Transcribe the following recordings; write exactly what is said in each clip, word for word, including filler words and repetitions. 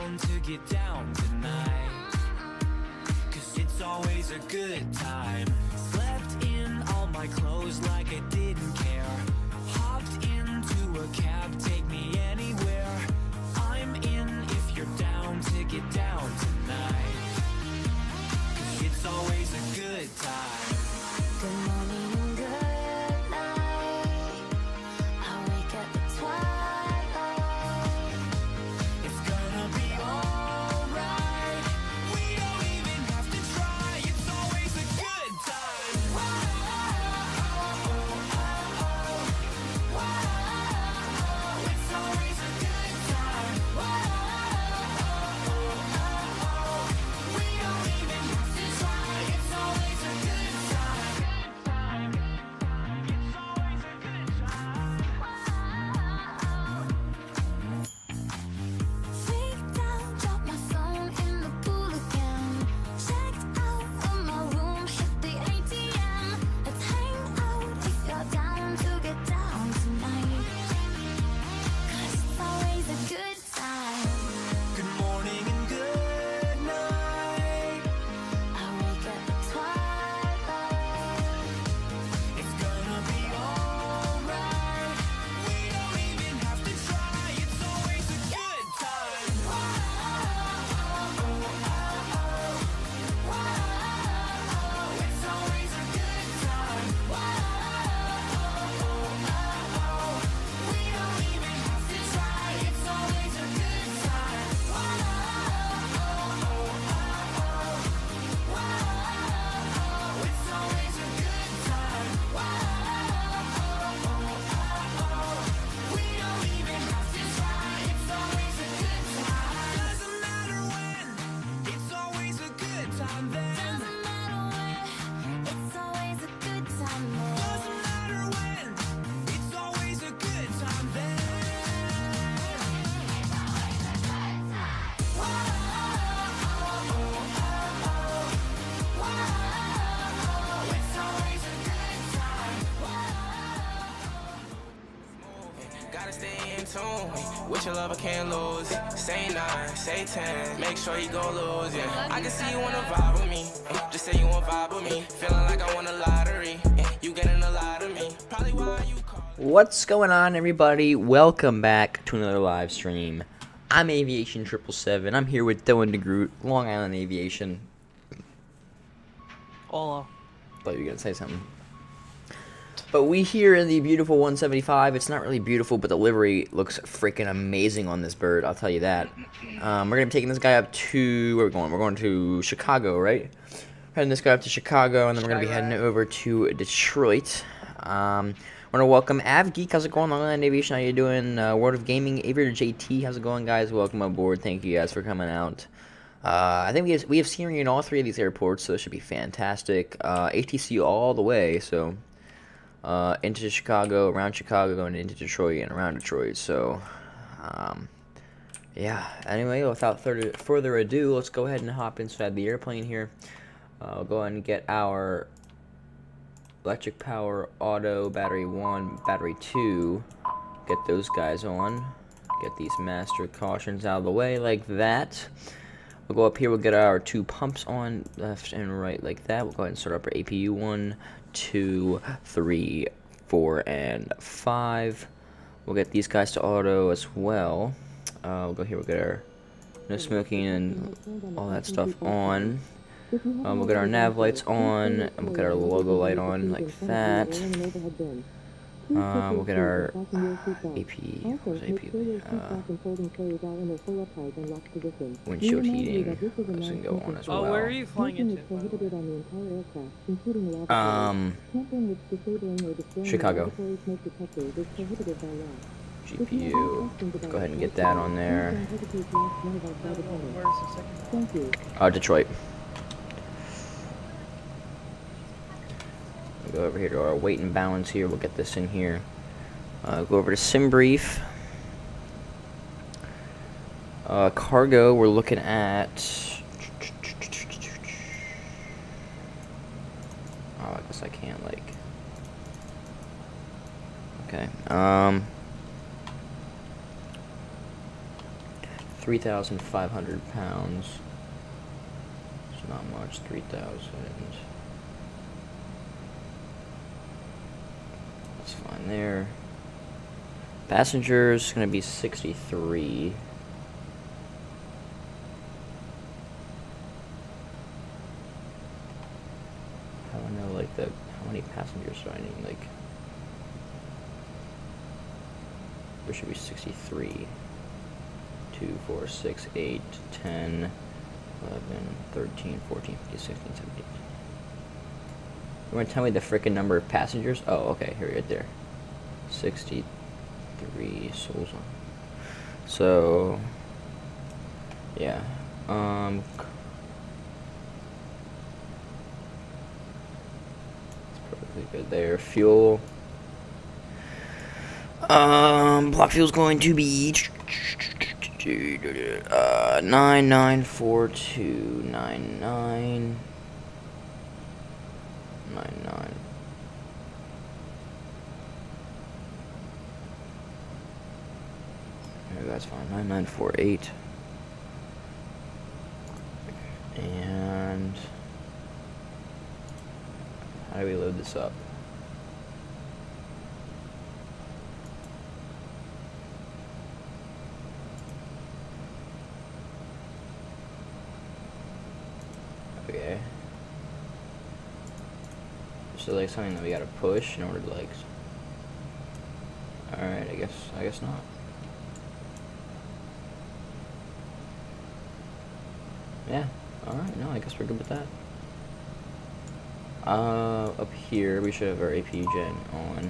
down to get down tonight, 'cause it's always a good time. Slept in all my clothes like I didn't care. Hopped into a cab, take me anywhere. I'm in if you're down to get down tonight, 'cause it's always a good time. Good morning and good night. I wake at the twilight. It's gonna be alright. We don't even have to try. It's always a good time. Whoa, It's always a good time. We don't even have to try. It's always a good time. It's always a good time. freaked out, dropped my phone in the pool again. Checked out of my room, hit the A T M. Let's hang out if you're down to get down tonight, 'cause it's always a good time. Good morning and good night. I wake at the twilight. It's gonna be alright. We don't even have to try. It's always a good time. It's always a good time. We don't even have to try. It's always a good time. It's always a good time. We don't even have to try. It's always a good time. Doesn't matter when. It's always a good time then. Doesn't matter when, it's always a good time then. Doesn't matter when. It's always a good time then. It's always a good time. Gotta stay in tune with your lover, can't lose. Say nine, say ten, make sure you gon' lose, yeah. I can see you wanna vibe with me, eh, just say you wanna vibe with me. Feeling like I won a lottery, eh, you getting a lot of me. Probably why you call. What's going on, everybody? Welcome back to another live stream. I'm Aviation Triple Seven. I'm here with Dylan DeGroot, Long Island Aviation. Hola. Thought you were gonna say something. But we here in the beautiful one seventy-five. It's not really beautiful, but the livery looks freaking amazing on this bird. I'll tell you that. Um, we're gonna be taking this guy up to where are we going? We're going to Chicago, right? Heading this guy up to Chicago, and then we're gonna be heading over to Detroit. Um, we're gonna welcome AvGeek. How's it going? Long Island Aviation. How you doing? Uh, World of Gaming. Aviator J T. How's it going, guys? Welcome aboard. Thank you guys for coming out. Uh, I think we have we have scenery in all three of these airports, so it should be fantastic. Uh, A T C all the way, so. Uh, into Chicago, around Chicago, going into Detroit, and around Detroit. So, um, yeah. Anyway, without further, further ado, let's go ahead and hop inside the airplane here. Uh, we'll go ahead and get our electric power, auto, battery one, battery two. Get those guys on. Get these master cautions out of the way like that. We'll go up here, we'll get our two pumps on, left and right like that. We'll go ahead and start up our A P U one, two, three, four, and five. We'll get these guys to auto as well. Uh, we'll go here, we'll get our no smoking and all that stuff on. Um, we'll get our nav lights on, and we'll get our logo light on like that. Uh, we'll get our A P, what's A P, uh, windshield heating, this can go on as well. Oh, where are you flying into? Um, Chicago. G P U, let's go ahead and get that on there. Where's the second? Uh, Detroit. We'll go over here to our weight and balance here. We'll get this in here. Uh, go over to SimBrief. Uh, cargo, we're looking at. Oh, I guess I can't, like. Okay. Um. three thousand five hundred pounds. It's not much, three thousand. That's fine there. Passengers gonna be sixty-three. How do I know like the how many passengers do I need? Like there should be sixty-three. two, four, six, eight, ten, eleven, thirteen, fourteen, fifteen, sixteen, seventeen. You want to tell me the frickin' number of passengers? Oh, okay, here right there. sixty-three souls on. So, yeah. Um, it's perfectly good there. Fuel. Um, block fuel's going to be uh nine nine four two nine nine nine nine. Okay, that's fine. Nine nine four eight. And how do we load this up? Okay. So like something that we gotta push in order to like. All right, I guess I guess not. Yeah. All right. No, I guess we're good with that. Uh, up here we should have our A P U gen on.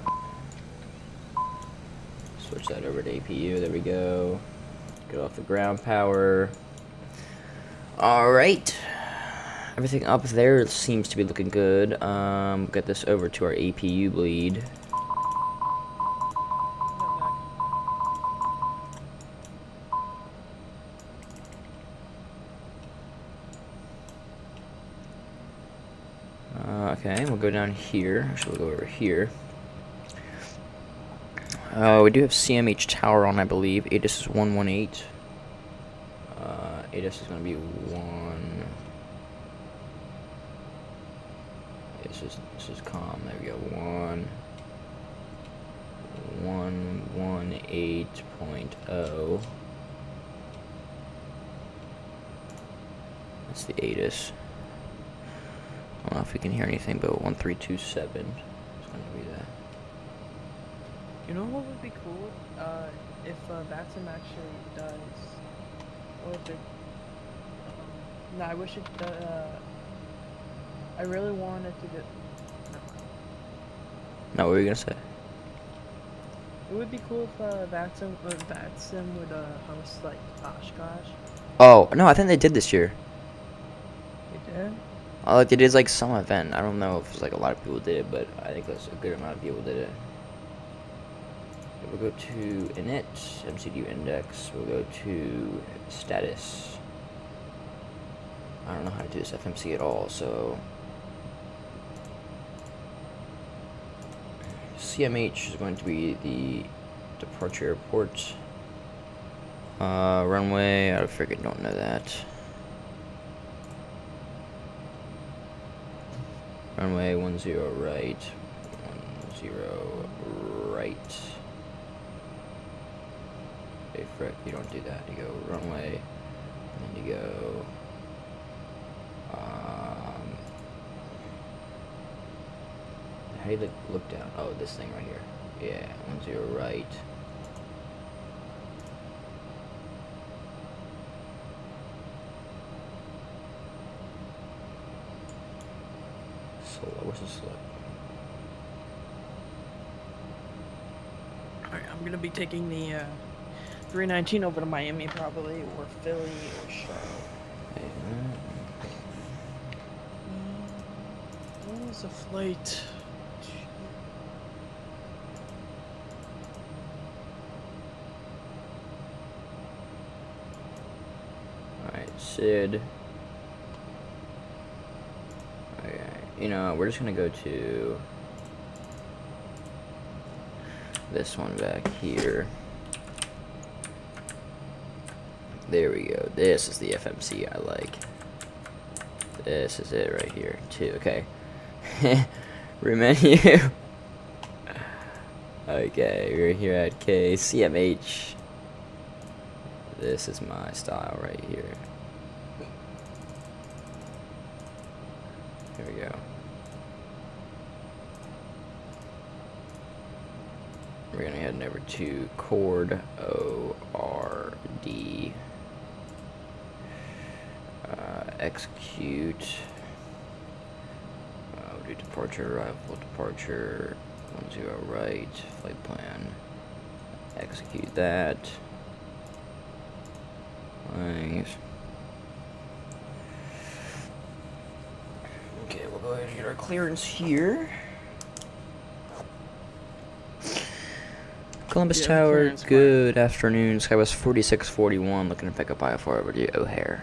Switch that over to A P U. There we go. Get off the ground power. All right. Everything up there seems to be looking good. Um, get this over to our A P U bleed. Uh, okay, we'll go down here. Actually, we'll go over here. Uh, we do have C M H tower on, I believe. A D I S is one one eight. Uh, A D I S is going to be one. This is this is calm. There we go. One one one eight point oh. That's the A D I S. I don't know if we can hear anything, but one three two seven is going to be that. You know what would be cool? Uh, if uh, Vaxim actually does, or if it. Um, no, I wish it. Uh, I really wanted to get. No, what were you gonna say? It would be cool if uh, Vaxim, uh, Vaxim would uh, host like Oshkosh. Oh no, I think they did this year. They did. Oh, like they did like some event. I don't know if it's like a lot of people did it, but I think that's a good amount of people did it. We'll go to init, M C D U index. We'll go to status. I don't know how to do this F M C at all, so C M H is going to be the departure airport. Uh, runway, I freaking don't know that. Runway one zero right, one zero right. Hey frick, you don't do that. You go runway, and then you go. Um, how do you look, look down? Oh, this thing right here. Yeah, one zero right. Slow, where's the slow? Alright, I'm gonna be taking the uh, three nineteen over to Miami probably, or Philly, or Charlotte. What was the flight? Alright, Sid. Okay, you know, we're just gonna go to this one back here. There we go. This is the F M C I like. This is it right here, too. Okay. Remenu. Okay, we're here at K C M H. This is my style right here. Here we go. We're gonna head over to Chord O R D. Uh, execute. Uh, we'll do departure, arrival, departure. One zero right. Flight plan. Execute that. Thanks. Okay, we'll go ahead and get our clearance here. Columbus Yeah, Tower, clearance fine. good afternoon. Skywest forty-six forty-one, looking to pick up I F R over to O'Hare.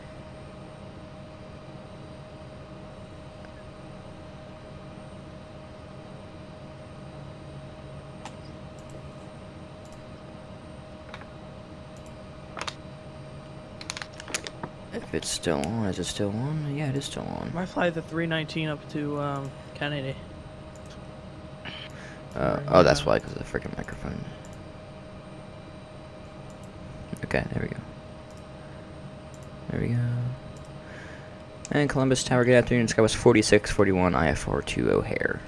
If it's still on, is it still on? Yeah, it is still on. Might fly the three nineteen up to um, Kennedy. Uh, oh, that's why, because of the freaking microphone. Okay, there we go. There we go. And Columbus Tower, good afternoon. Skywest forty-six forty-one, I F R to O'Hare.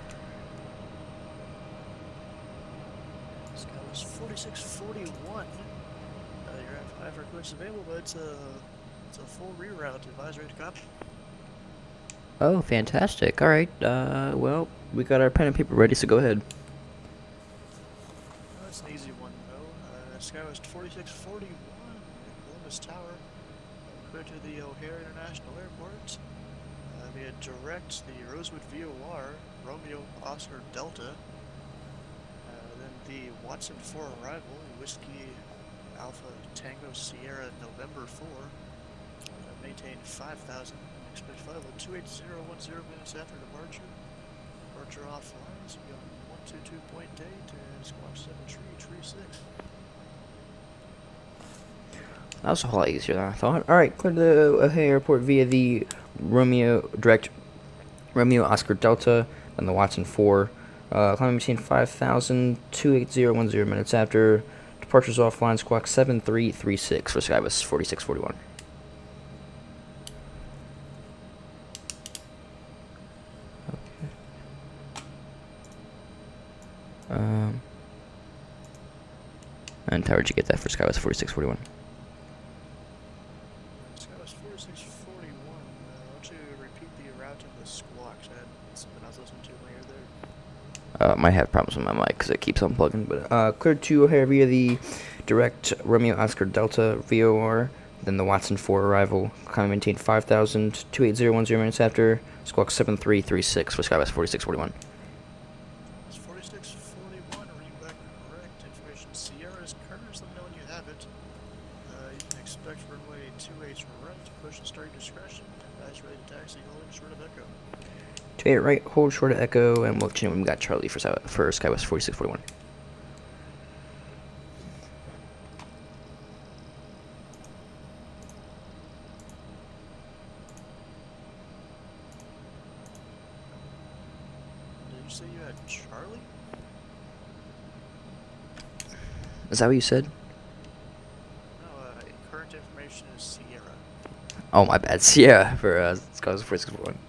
Skywest forty-six forty-one. Uh, your F five request available, but it's a, it's a full reroute. Advisory to copy. Oh, fantastic. Alright, uh, well, we got our pen and paper ready, so go ahead. Oh, that's an easy one, though. Uh, Skywest forty-six forty-one, Columbus Tower. Clear to the O'Hare International Airport. Uh, via direct, the Rosewood V O R, Romeo Oscar Delta. Uh, then the Watson four arrival, Whiskey Alpha Tango Sierra November four. Uh, maintain five thousand. Expect flight level two eight zero one zero minutes after departure. Departure offline, so be on one two two point eight and squawk seven tree tree six. That was a whole lot easier than I thought. Alright, clear to the O'Hare Airport via the Romeo direct Romeo Oscar Delta and the Watson four. Uh, climbing between five thousand, two eight zero one zero minutes after. Departures offline, squawk seven three three six for Skywest forty-six forty-one. Um, and how did you get that for Skywest forty-six forty-one? Skywest forty-six forty-one, uh, why don't you repeat the route of the squawks? I had something I was listening to when you were there. Uh, might have problems with my mic because it keeps unplugging, but uh, cleared to O'Hare via the direct Romeo Oscar Delta V O R, then the Watson four arrival, climbing maintain five thousand, two eight zero one zero minutes after, squawk seven three three six for Skywest forty-six forty-one. It's forty-six forty-one, reading back correct information. Sierra's curves, let me know when you have it. Uh, you can expect runway two eight right, push and start your discretion. Advise ready to taxi, holding short of echo. two eight right, hold short of Echo, and we'll let you know when we got Charlie for, Sky- for Skywest forty-six forty-one. Did you say you had Charlie? Is that what you said? No, uh, current information is Sierra. Oh, my bad. Sierra for uh, Skywest forty-six forty-one.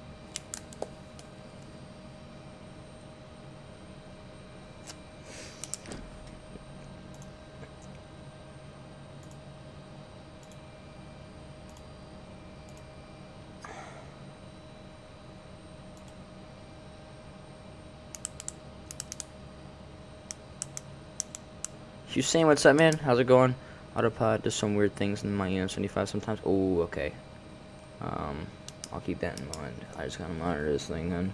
Hussein, what's up, man? How's it going? Autopilot does some weird things in my E M seventy-five sometimes. Oh, okay. Um, I'll keep that in mind. I just gotta monitor this thing then.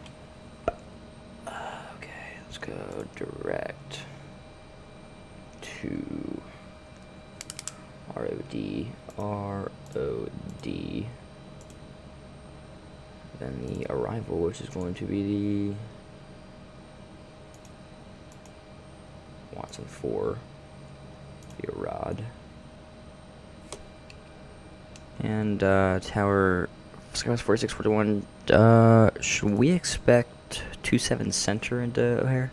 Okay, let's go direct to R O D, R O D. Then the arrival, which is going to be the Watson four, the Rod. And uh, tower Skywest forty-six forty-one. Uh, should we expect two seven center into O'Hare?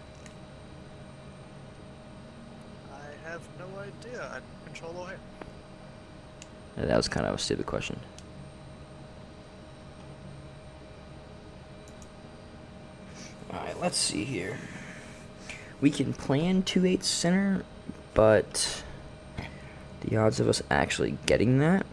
I have no idea. I control O'Hare. Yeah, that was kind of a stupid question. Alright, let's see here. We can plan two eight center, but the odds of us actually getting that.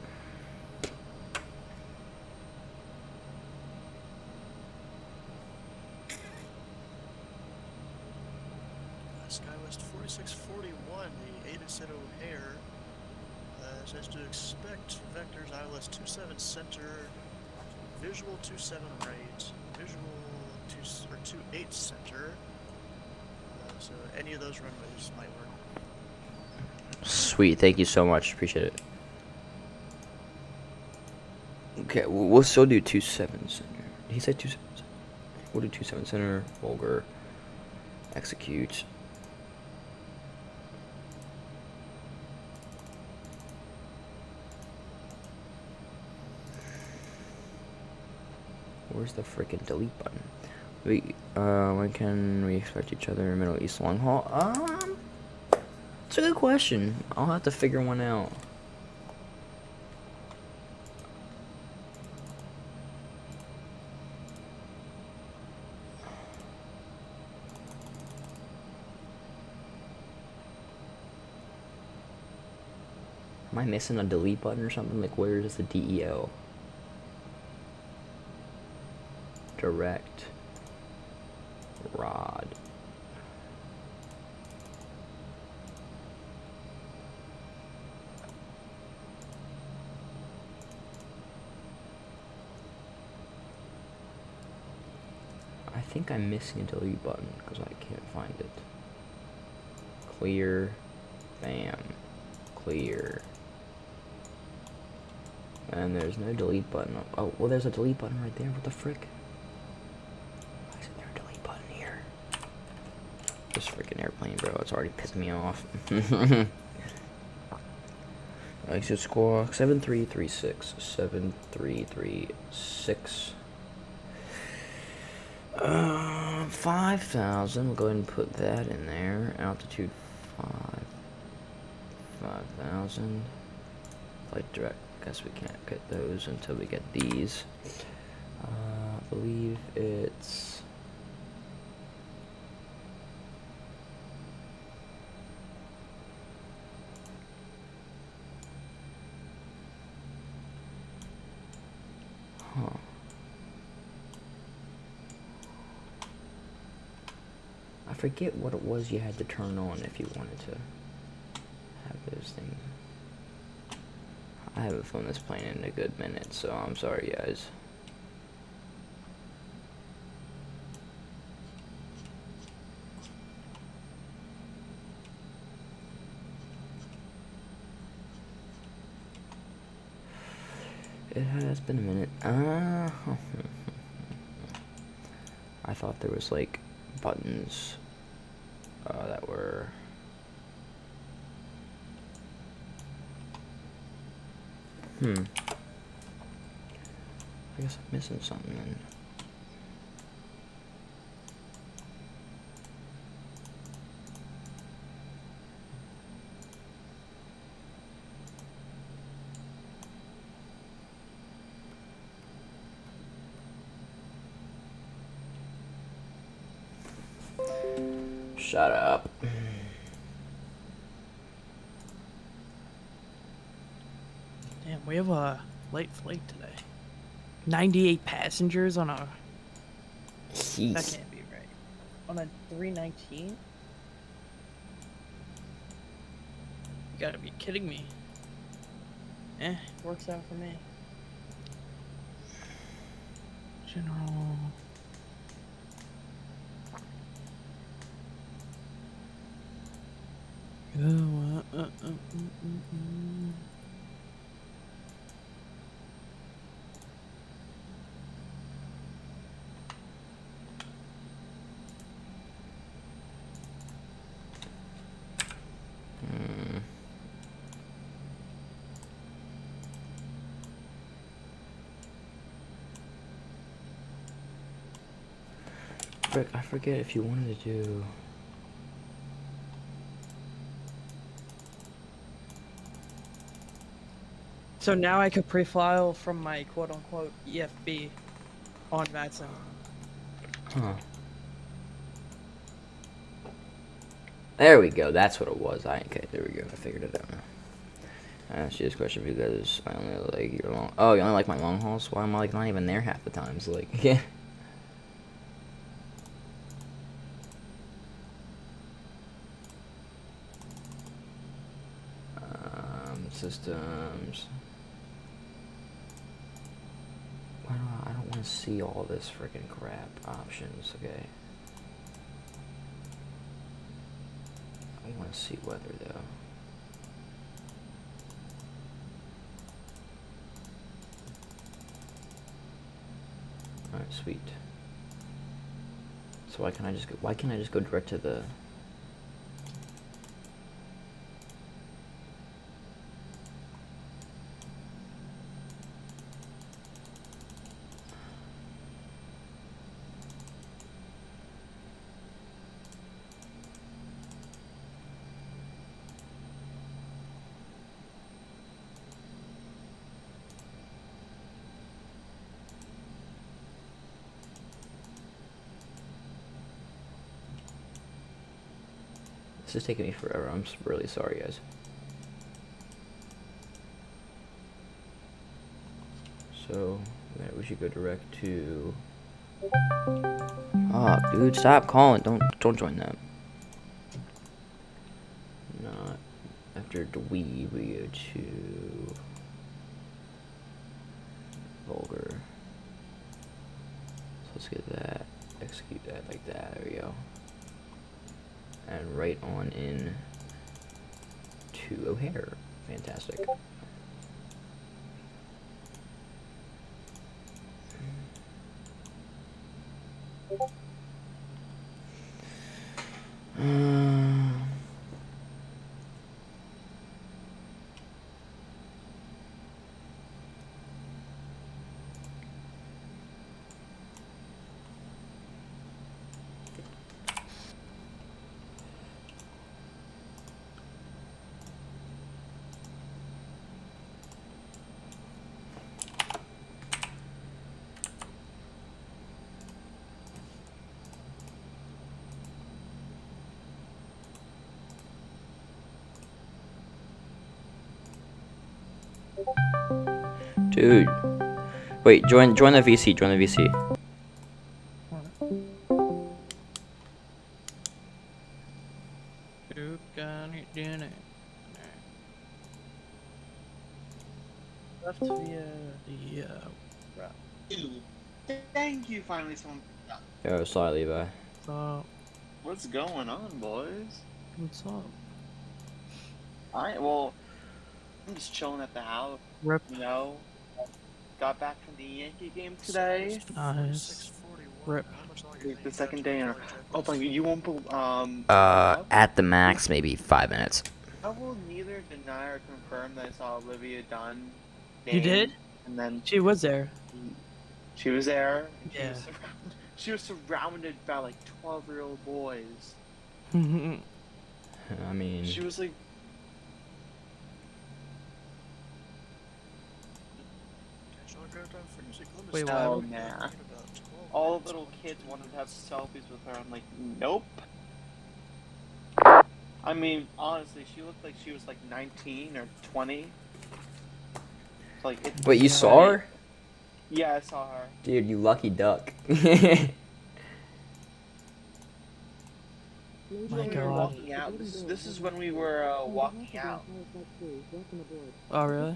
SkyWest forty-six forty-one, the eight at O'Hare, uh, says to expect vectors I L S two seven center, visual two seven right, visual two s- or two eight center. Uh, so any of those runways might work. Sweet, thank you so much. Appreciate it. Okay, we'll, we'll still do two seven center. Did he say two seven center? We'll do two seven center, vulgar, execute. Where's the freaking delete button? We, uh, when can we expect each other in Middle East long haul? Um, it's a good question. I'll have to figure one out. Am I missing a delete button or something? Like, where is the D E O? Direct. Rod. I think I'm missing a delete button because I can't find it. Clear. Bam. Clear. And there's no delete button. Oh, well, there's a delete button right there. What the frick? Why isn't there a delete button here? This freaking airplane, bro. It's already pissing me off. Exit squawk seven three three six. seven three three six. Uh, five thousand. We'll go ahead and put that in there. Altitude five. five thousand. Flight direct. Guess we can't get those until we get these. Uh, I believe it's huh. I forget what it was you had to turn on if you wanted to have those things. I haven't flown this plane in a good minute, so I'm sorry, guys. It has been a minute. Uh, I thought there was like buttons uh, that were. Hmm. I guess I'm missing something then. Shut up. Damn, we have a late flight today. ninety-eight passengers on a. That Jeez. can't be right. On a three nineteen? You gotta be kidding me. Eh, works out for me. General. Oh, uh, uh, uh, mm, mm, mm. Hmm. frick, I forget if you wanted to do. So now I could pre-file from my quote-unquote E F B on Vatsim. Huh. There we go. That's what it was. I okay. There we go. I figured it out now. I asked you this question because I only like your long. Oh, you only like my long hauls? Why am I like not even there half the times? Like, yeah. Um, systems. Why do I? I don't want to see all this freaking crap. Options. Okay. I want to see weather though. Alright, sweet. So why can't I just go, why can't I just go direct to the This is taking me forever. I'm s- really sorry, guys. So, yeah, we should go direct to. Oh, dude, stop calling. Don't don't join that. Not after dweeb, we go to vulgar. So let's get that. Execute that like that. There we go. And right on in to O'Hare. Fantastic. Um, Dude, wait. Join, join the V C. Join the V C. Who got it, did it? Left via the uh, route. Dude, thank you. Finally, someone. Yo, sorry, Levi. So, What's going on, boys? what's up? I well, I'm just chilling at the house. Rip. You know, got back from the Yankee game today. Nice. Rip. The, the second day, and oh my, you won't. bel- Um, Uh, at the max, maybe five minutes. I will neither deny or confirm that I saw Olivia Dunn. You game, did? And then She was there. she was there. And she, Yeah. was surrounded, she was surrounded by like twelve-year-old boys. I mean, She was like. Wait, what? Oh, nah. All the little kids wanted to have selfies with her. I'm like, nope. I mean, honestly, she looked like she was like nineteen or twenty. It's like, it's wait, you saw her? Yeah, I saw her. Dude, you lucky duck. My When we were God. walking out. This is, this is when we were uh, walking out. Oh, really?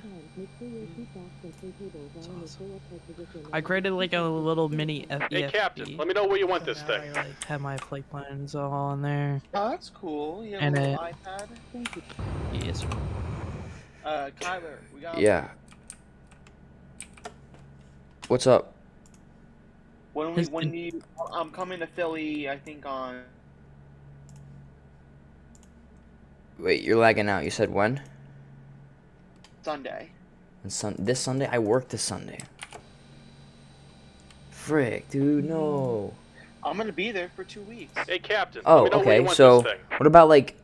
I created like a little mini F Hey, E F B. Captain, let me know where you want So this now thing. I like have my flight plans all in there. Oh, that's cool. You have And a little it- iPad. Yes, sir. Uh, Kyler, we got. Yeah. What's up? When we His- when you, I'm coming to Philly. I think on Wait, you're lagging out. You said when? Sunday. And sun this Sunday? I work this Sunday. Frick, dude, no. I'm gonna be there for two weeks. Hey, Captain. Oh, let me know when you okay. want So, this thing. what about like?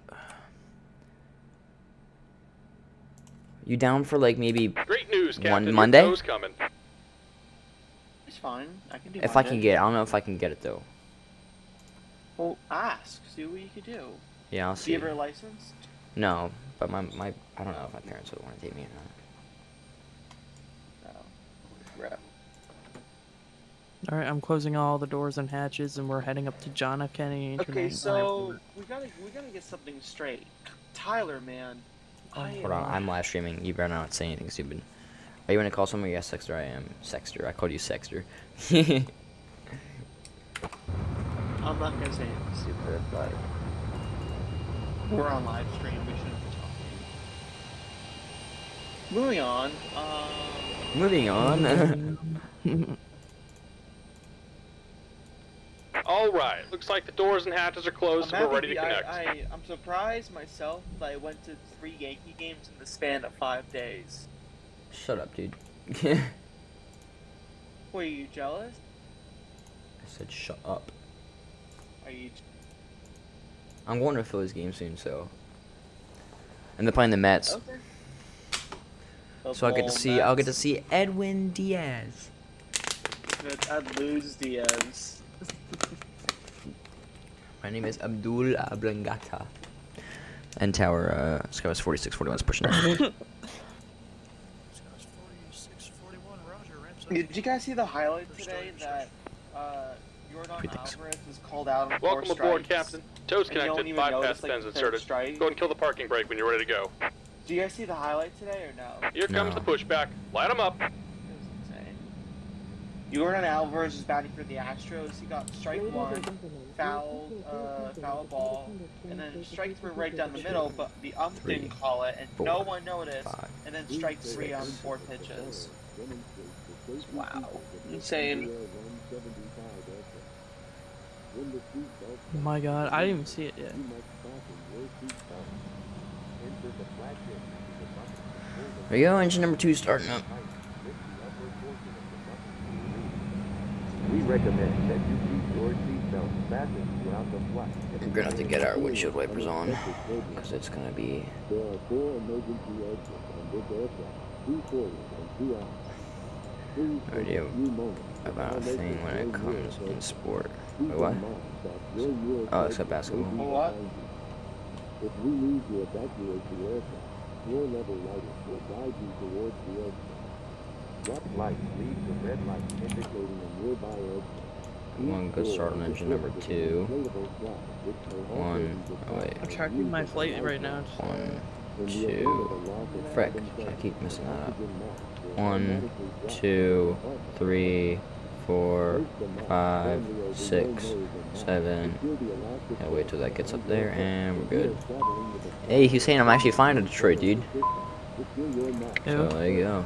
You down for like maybe Great news, Captain. one Your Monday? tow's coming. It's fine. I can do. If I Monday. can get it, I don't know if I can get it though. Well, ask. See what you could do. Yeah, I'll Do see. you have your license? No, but my my I don't know if my parents would want to take me or not. No. Rep. All right, I'm closing all the doors and hatches, and we're heading up to John F. Kennedy Okay, International so Airport. we gotta we gotta get something straight. Tyler, man. I Hold on, am- I'm live streaming. You better not say anything stupid. Are you gonna call someone? Yes, Sexter. I am Sexter. I called you Sexter. I'm not gonna say anything stupid, but we're on live stream. We shouldn't be talking. Moving on. Um, Moving on. All right. Looks like the doors and hatches are closed, I'm so we're happy ready to I, connect. I, I'm surprised myself that I went to three Yankee games in the span of five days. Shut up, dude. Were you jealous? I said shut up. Are you? I'm going to a Phillies game soon, so. And they're playing the Mets, Okay. The so I get to Bull see. I'll get to Mets. see Edwin Diaz. I'd- I'd lose Diaz. My name is Abdul Ablangata. And Tower, uh, Skywest forty-six forty-one is pushing out. Skywest forty-six forty-one, Roger, ramps up. Did you guys see the highlight First today starting that uh, Jordan Pretty thanks. Alvarez was called out on Welcome four aboard, strikes? Captain. Tow's And you don't connected. even Bypass notice, like, pens the third inserted. strike? Go and kill the parking brake when you're ready to go. Do you guys see the highlight today or no? Here comes No. the pushback. Light them up. It was insane. Jordan Alvarez is batting for the Astros. He got strike one, foul, uh, foul ball, and then strike three right down the middle, but the ump Three, didn't call it, and four, no one noticed. five, And then strike three on four pitches. Wow, insane. Oh my god, I didn't even see it yet. There you go, engine number two starting up. We recommend that you keep your seatbelt fastened throughout the flight. We're gonna have to get our windshield wipers on, because it's gonna be. There are four emergency exits on this aircraft, two forward and two out. Please I already take a have few moments to about a validate thing when your it comes year in ahead. sport. Keep Wait, in what? mind that your year Oh, ahead except basketball. may be What? behind you. If we need to evacuate the aircraft, your level lighter will guide you towards the exit. What light leads the red light indicating a nearby exit? I'm gonna go start on engine number two. One, oh wait, I'm tracking my flight right now. one, two, frick, I keep messing that up. One, two, three, four, five, six, seven. Gotta wait till that gets up there, and we're good. Hey, he's saying I'm actually fine in Detroit, dude. So there you go.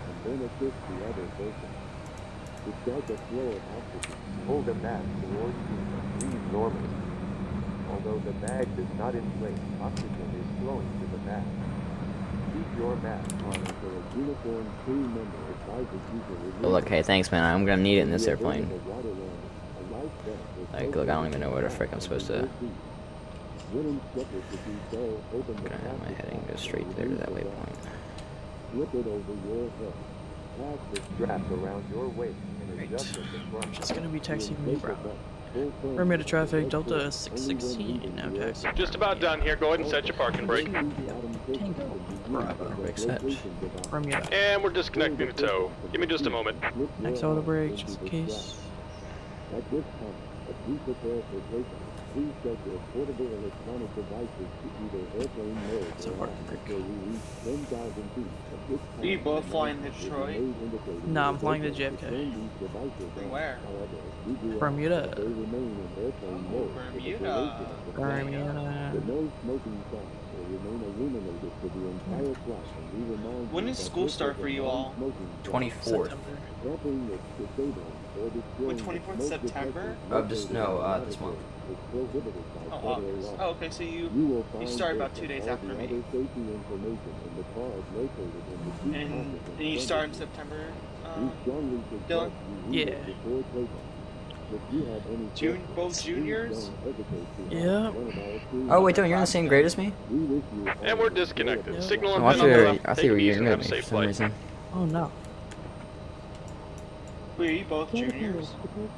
Hold the mask towards you. Breathe normally. Although the bag does not inflate, oxygen is flowing to the mask. Keep your mask on until a uniformed crew member advises you to remove But look, hey, thanks, man. I'm gonna need it in this airplane. the water line. A life vest is Like, look, I don't even know where the frick I'm supposed to. when instructed to do so, open I'm the gonna have my plastic heading bag go straight and there to release that the waypoint. bag. Slip it over your head. Pass the strap around your waist and adjust at the front. Just gonna be texting me, bro. Permit of traffic, Delta six sixteen, now taxi. Just about done here. Go ahead and set your parking brake. Tango, Bravo, Brake set. Bermuda. And we're disconnecting the tow. Give me just a moment. Next auto brake, just in case. At this time, as we prepare for takeoff, please set your portable electronic devices to either airplane mode So or hard not to pick. until we reach ten thousand feet. At this Are you time, both the flying to mask will Detroit? remain indicating No, I'm the flying to vessel J F K. turn these devices From on. where? However, if we do Bermuda. ask that they remain in airplane Oh, mode for the Bermuda. duration of the flight. Bermuda. The no smoking sign will remain illuminated for the entire flight, and we remind When you does that school this start is a for you all? non-smoking zone. twenty-fourth. September. Tapping is disabling or destroying When the twenty-fourth smoke September? detector Oh, just no, uh, this month. is prohibited by Oh, federal August. law. Oh, okay, so you You will find start about this two and days all after the me. other safety information in the card located in the seat and, pocket and you front start in of the- September. We Um, strongly suggest Dylan? you read it Yeah. before takeoff. If you have any Jun- questions, both please juniors? don't hesitate to Yeah. ask one of our crew Oh, wait, members. don't you're in the same grade as me? We wish you all And we're the disconnected. enjoyable Signal ride. and Oh, I pin thought on you the were, left. I thought Take you it were easy younger and than have a me for safe some flight. reason. Oh no. Wait, are you both juniors?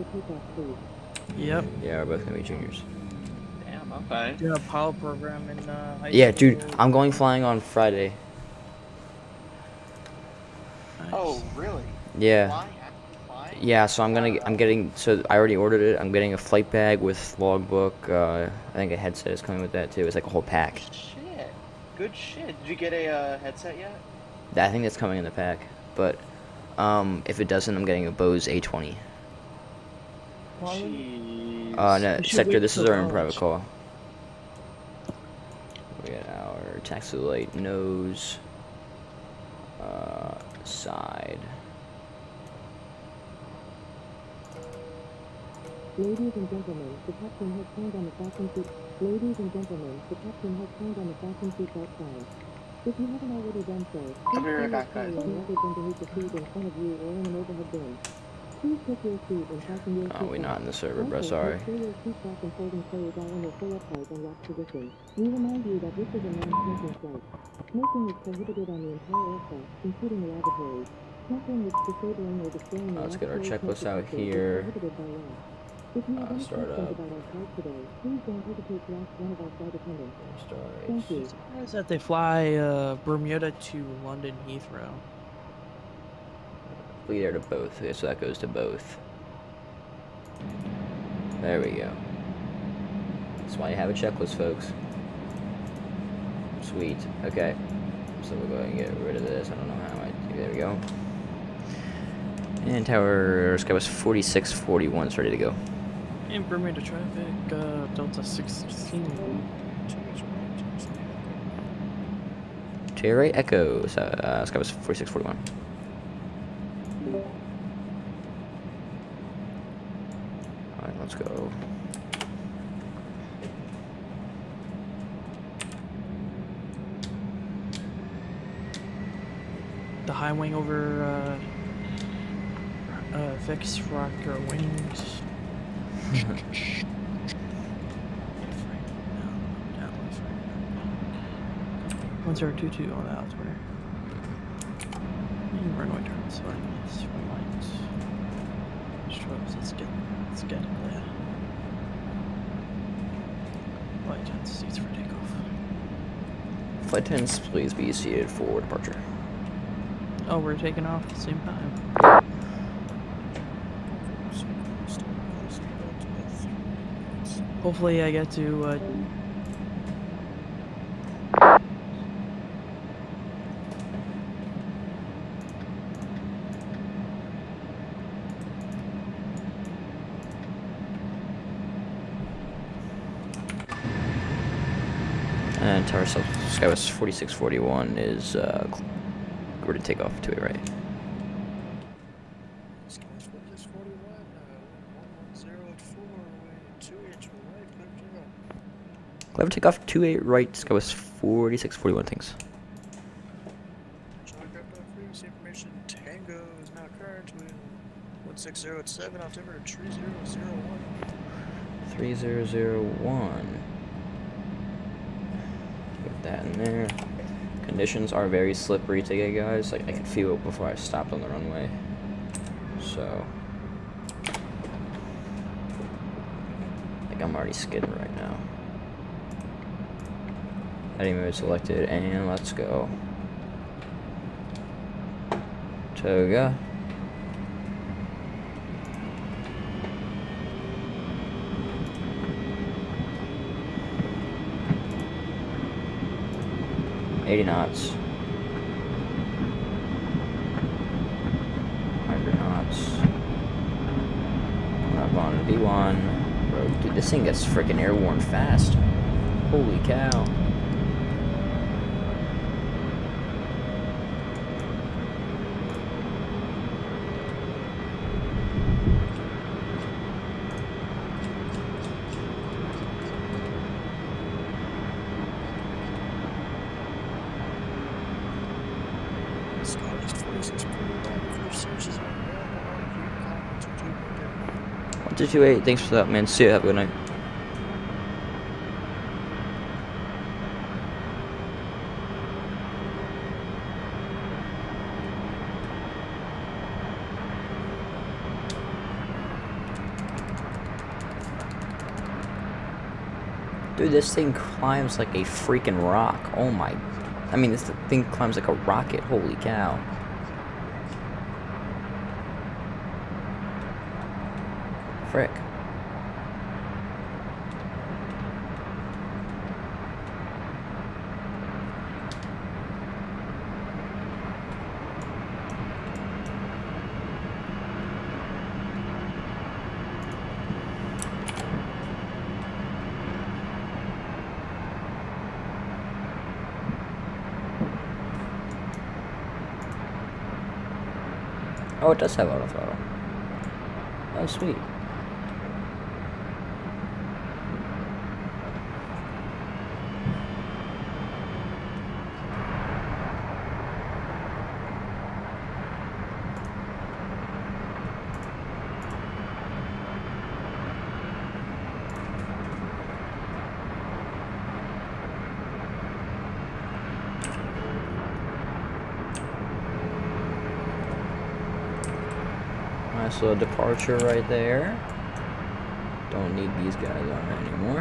Yep. Yeah, we're both gonna be juniors. Damn, okay. Doing a Apollo program in uh, high Yeah, school. dude, I'm going flying on Friday. Nice. Oh, really? Yeah. Fly? Actually fly? Yeah, so I'm gonna, I'm getting, so I already ordered it. I'm getting a flight bag with logbook. Uh, I think a headset is coming with that too. It's like a whole pack. Shit. Good shit. Did you get a uh, headset yet? I think that's coming in the pack. But um, if it doesn't, I'm getting a Bose A twenty. Jeez. Uh, no, You should Sector, wait this is till our in private launch. call. We got our taxi light nose. Uh, side. Ladies and gentlemen, the captain has turned on the fasten seat. Ladies and gentlemen, the captain has turned on the fasten seat belt sign. If you haven't already done so, I'll please be right pull your back, guys. carry-on luggage underneath the seat in front of you or in an overhead bin. Please take your seat and fasten your Oh, we're seatbelt. not in the server, bro. Also, Sorry. make sure your seatbelt and folding clothes are in their full upright and locked position. We remind you that this is a non-smoking flight. Smoking is prohibited on the entire aircraft, including the lavatories. Smoking is disabling or destroying the Let's get our lavatory checklist out smoke detector is here. prohibited by law. If you have Uh, any start questions up. about our flight today, please don't hesitate to ask one of our flight attendants. Start. Thank you. Surprised that they fly uh, Bermuda to London Heathrow. Fleet Air to both. Okay, so that goes to both. There we go. That's why you have a checklist, folks. Sweet. Okay. So we'll go ahead and get rid of this. I don't know how I. There we go. And tower sky was forty-six forty-one. It's ready to go. In Bermuda traffic, uh, Delta sixteen. To your right, Echo. So, uh, sky was forty-six forty-one. Alright, let's go. The high wing over uh, uh, fixed rocker wings. One zero two two on the altimeter. And runway turn signs, swim lines. Strobes, let's get, let's get there. Flight attendants, seats for takeoff. Flight attendants, please be seated for departure. Oh, we're taking off at the same time. Hopefully I get to uh, And tower self Skywest forty-six forty-one is uh, ready to take off to it right. Skywest forty-six forty-one, uh, one one zero at four, away two H right, clear to go. Clever takeoff two eight right, Skywest forty-six forty-one, thanks. Charlie aircraft frequency information, Tango is now current with one six zero at seven, altimeter three zero zero one. three zero zero one. Put that in there. Conditions are very slippery today, guys. Like I could feel it before I stopped on the runway. So, like I'm already skidding right now. Heading mode selected, and let's go. Toga. eighty knots. one hundred knots. Coming up on V one. Bro, dude, this thing gets freaking airborne fast. Holy cow. Skywest forty-six forty-one, first searches are available on view, comment to two point two two eight, thanks for that, man. See you. Have a good night. Dude, this thing climbs like a freaking rock. Oh my. I mean, this thing climbs like a rocket. Holy cow. Frick. Oh, it does have auto throttle. Oh, sweet. Nice little departure right there. Don't need these guys on anymore.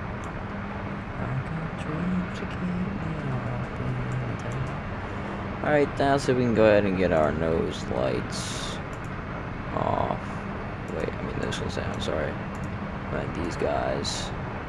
Alright, now so we can go ahead and get our nose lights off. Wait, I mean this one's down, sorry. Right, these guys.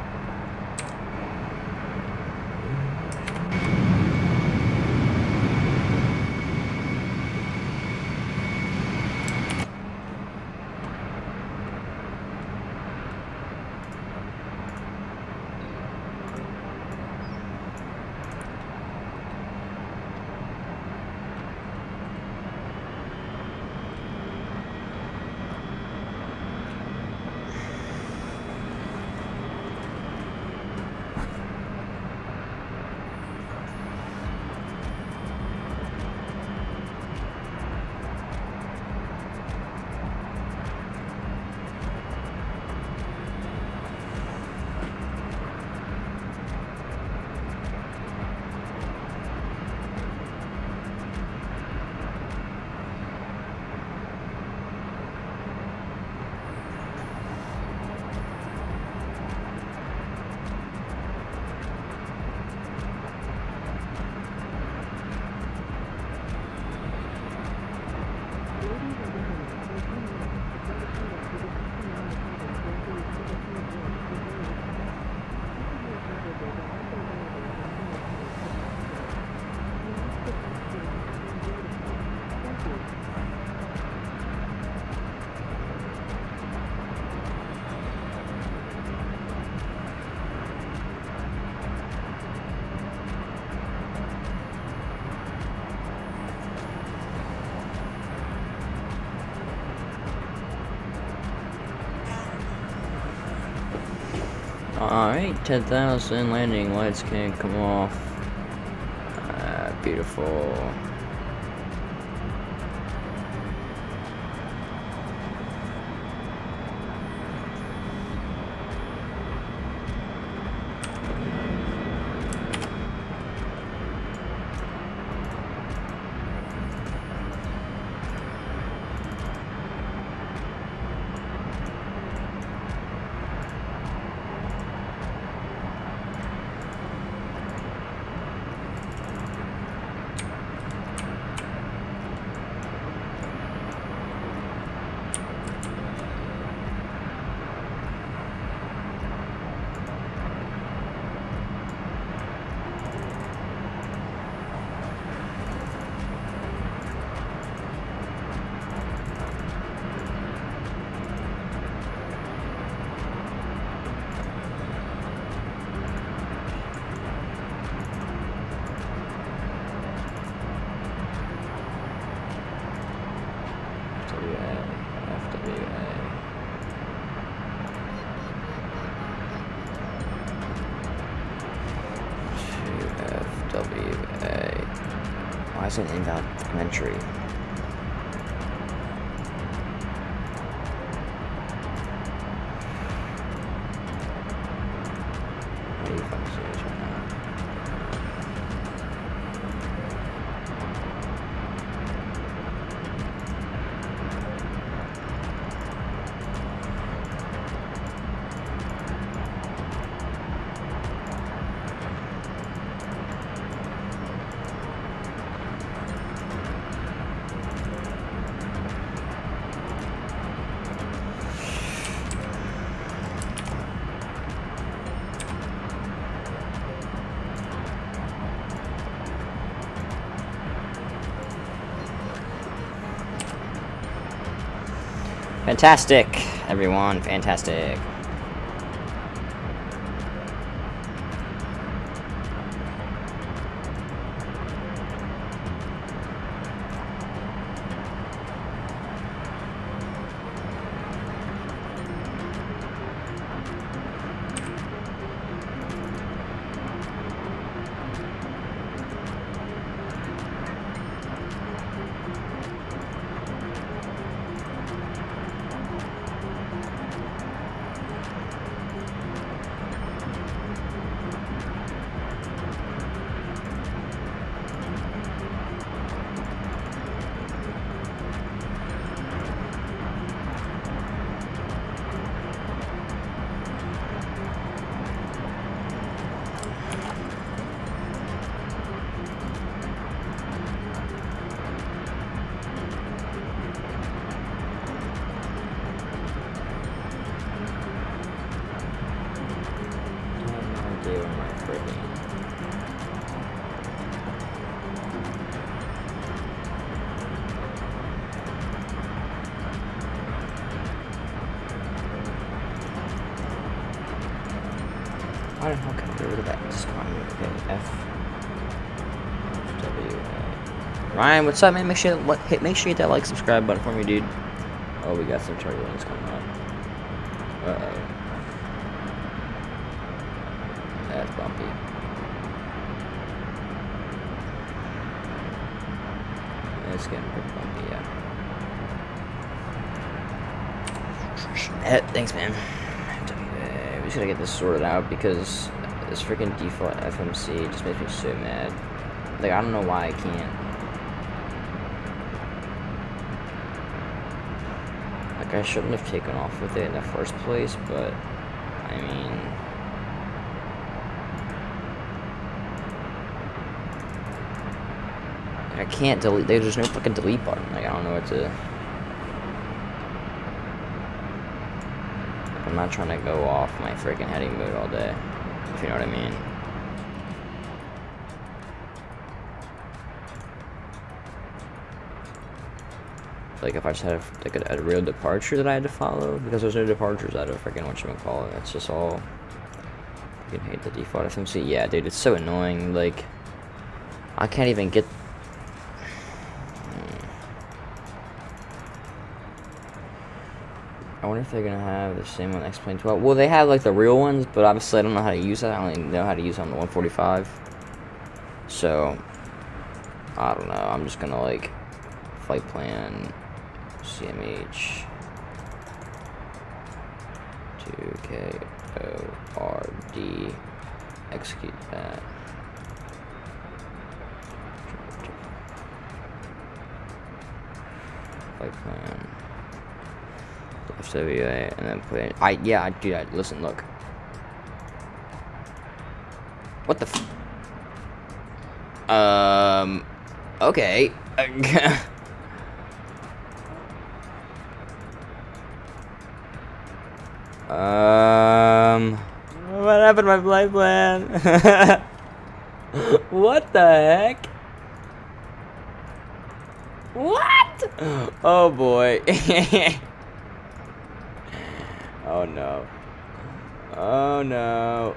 Alright, ten thousand landing lights can come off. Ah, beautiful. Why is it invalid entry? Fantastic, everyone. Fantastic. Why the hell can I get rid of that? Just come on, okay, F. W. Ryan, what's up, man? Make sure what hit. Make sure you hit that like, subscribe button for me, dude. Oh, we got some turbulence coming up. Uh oh. That's bumpy. It's getting pretty bumpy, yeah. Eh, thanks, man. We just gotta get this sorted out because this freaking default F M C just makes me so mad. Like, I don't know why I can't. Like, I shouldn't have taken off with it in the first place, but I mean, I can't delete. There's no fucking delete button. Like, I don't know what to. I'm not trying to go off my freaking heading mode all day, if you know what I mean. Like, if I just had a, like a, a real departure that I had to follow, because there's no departures out of freaking whatchamacallit. It's just all. You can hate the default F M C. Yeah, dude, it's so annoying. Like, I can't even get. I wonder if they're gonna have the same on X Plane twelve. Well, they have like the real ones, but obviously I don't know how to use that. I only know how to use it on the one forty-five. So, I don't know. I'm just gonna like flight plan C M H two K O R D, execute that. Flight plan. F W A, and then put in. I yeah, I do that. Listen, look. What the? F um. Okay. um. What happened to my flight plan? What the heck? What? Oh boy. Oh no. Oh no.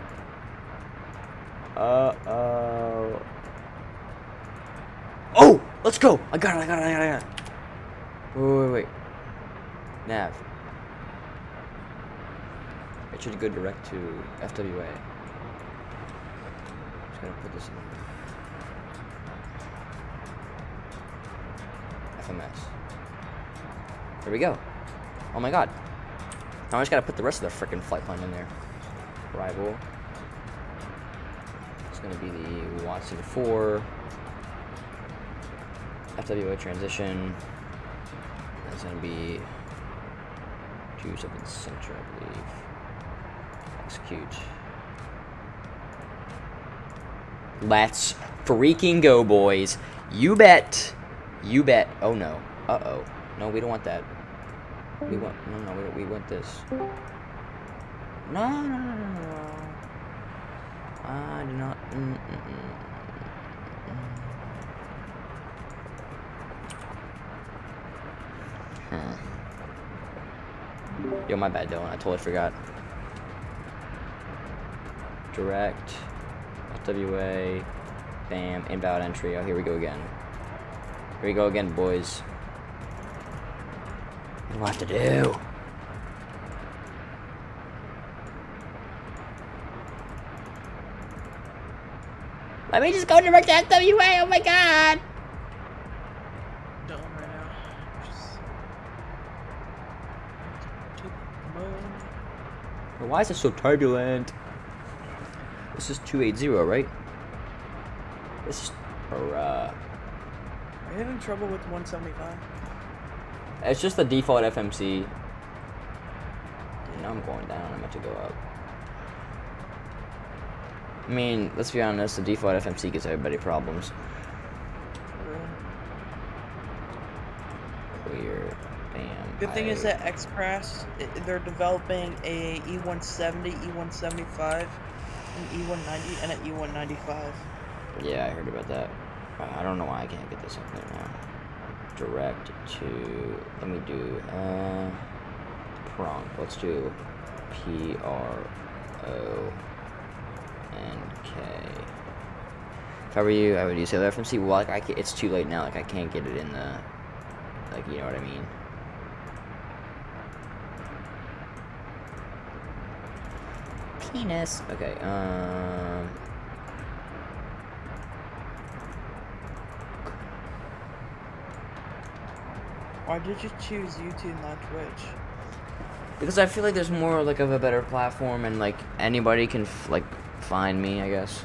Uh oh. Oh! Let's go! I got it, I got it, I got it, I got it. Wait, wait, wait. Nav. It should go direct to F W A. Just gotta put this in. F M S. There we go. Oh my god. Now I just gotta put the rest of the frickin' flight plan in there. Arrival. It's gonna be the Watson four. F W A transition. That's gonna be two seven center, I believe. Execute. Let's freaking go, boys. You bet. You bet. Oh no. Uh oh. No, we don't want that. We want no no we, we want this. No no no no no. I do not. Mm, mm, mm, mm. Hmm. Yo, my bad, Dylan. I totally forgot. Direct. F W A. Bam. Invalid entry. Oh, here we go again. Here we go again, boys. What do I have to do? Let me just go direct to F W A. Oh my god. Done right now. Just keep moving. Why is it so turbulent? This is two eighty, right? This is... Or, uh... Are you having trouble with one seventy-five? It's just the default F M C. Now I'm going down. I'm about to go up. I mean, let's be honest. The default F M C gives everybody problems. Clear. Bam. Good thing I- is that Express, i- they're developing a E one seventy, E one seventy-five, an E one ninety, and an E one ninety-five. Yeah, I heard about that. I don't know why I can't get this up there now. Direct to, let me do, uh, prompt. Let's do P R O N K. If I were you, I would use the other F M C. Well, like, I ca it's too late now. Like, I can't get it in the, like, you know what I mean? Penis. Okay, um... Why did you choose YouTube, not Twitch? Because I feel like there's more like of a better platform, and like anybody can f like find me, I guess.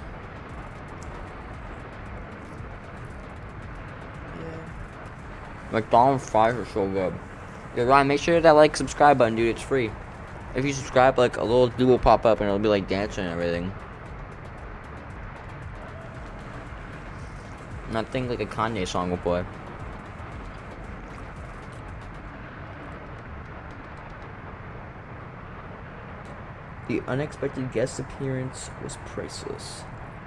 Yeah. McDonald's fries are so good. Yeah, Ryan, make sure that like subscribe button, dude. It's free. If you subscribe, like a little dude will pop up and it'll be like dancing and everything. And I think like a Kanye song will play. The unexpected guest appearance was priceless.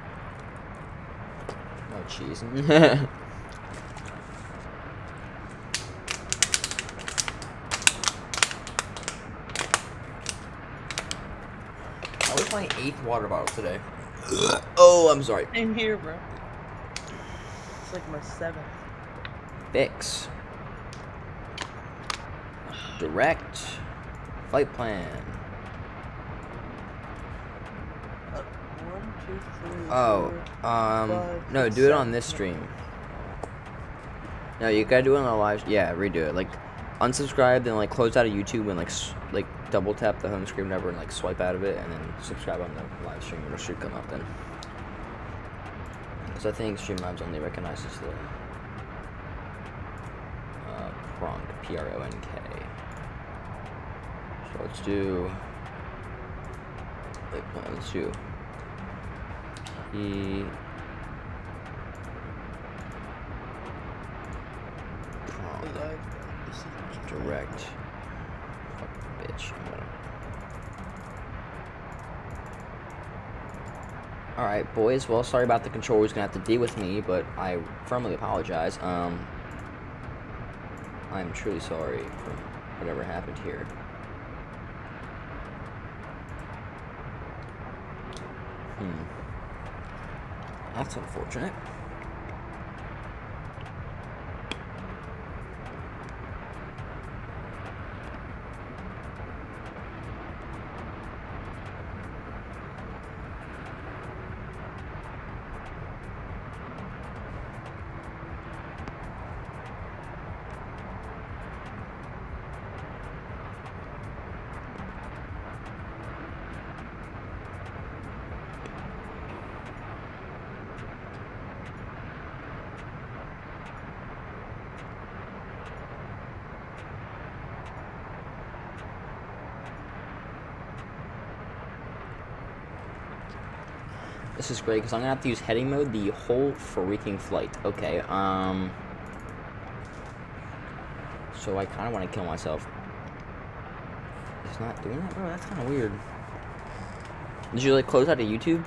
Oh, jeez. That was my eighth water bottle today. Oh, I'm sorry. Same here, bro. It's like my seventh. Fix. Direct. Flight plan. One, two, three, Oh, four, um, five, no, six, do it on seven. this stream. No, you gotta do it on the live. Yeah, redo it. Like, unsubscribe, then like close out of YouTube and like s like double tap the home screen number and like swipe out of it, and then subscribe on the live stream. It should come up then. Because I think Streamlabs only recognizes the uh, prompt P R O N K. So let's do. Wait, no, let's do. E. Prompt. Direct. Fuck, bitch. I'm gonna... Alright, boys. Well, sorry about the controller's gonna have to deal with me, but I firmly apologize. Um, I'm truly sorry for whatever happened here. Hmm. That's unfortunate. This is great, because I'm going to have to use heading mode the whole freaking flight. Okay, um... So I kind of want to kill myself. It's not doing that, bro? That's kind of weird. Did you, like, close out of YouTube?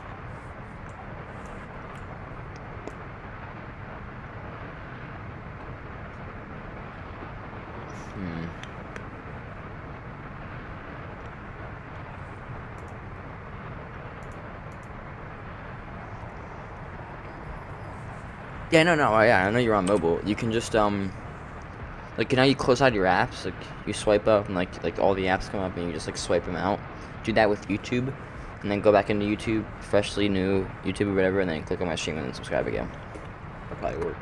Hmm. Yeah, no, no, yeah, I know you're on mobile. You can just um, like you know, you close out your apps, like you swipe up and like like all the apps come up and you just like swipe them out. Do that with YouTube, and then go back into YouTube, freshly new YouTube or whatever, and then click on my stream and then subscribe again. That'll probably work.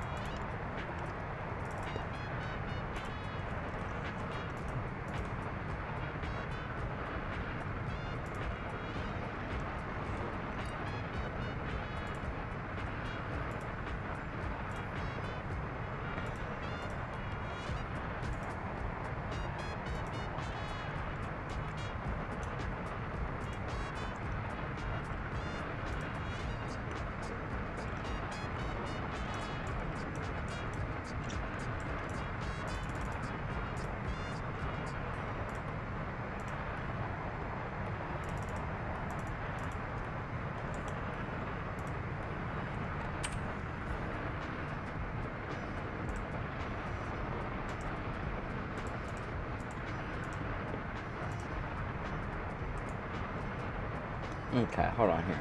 Okay, hold on here.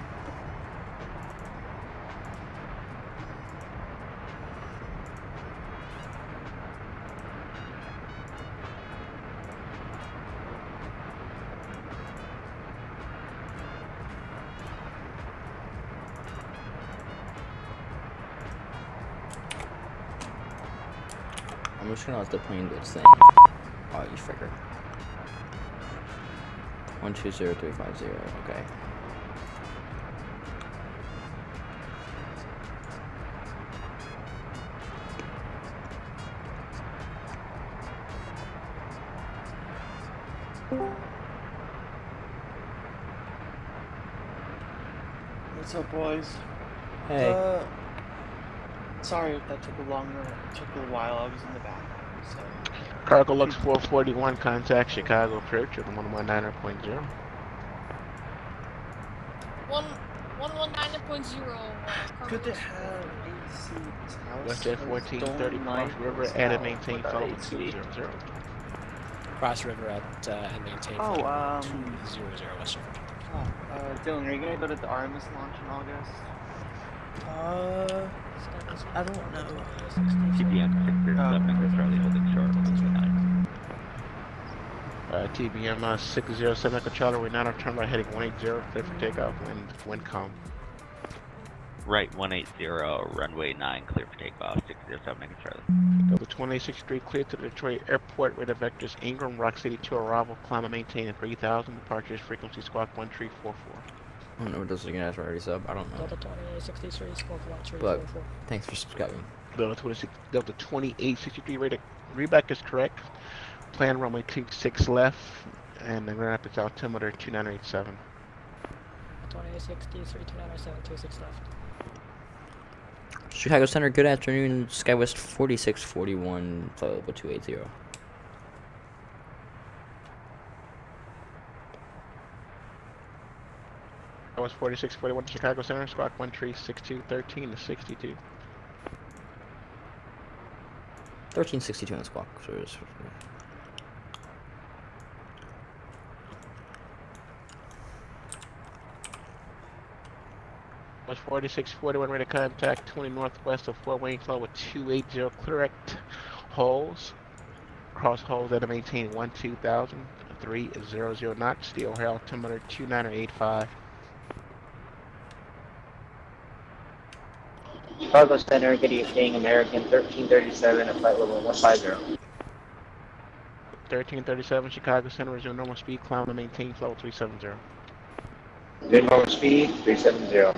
I'm just gonna let the plane do its thing. Oh, you figure. One two zero three five zero. Okay. What's up, boys? Hey. Uh, sorry if that took a longer, took a while. I was in the bathroom. So. Cargo Lux four forty-one, contact Chicago Approach at one one nine point zero. one one nine point zero. Good to have A C. West F fourteen thirty Cross River at and maintain flight two zero zero. Cross River at uh, and maintain Oh, flight um, two zero zero West River. Oh, uh, Dylan, are you gonna go to the Artemis launch in August? Uh, I don't know. T B M six zero seven, Echo Charlie holding short, holding nine. Uh, T B M uh, six zero seven Echo Charlie, we're now on turn right heading one eighty, clear for takeoff, wind, wind calm. Right, one eighty, runway nine, clear for takeoff, six zero seven Echo Charlie. Delta twenty-six three, clear to the Detroit Airport, radar vectors Ingram, Rock City two arrival, climb and maintain at three thousand, departures, frequency squawk one three four four. I don't know what those are gonna ask for already sub. I don't know. Delta twenty-eight sixty-three, squawk one three But four four. thanks for subscribing. Delta twenty-six, Delta twenty-eight sixty-three, radar reback is correct. Plan runway two six left, and the Grand Rapids altimeter two nine eight seven. twenty-eight sixty-three, two nine seven, two six left. Chicago Center, good afternoon. SkyWest forty-six forty-one, flight level two eighty. That was forty-six forty-one Chicago Center, squawk one three six two, thirteen to sixty-two. thirteen sixty-two on the squawk. So it's, was forty-six forty-one, ready to contact twenty northwest of Fort Wayne, flow with two eighty, correct holes. Cross holes that are maintained one two thousand, three hundred knots, steel hair altimeter two nine eight five. Chicago Center, Getty King, American thirteen thirty-seven, at flight level one five zero. thirteen thirty-seven, Chicago Center, resume normal speed, climb and maintain flow three seven zero. Good normal speed, three seven zero.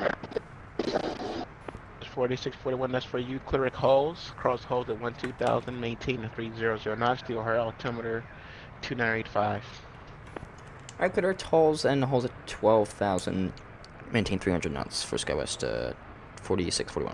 forty-six forty-one, that's for you, clear holes, cross holes at one two thousand, maintain the three hundred knots, steel hair altimeter two nine eight five. Alright, clear holes and holes at twelve thousand, maintain three hundred knots for SkyWest uh, forty-six forty-one.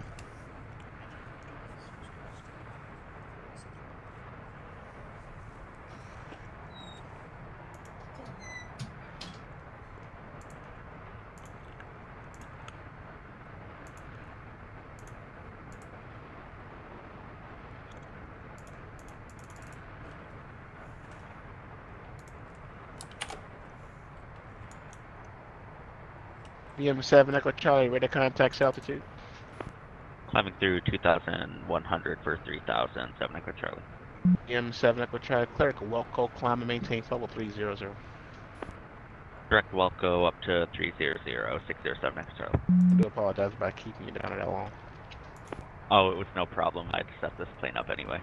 B M seven Echo Charlie, ready to contact altitude. Climbing through two thousand one hundred for three thousand, seven Echo Charlie. M seven Echo Charlie, Cleric, Welco, climb and maintain level three zero zero. Direct Welco up to three zero zero, six zero seven Echo Charlie. I do apologize about keeping you down that long. Oh, it was no problem. I'd set this plane up anyway.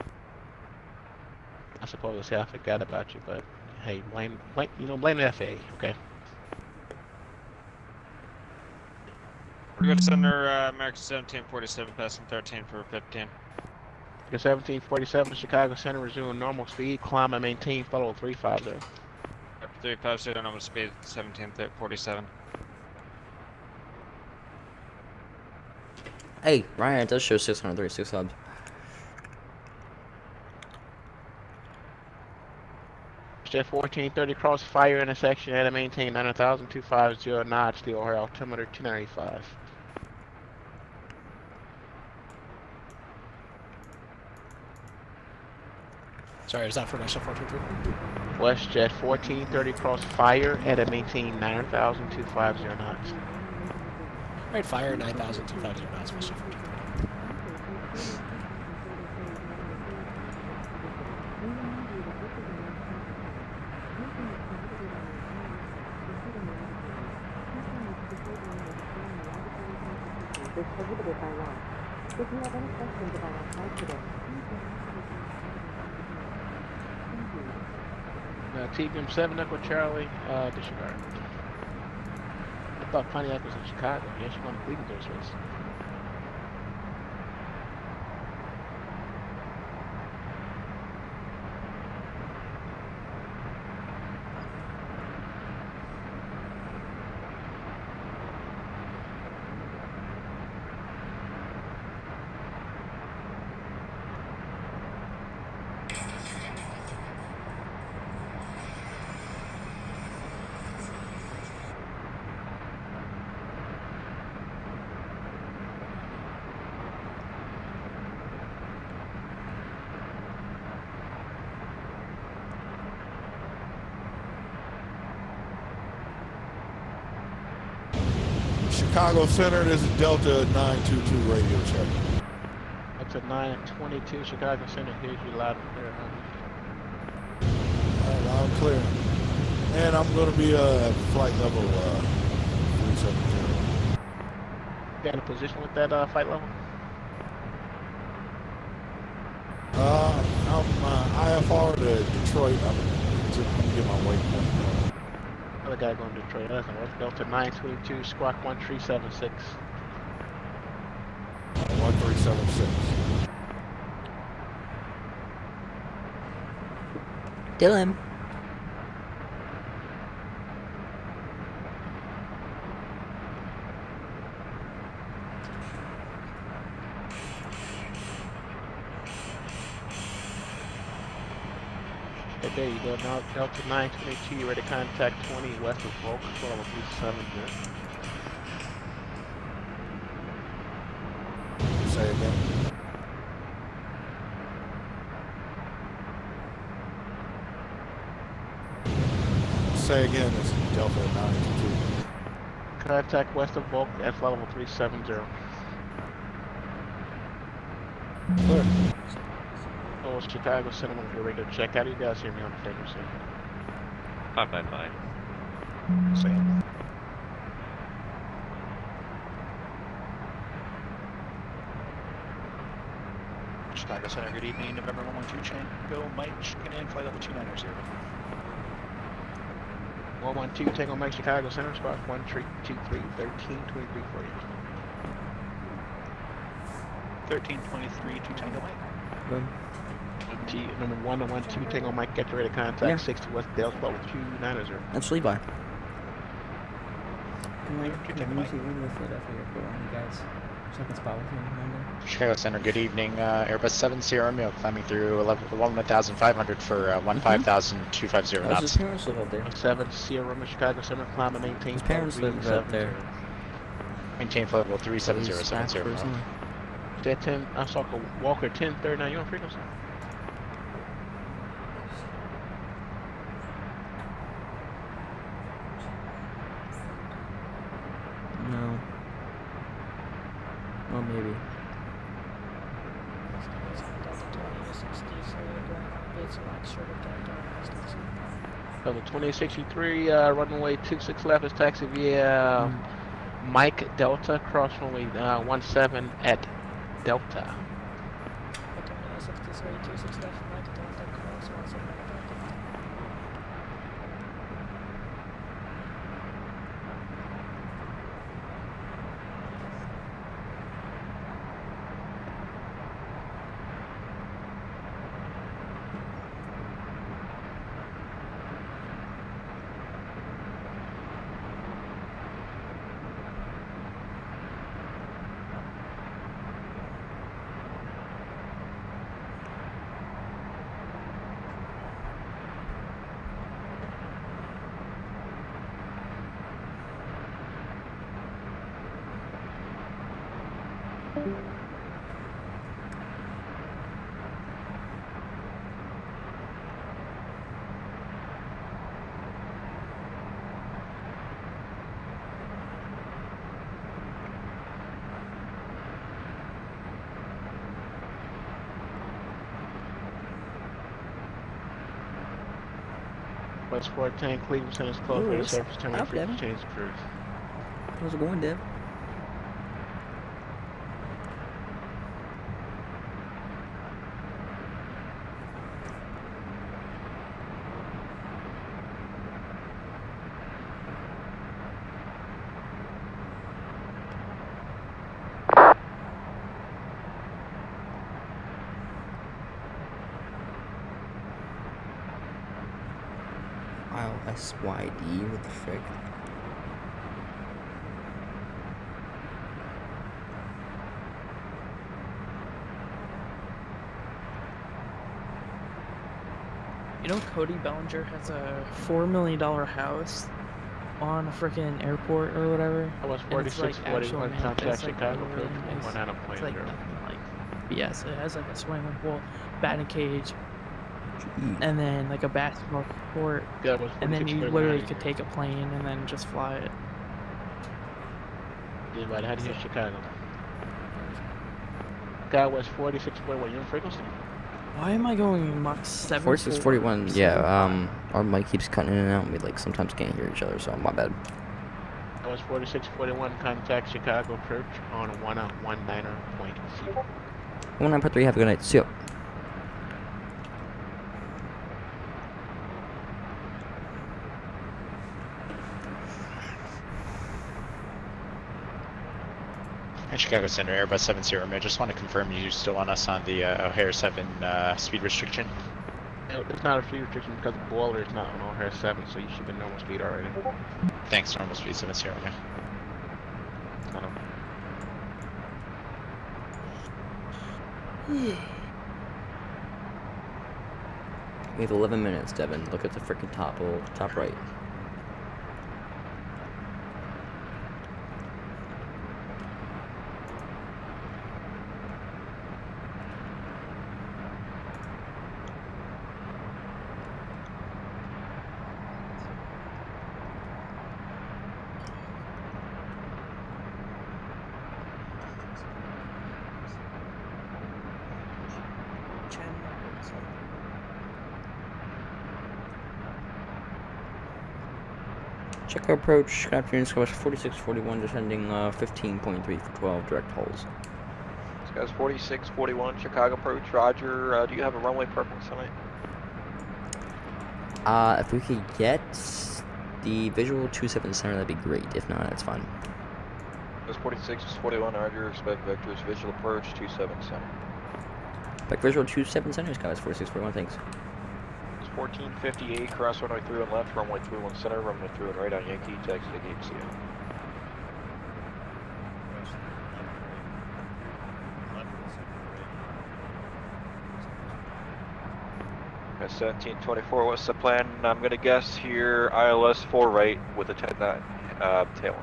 I suppose I say I forgot about you, but hey, blame, blame you know, blame the F A A, okay? We're good center, uh, American seventeen forty-seven, passing thirteen for fifteen. Your seventeen forty-seven, Chicago Center, resume normal speed, climb and maintain, follow three five zero. three five zero, normal speed, seventeen forty-seven. Hey, Ryan, it does show six hundred thirty-six subs. Jet fourteen thirty, cross fire intersection, and maintain nine thousand two fifty knots, the O'Hare altimeter two ninety-five. Sorry, is that for National four two three? WestJet fourteen thirty, cross fire, and maintain nine thousand two fifty knots. Right, fire nine thousand two fifty knots, National four two three. Is prohibited by law. If you have any questions about our flight today, Uh, T B M seven Echo Charlie, uh, disregard. I thought Pontiac was in Chicago. Yes, you want to Cleveland those races. Chicago Center, this is Delta nine two two radio check. That's a nine twenty-two Chicago Center. Here's you loud and clear. All right, loud and clear. And I'm going to be uh, at flight level uh, three seven zero. Got a position with that uh, flight level? Uh, I'm uh, I F R to Detroit. I'm just going to get my waypoint. Other guy going to Detroit. That's North Delta nine twenty-two, squawk one three seven six. one three seven six. Dylan. Okay, there you go. Now Delta nine twenty-two, you ready to contact twenty west of Volk, twelve three seven zero. Say again. Say again, this is Delta nine two two. Contact west of Volk at level three seven zero. Clear. Oh, Chicago Cinema, you're ready to check out. You guys hear me on the frequency? five five five. Same. Chicago Center, good evening. November one one two, chain. Go, Mike, chicken in, flight level two nine zero. one one two, Tango Mike, Chicago Center, squawk one three two three, thirteen twenty-three for you. thirteen twenty-three to Tango Mike. Boom. T, number one to one two, Tango Mike, get ready to contact Yeah. sixty West Dale, level two nine zero. That's Levi. Chicago Center, good evening. Uh, Airbus seven Sierra Romeo climbing through eleven thousand five hundred for uh, fifteen thousand two fifty How's knots. his parents live up there? seven Sierra Romeo, Chicago Center, climb and maintain. His parents live up there. Maintain flight level three seven zero seven zero. Jet ten, I saw a Walker ten thirty-nine, you on frequency? No. Well, maybe. sixty-three, going on base line short of that. So the twenty sixty-three, uh, runway two six left is taxi via um, Mike Delta, cross runway uh, one seven at Delta. sixty-three, two six left, Mike Delta, cross one seven at Delta. West fourteen, Cleveland Center is closed for the Ooh, surface terminal up, for Devin. change cruise. How's it going, Dev? Wow, S Y D, what the frick? You know, Cody Bellinger has a four million dollar house on a freaking airport or whatever. I was and it's, forty-six like, actual forty-one, man- contact it's, like, Chicago, really approach nice. one nine point It's like zero. nothing like B S. It has like a swimming pool, batting cage, and then like a basketball court. Yeah, it was and then you forty-six literally forty-nine. could take a plane and then just fly it. Yeah, right, how do you hear Chicago? Guy was forty-six forty-one, you're in frequency? Why am I going Mach seven? forty-six forty-one, yeah, um, our mic keeps cutting in and out, and we, like, sometimes can't hear each other, so my bad. That was forty-six forty-one, contact Chicago approach on one one nine point zero. one nine point three, have a good night, see ya. At Chicago Center, Airbus seven zero, I just want to confirm you still want us on the uh, O'Hare seven uh, speed restriction. No, it's not a speed restriction because the boiler is not on O'Hare seven, so you should be normal speed already. Thanks, normal speed seven zero, yeah. I don't We have eleven minutes, Devin. Look at the freaking top, oh, top right. Check our approach, good afternoon, Squash forty-six forty-one, descending uh, fifteen point three for twelve direct holes. This guy's forty-six forty-one, Chicago approach, roger. Uh, do you have a runway preference tonight? Uh, if we could get the visual two seven center, that'd be great. If not, that's fine. This forty-six forty-one, roger. Expect vectors, visual approach, two seven center. Back visual two seven center, guys, forty-six forty-one, thanks. It's fourteen fifty-eight, cross runway three one left, runway three one center, runway three one right on Yankee, taxi to gate C. seventeen twenty-four, what's the plan? I'm gonna guess here I L S four right with a ten knot uh, tail.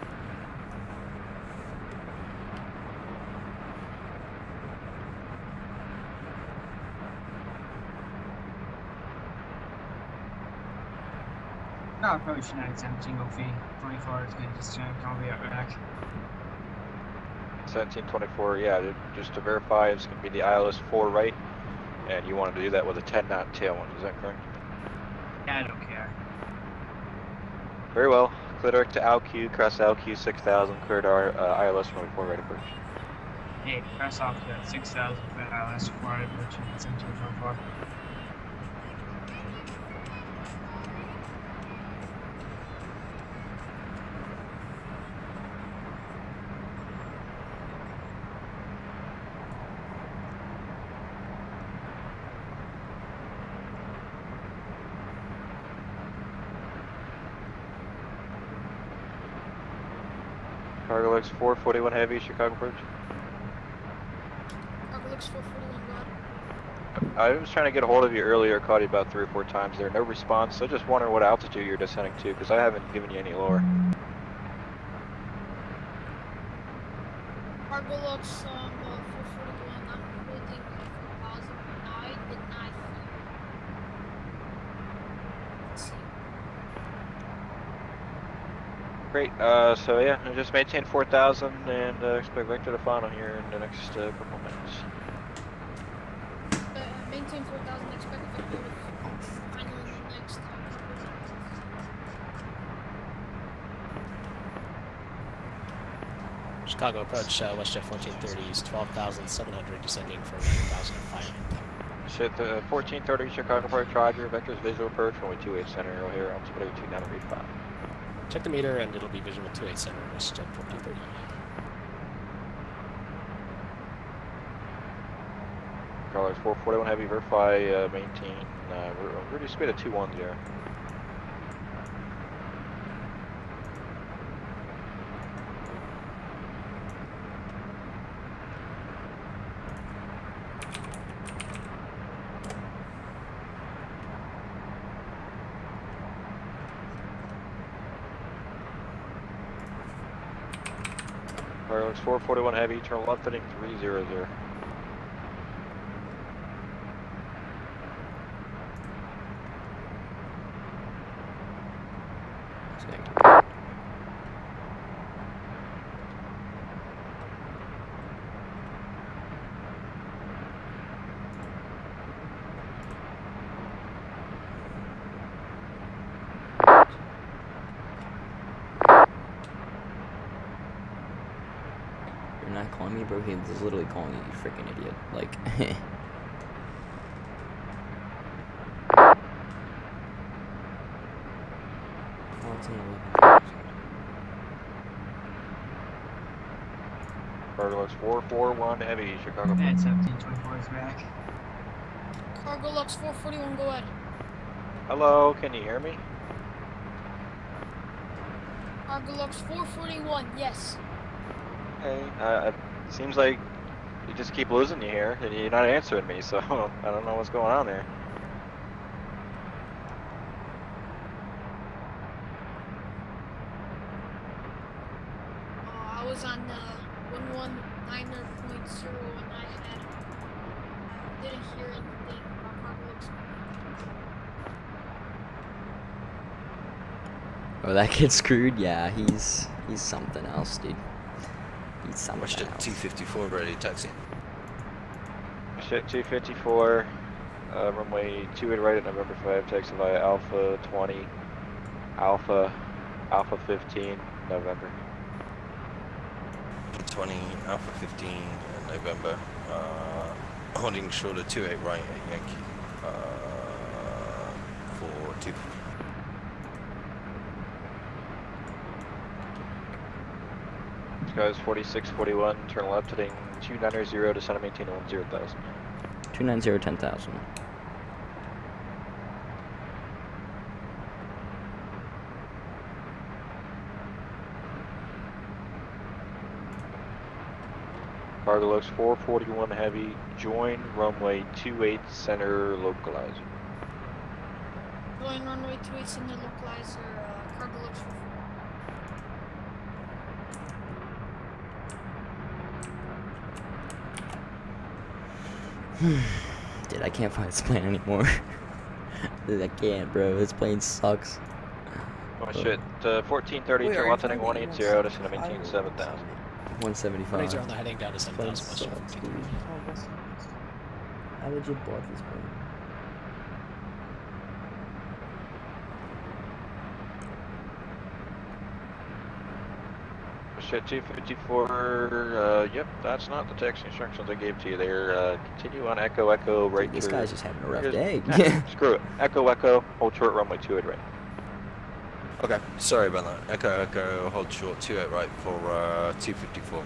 No, approach United seventeen, go fee. twenty-four is good, just uh, can't be out back. seventeen twenty-four, yeah, just to verify, it's gonna be the I L S four right And you wanted to do that with a ten knot tailwind, is that correct? Yeah, I don't care. Very well. Clear direct to Al Q, cross Al Q six thousand, cleared our uh, I L S runway four right approach. Hey, press off that six thousand for I L S four right approach and seventeen twenty-four. Cargo X four forty-one Heavy, Chicago approach. Cargo looks four forty-one, go ahead. I was trying to get a hold of you earlier, caught you about three or four times there, no response. So I just wondering what altitude you're descending to, because I haven't given you any lower. Cargo looks um, uh, four forty-one, I'm holding four thousand, I did not hear. Let's see. Great, uh, so yeah, I just maintain four thousand and uh, expect Vector to final here in the next uh, couple of minutes. Uh, maintain four thousand, expect Vector to final in the next uh, couple of minutes. Chicago approach, uh, WestJet fourteen thirty is twelve thousand seven hundred, descending for nine thousand five hundred. Shit, the fourteen thirty Chicago approach, Roger, Vector's visual approach, runway two eight center, O'Hare, altimeter two nine eight five. Check the meter and it'll be visual two eight center, WestJet fourteen thirty. Colors four forty-one Heavy, verify, uh, maintain, uh, reduce speed at two one zero. Fireworks four forty-one Heavy, turn left heading three zero zero. You're not calling me, bro. He's literally calling you, you freaking idiot. Like, Cargo Lux four forty-one Heavy, Chicago. And seventeen twenty-four is back. Cargo looks four forty-one, go ahead. Hello, can you hear me? Cargo looks four forty-one, yes. Hey, uh, it seems like you just keep losing you here, and you're not answering me, so I don't know what's going on there. Uh, I was on uh, one one niner point zero and I had, I didn't hear anything about Cargo looks. oh, that kid's screwed? Yeah, he's he's something else, dude. He's something Watch else. T fifty-four ready, taxi. Shit, two fifty-four, uh, runway two eight right at November five, taxi via Alpha twenty, Alpha, Alpha fifteen, November. twenty, Alpha fifteen, November. Uh, holding shoulder two eight right at Yankee. Uh, for two. Skies forty-six forty-one, turn left heading two nine zero, descend and maintain one zero thousand. two nine zero, ten thousand. Cargo Lux four forty-one Heavy, join runway two eight center localizer. Join runway two eight center localizer, uh, Cargo looks four. Dude, I can't find this plane anymore. Dude, I can't, bro. This plane sucks. Oh shit, uh, fourteen thirty, Wait, turn are left you heading finding one eight zero, descend and one maintain seven thousand. one seventy-five. Ranger on the heading down to seven thousand, WestJet fourteen thirty. I legit bought this plane. Shit, two fifty-four, uh, yep, that's not the text instructions I gave to you there. Uh, continue on Echo Echo right Dude, this to... guy's just having a rough Here's- day. nah, screw it. Echo Echo, hold short runway two eight right. Okay, sorry about that. Echo Echo, hold short two eight right for uh, two fifty-four.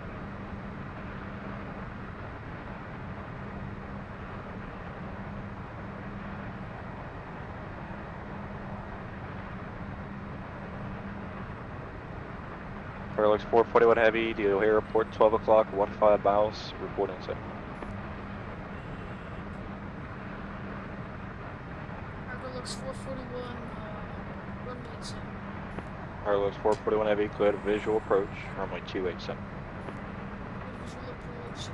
Fairlux four forty-one Heavy, the O'Hare Airport, twelve o'clock, one five miles, reporting set. Cargo looks four forty-one, uh, runway seven. Fairlux four forty-one Heavy, cleared visual approach, runway two eight seven. Visual approach.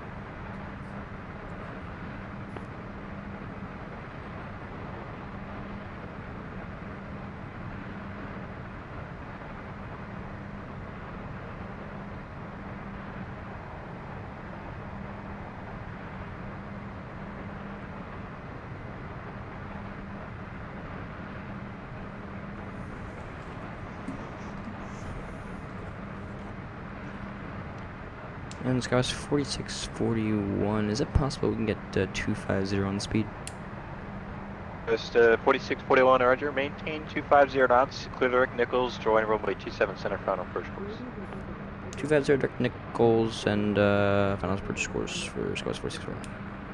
And this guy's forty-six forty-one. Is it possible we can get uh, two fifty on the speed? Just uh, forty-six forty-one, Roger, maintain two fifty knots, clear direct Nichols, join runway two seven center final approach course. two fifty Dirk Nichols and uh, final approach course for Scouts forty-six forty-one.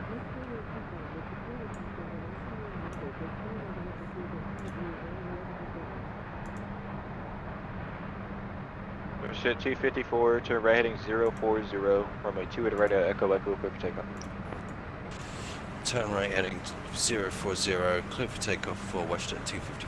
Shit, two fifty-four, turn right heading zero four zero, runway two eight right at Echo Echo, clear for takeoff. Turn right heading zero four zero, clear for takeoff for WestJet two fifty-four.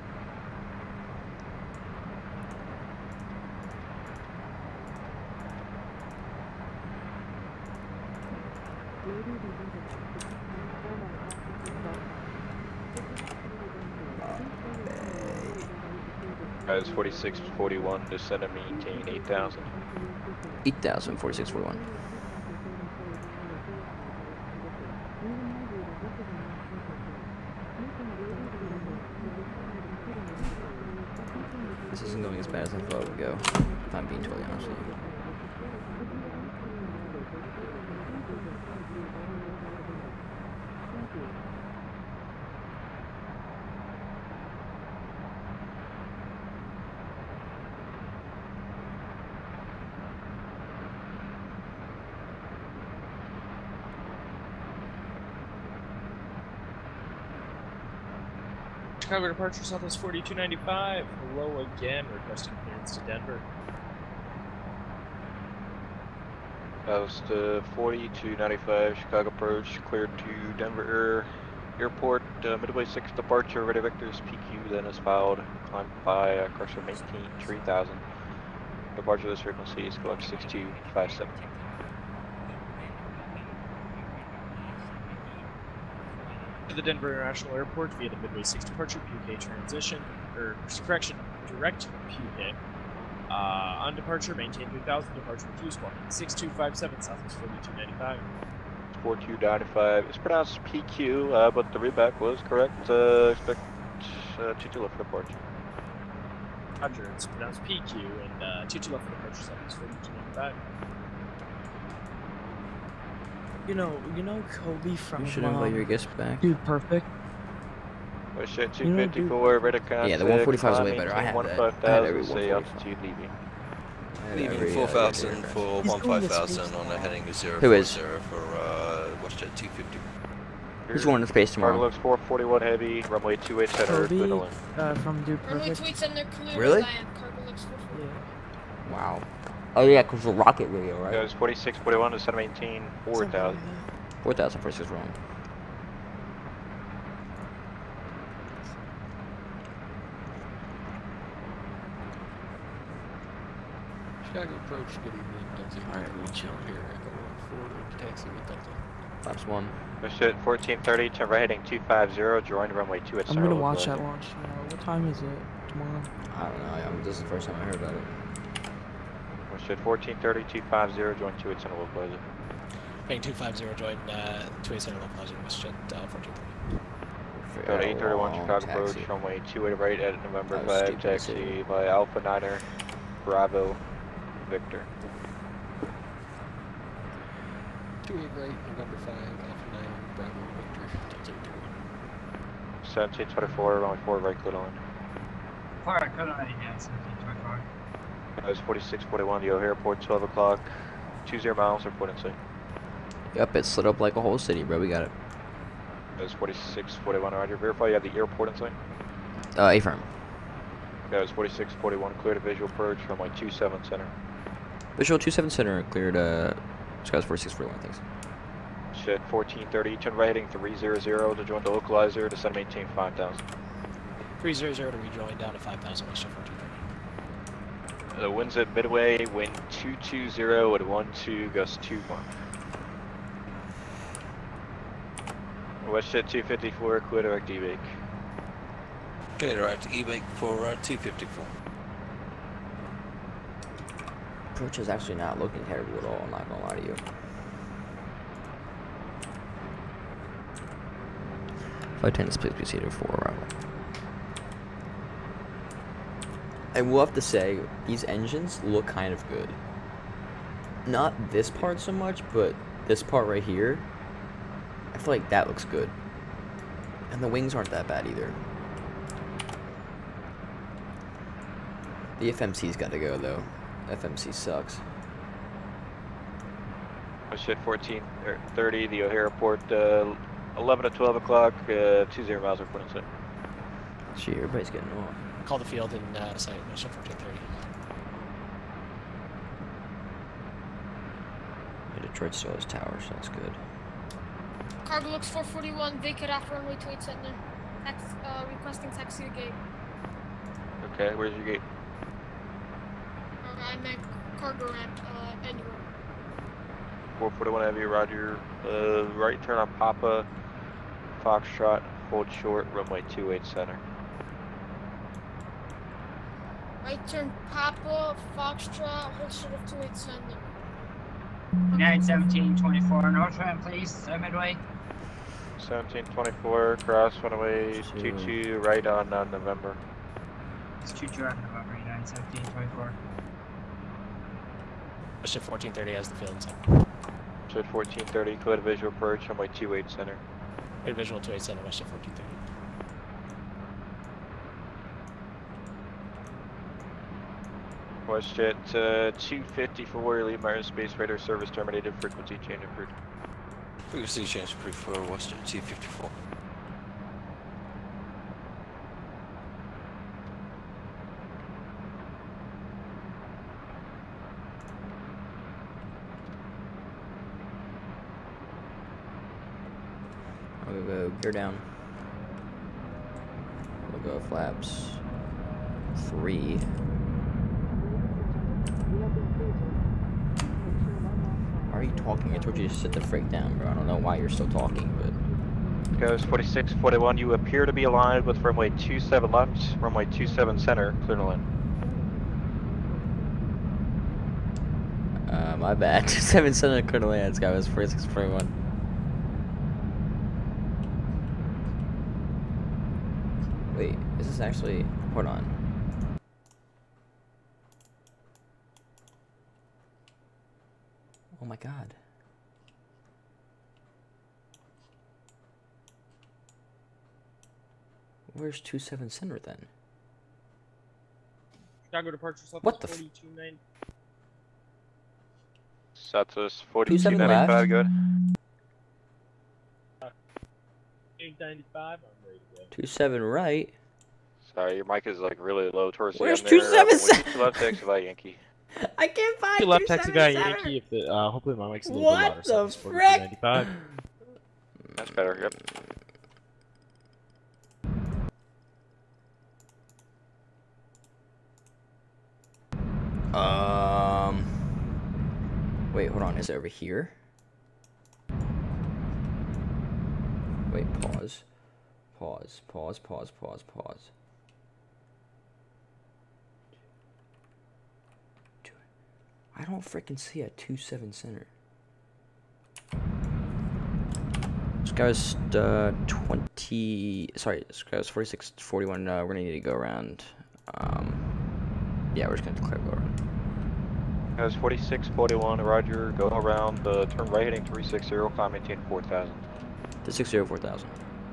Guys, forty-six forty-one, descend and maintain eight thousand. eight thousand, forty-six forty-one. This isn't going as bad as I thought it would go, if I'm being totally honest with you. Chicago departure Southwest forty-two ninety-five. Hello again, requesting clearance to Denver. Coast uh, forty-two ninety-five, Chicago approach, cleared to Denver Airport, uh, Midway six departure, ready vectors, P Q, then is filed, climb by uh, Crusher maintain three thousand. Departure this frequency is Gulf six two five seven. To the Denver International Airport via the Midway six departure, P U K transition, or correction, direct P U K. Uh, on departure, maintain two thousand, departure two squad, six two five seven, Southwest forty-two ninety-five. forty-two ninety-five, it's pronounced P Q, uh, but the readback was correct, uh, expect uh, two two left for departure. Roger, it's pronounced P Q, and uh, two two left for departure, Southwest forty-two ninety-five. You know, you know Kobe from You should um, invite your guests back. Dude Perfect. Oh shit, You know, two fifty-four, ready to contact. Yeah, the one forty-five is way better. I have that. I have every say one altitude leaving. Leaving four thousand for one five thousand on a heading of zero Who four is? zero for uh, WestJet two fifty. Who's going to space tomorrow? Cargo looks four forty-one heavy, runway two eight center, Kobe, middle uh, from Dude Runway Perfect. tweets and they're clear Really? to land. Cargo looks four forty-one. Wow. Oh yeah, because the rocket video, right? Goes forty-six forty-one to center maintain four thousand. four thousand forty-six wrong. Chicago approach, good evening. Alright, we chill here. Echo one forward, taxi with Delta. Flaps one. Shit, fourteen thirty, turn right heading two five zero, join runway two at I'm center. gonna watch that launch tomorrow. What time is it tomorrow? I don't know. I, this is the first time I heard about it. Shit, fourteen thirty, two five zero, join two at center, we'll close it. Paying two five zero, join uh, two eight center localizer westjet uh, fourteen thirty. Got eight thirty-one long Chicago approach, taxi. runway two eight right at November That was five, stupid, taxi too. by Alpha Niner, Bravo, Victor. two eight right, November five, Alpha nine, Bravo, Victor, Delta two. seventeen twenty-four, runway four right, clear to land. Alright, good on it, yeah, seventeen twenty-four. That was forty-six forty-one, the O'Hare Airport, twelve o'clock, two zero miles, report in sight. Yep, it slid up like a whole city, bro. We got it. That was forty-six forty-one, roger. Verify you have the airport in sight. Uh, A-firm. That was forty-six forty-one, clear to visual approach, runway two seven center. Visual two seven center, cleared, uh, Skies forty-six forty-one, thanks. Shit, fourteen thirty, turn right heading three zero zero to join the localizer, descend maintain five thousand. three zero zero to rejoin down to five thousand westjet fourteen thirty. The winds at Midway, wind two two zero at one two, gust two one. Westjet two fifty-four, clear direct E-Bake. Clear direct E-Bake for uh, two fifty-four. Approach is actually not looking terrible at all, I'm not gonna lie to you. Flight attendants, please be seated for arrival. I will have to say, these engines look kind of good. Not this part so much, but this part right here, I feel like that looks good. And the wings aren't that bad either. The F M C's got to go though. F M C sucks. Westjet fourteen thirty, the O'Hare Airport, uh, eleven to twelve o'clock, uh, two zero miles, report in sight. Gee, everybody's getting off. Call the field and uh, site westjet fourteen thirty. Yeah, Detroit still has towers, so that's good. Cargo looks four forty-one, vacate after runway two eight center. Tax, uh, requesting taxi to gate. Okay, where's your gate? Uh, I'm at cargo ramp, uh, anywhere. four forty-one heavy, roger. Uh, right turn on Papa, Foxtrot, hold short, runway two eight center. Right turn Papa, Foxtrot, hold short of two eight center. nine seventeen twenty-four, north ramp, please, uh, Midway. seventeen twenty-four, cross runway two two, right on uh, November. It's two two on November, nine seventeen twenty-four. Westjet fourteen thirty has the field inside. Westjet fourteen thirty, clear to visual approach, runway two eight center. Clear visual two eight center, Westjet fourteen thirty. Westjet uh, two fifty-four, leave Myers Space Radar service terminated, frequency change approved. Frequency change approved for Westjet two fifty-four. We'll go gear down. We'll go flaps three. Why are you talking? I told you to sit the frick down, bro. I don't know why you're still talking, but... Goes forty-six forty-one, you appear to be aligned with runway two seven left, runway two seven center, clear to land. Uh, my bad. two seven center, clear to land. This guy was forty-six forty-one. Wait, is this actually... Hold on. Oh my god. Where's two seven center then? Chicago departure level What the f- forty-two nine. Satos forty-two ninety-five, good. eight ninety-five, I'm ready to go. two seven right. Sorry, your mic is like really low towards the Where's end two there. seven Uh, cent- two left taxi by Yankee. I can't find Two left two taxi seven guy center. Yankee. If the, uh, hopefully my mic's a little What bit louder. the so it's forty-two frick? ninety-five. That's better, yep. Um. Wait, hold on. Is it over here? Wait, pause. Pause, pause, pause, pause, pause. I don't freaking see a two seven center. Sky was uh, twenty. Sorry, Sky was forty-six forty-one. Uh, we're gonna need to go around. Um, yeah, we're just gonna declare go around. That was forty-six forty-one, Roger. Go around, uh, turn right heading three six zero, climb maintain four thousand. three six zero, four thousand.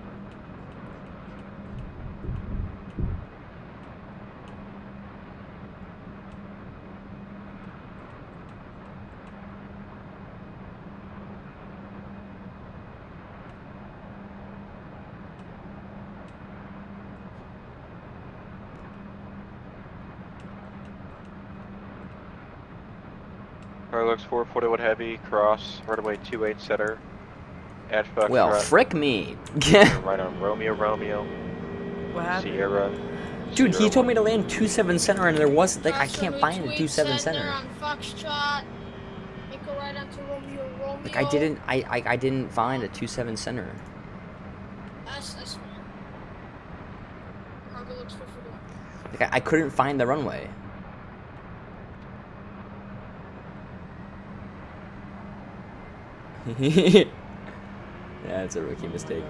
Looks four forty-one heavy, cross, right away two eight setter. Edge Fox. Well, right. frick me. Right on Romeo, Romeo. What happened? Sierra. Dude, Sierra he told me to land two seven center and there wasn't, like, I can't find a two seven center. On Foxtrot. Make a right onto Romeo, Romeo. Like, I didn't, I, I, I didn't find a two seven center. That's, that's fine. Cargo looks four forty-one. Like, I, I couldn't find the runway. Yeah, it's a rookie mistake.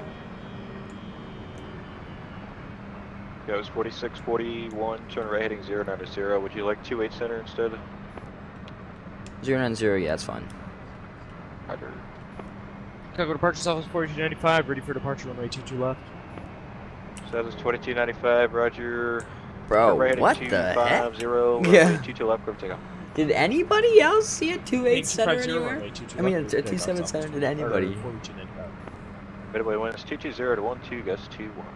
Goes forty-six forty-one, turn right heading zero nine zero. Would you like two eight center instead? zero nine zero, yeah, that's fine. Roger. Chicago departure Southwest forty-two ninety-five, ready for departure runway two two left. Status twenty-two ninety-five, Roger. Bro, right what heading the heck? two five zero, Yeah. two two left, clear for takeoff. Did anybody else see a two eight center eight two five zero, anywhere? runway two two I mean, left, a, a clear two for seven takeoff, center, did or anybody? forty-two ninety-five. Midway winds two two zero to one two, gust two one.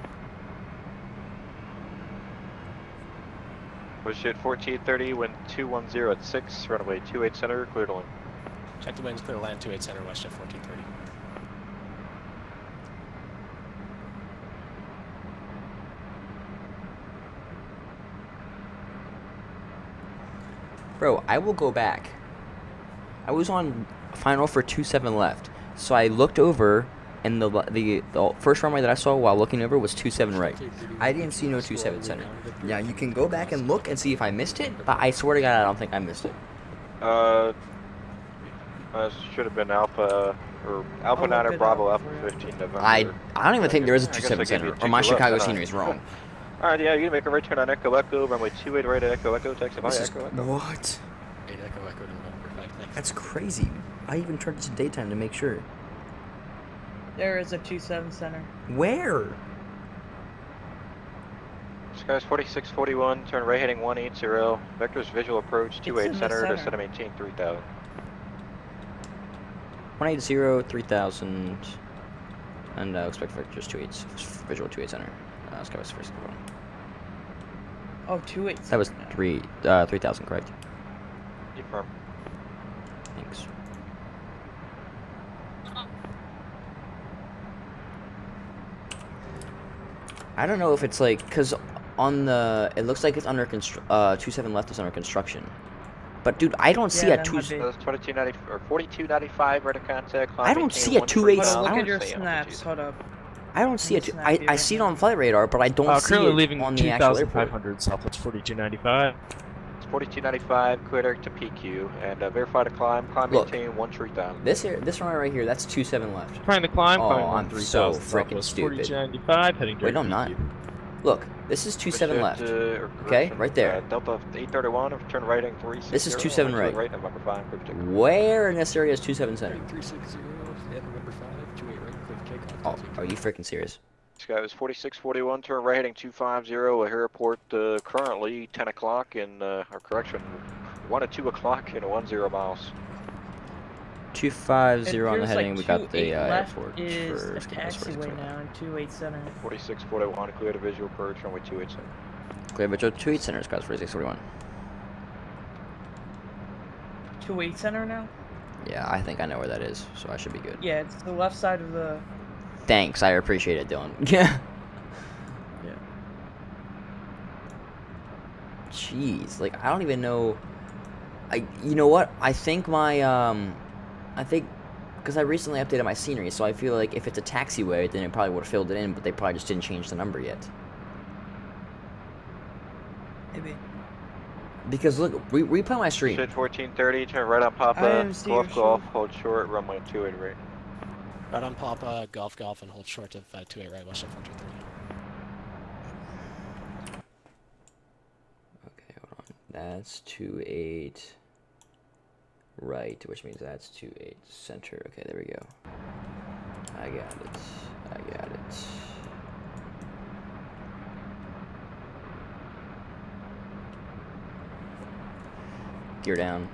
Push it fourteen thirty, wind two one zero at six, runway two eight center, clear to land. Check the winds, clear land two eight center, west at fourteen thirty. Bro, I will go back. I was on final for two seven left, so I looked over, and the the, the first runway that I saw while looking over was two seven right. I didn't see no two seven center. Yeah, you can go back and look and see if I missed it, but I swear to God, I don't think I missed it. Uh, uh should have been Alpha, or Alpha I'll nine or look it Bravo, up Alpha for you. fifteen November. I I don't even think there is a I two guess seven I gave you center, two or my two Chicago left, scenery is wrong. Alright, yeah, you can make a right turn on Echo Echo, runway two eight right at Echo Echo, taxi by This is- Echo Echo. What? eight Echo Echo to November five, thanks. That's crazy. I even tried this in daytime to make sure. There is a two seven center. Where? Skies forty-six forty-one, turn right heading one eight zero, vectors visual approach two eight in the center, center. descend to maintain three thousand. one eight zero, three thousand, and uh, expect vectors two eight, visual two eight center. Uh, Sky was first one. Oh, two eight. That was three, uh, three thousand, correct? Confirm. Thanks. I don't know if it's like, cause on the, it looks like it's under constru uh, two seven left is under construction. But dude, I don't see Yeah, a that two. might be. That's twenty-two ninety or forty-two ninety-five, right of contact. I don't see a two eight. But I look don't at your say snaps. Hold up. I don't see it. Let me I, snap you I right see it now. on flight radar, but I don't Uh, see currently it leaving on two the actual thousand five airport. hundred Southwest forty-two ninety-five. It's forty-two ninety-five, clear to P Q, and uh, verify to climb, climb Look. maintain one three thousand. This here, this runway right here, that's two seven left. Trying to climb, Oh, climbing I'm three so thousand frickin' Southwest stupid. forty-two ninety-five, heading Wait, direct no, I'm not. P Q. Look, this is two seven left. Uh, Okay, right there. Uh, Delta eight thirty-one, turn right heading three six zero. This is two seven right. Right, November five, clear for takeoff. Where in this area is two seven center? three six zero, yeah, November five, two eight right, clear for takeoff. Oh, are you freaking serious? Sky was forty-six forty-one, turn right heading two five zero, a airport uh, currently ten o'clock in, uh, or correction, one to two o'clock in one zero miles. two five It zero on the appears heading. like we got two eight the uh, left airport is for a Sky's first taxiway control. now in two eight center. forty-six forty-one, clear to visual approach, runway two eight seven. Clear visual two eight center. Sky's forty-six forty-one. two eight center now? Yeah, I think I know where that is, so I should be good. Yeah, it's the left side of the. Thanks, I appreciate it, Dylan. Yeah. Yeah. Jeez, like I don't even know. I, you know what? I think my um, I think, because I recently updated my scenery, so I feel like if it's a taxiway, then it probably would have filled it in, but they probably just didn't change the number yet. Maybe. Because look, re replay my stream. Shit fourteen thirty, turn right on Papa, I am go off serious. golf, hold short, runway two eight right. Right on Papa, Golf Golf, and hold short of uh, two eight right, west of fourteen thirty. Okay, hold on. That's two eight right, which means that's two eight center. Okay, there we go. I got it. I got it. Gear down.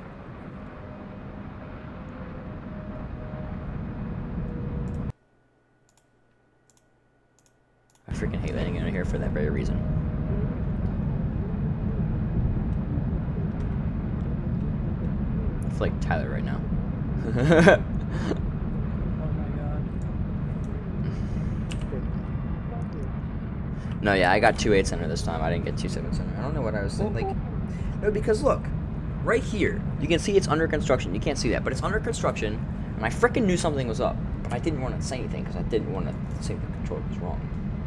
I freaking hate landing out here for that very reason. I feel like Tyler right now. Oh my god. No, yeah, I got two eight center this time. I didn't get two seven center. I don't know what I was saying. Like, no, because look, right here, you can see it's under construction. You can't see that, but it's under construction, and I freaking knew something was up, but I didn't want to say anything because I didn't want to say the control was wrong.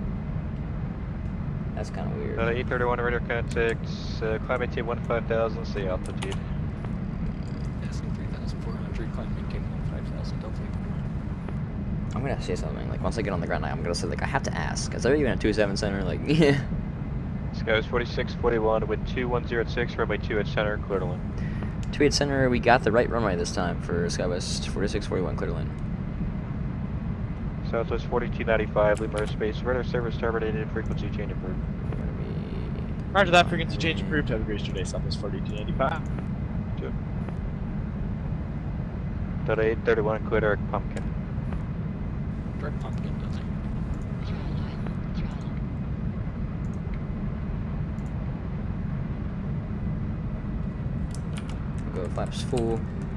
That's kind of weird. Uh, eight thirty-one radar contacts, uh, climb maintain one five thousand, say altitude. Passing three thousand four hundred, climb maintain one five thousand, Delta. I'm gonna say something. Like once I get on the ground, I'm gonna say like I have to ask. Is there even a two seven center? Like yeah. Sky's forty-six forty-one with two one zero six, runway two at center, clear to land. two eight center, we got the right runway this time for SkyWest forty-six forty-one, clear to land. Southwest forty-two ninety-five, leave airspace, radar service terminated, frequency change approved. Roger that, frequency change approved. Have a great day, Southwest forty-two ninety-five. Two. Delta eight thirty-one, clear direct pumpkin. Direct pumpkin, Delta. Go flaps full.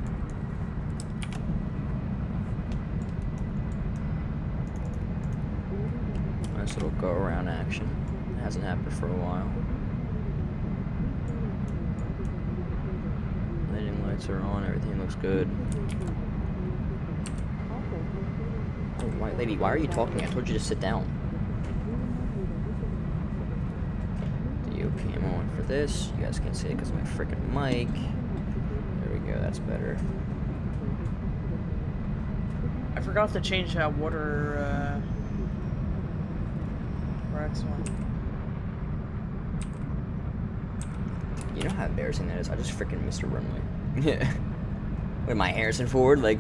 Nice little go around action. It hasn't happened for a while. Landing lights are on, everything looks good. Oh, white lady, why are you talking? I told you to sit down. D O cam on for this. You guys can't see it because of my freaking mic. There we go, that's better. I forgot to change that water, uh... X one. You know how embarrassing that is? I just freaking missed a runway. Yeah. What am I, Harrison Ford? Like,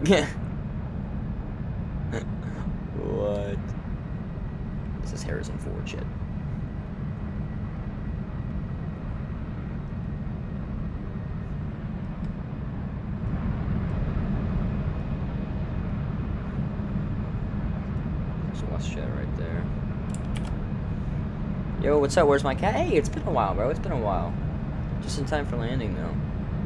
what? This is Harrison Ford shit. There's a WestJet right there. Yo, what's up? Where's my cat? Hey, it's been a while, bro. It's been a while. Just in time for landing, though.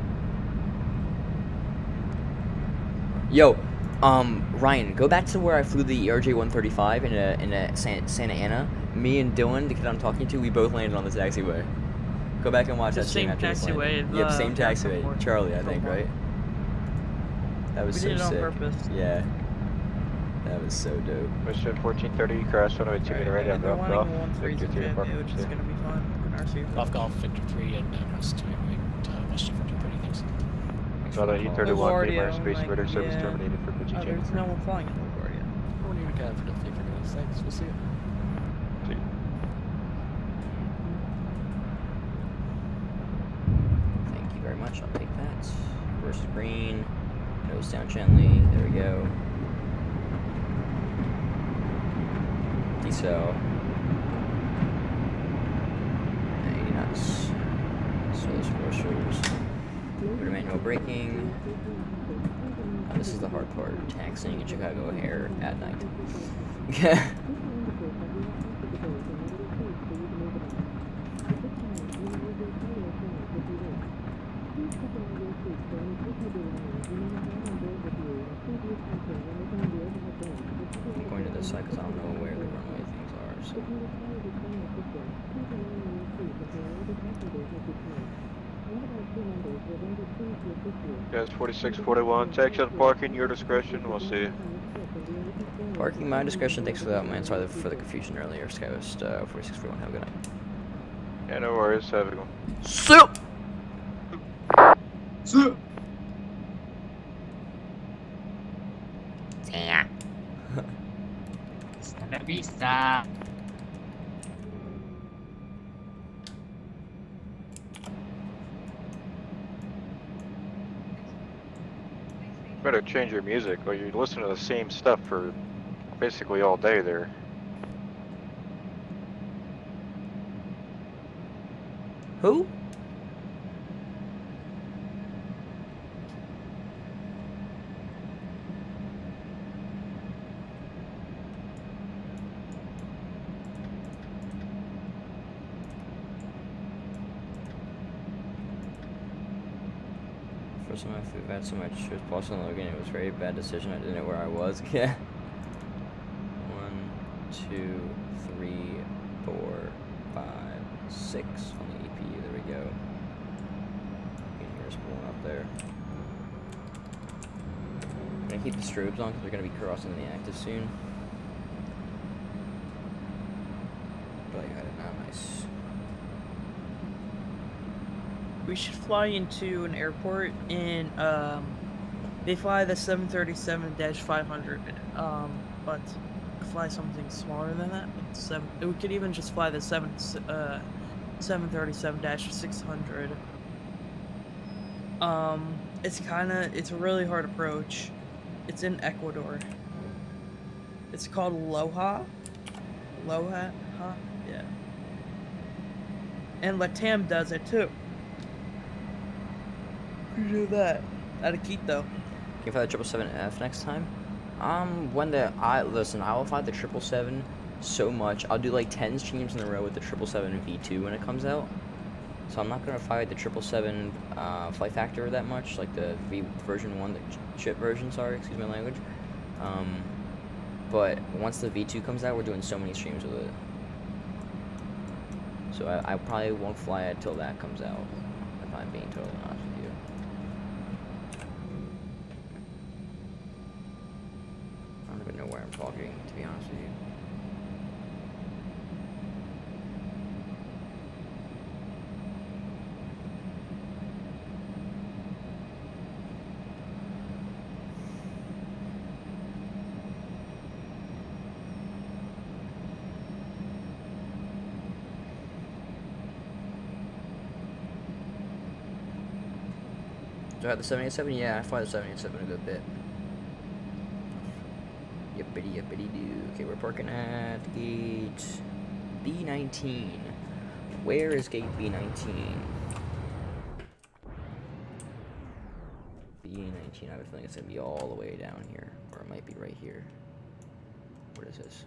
Yo, um, Ryan, go back to where I flew the E R J one thirty-five in a in a San, Santa Ana. Me and Dylan, the kid I'm talking to, we both landed on the taxiway. Go back and watch the that stream after this landing. taxiway. Yep, uh, same taxiway. Charlie, I think, right? That was we so did it on sick. purpose. Yeah. That was so dope. Mission fourteen thirty, crash runway two meter right down, They're golf wanting golf. one threes Victor and two, Van, which is gonna be fun. R C. Golf Golf, Victor three, and uh, West two eight right, uh, west of fourteen thirty, thanks. Delta eight thirty-one, leave LaGuardia, airspace, like, radar service yeah. terminated, frequency Oh, change there's no approved. one flying in LaGuardia. We'll need a cab for Delta for goodness sakes, we'll see you. See you. Thank you very much. I'll take that. Reverse green. Nose down gently. There we go. Decel. eighty knots. Slow reversals. Motor manual braking. Oh, this is the hard part. Taxiing in Chicago O'Hare at night. I'm going to this side because I don't know where the runway things are. So. Guys, forty-six forty-one, section parking, your discretion, we'll see you. Parking, my discretion. Thanks for that, man. Sorry for the confusion earlier. SkyWest uh, forty-six forty-one. Have a good night. Yeah, no worries. Have a good one. Sup? Sup? Yeah. la vista. Better change your music, or you listen to the same stuff for basically all day there. Who? First time I've had so much with Boston Logan, it was a very bad decision. I didn't know where I was. Yeah. One, two, three, four, five, six on the E P U. There we go. You can hear us pulling up there. I'm gonna keep the strobes on because we're gonna be crossing the active soon. But I got it now. Nice. We should fly into an airport in, um, they fly the seven thirty-seven five hundred, um, but fly something smaller than that. Like seven, we could even just fly the seven, uh, seven thirty-seven six hundred. Um, it's kind of, it's a really hard approach. It's in Ecuador. It's called Loja. Loja, huh? Yeah. And Latam does it too. You do that out of Quito. Can you fly the triple seven F next time? Um, when the I listen, I will fly the triple seven so much. I'll do like ten streams in a row with the triple seven V two when it comes out. So I'm not gonna fly the triple seven uh, flight factor that much, like the V version one, the chip version. Sorry, excuse my language. Um, but once the V two comes out, we're doing so many streams with it. So I, I probably won't fly it till that comes out, if I'm being totally honest with you. I don't even know where I'm talking, to be honest with you. Do I have the seven eighty-seven? Yeah, I fly the seven eighty-seven a good bit. Yippity yippity doo. Okay, we're parking at gate B nineteen. Where is gate B nineteen? B nineteen, I have a feeling it's gonna be all the way down here. Or it might be right here. What is this?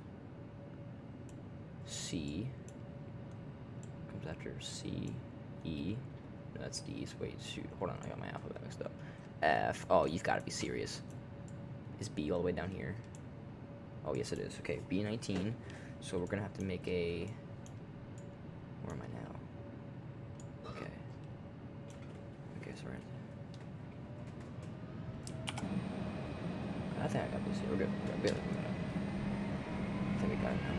C. Comes after C. E. No, that's D. Wait, shoot. Hold on, I got my alphabet mixed up. F. Oh, you've got to be serious. Is B all the way down here? Oh, yes, it is. Okay, B nineteen. So we're going to have to make a... Where am I now? Okay. Okay, so we're in... I think I got this. We're good. We're good. I think we got it now.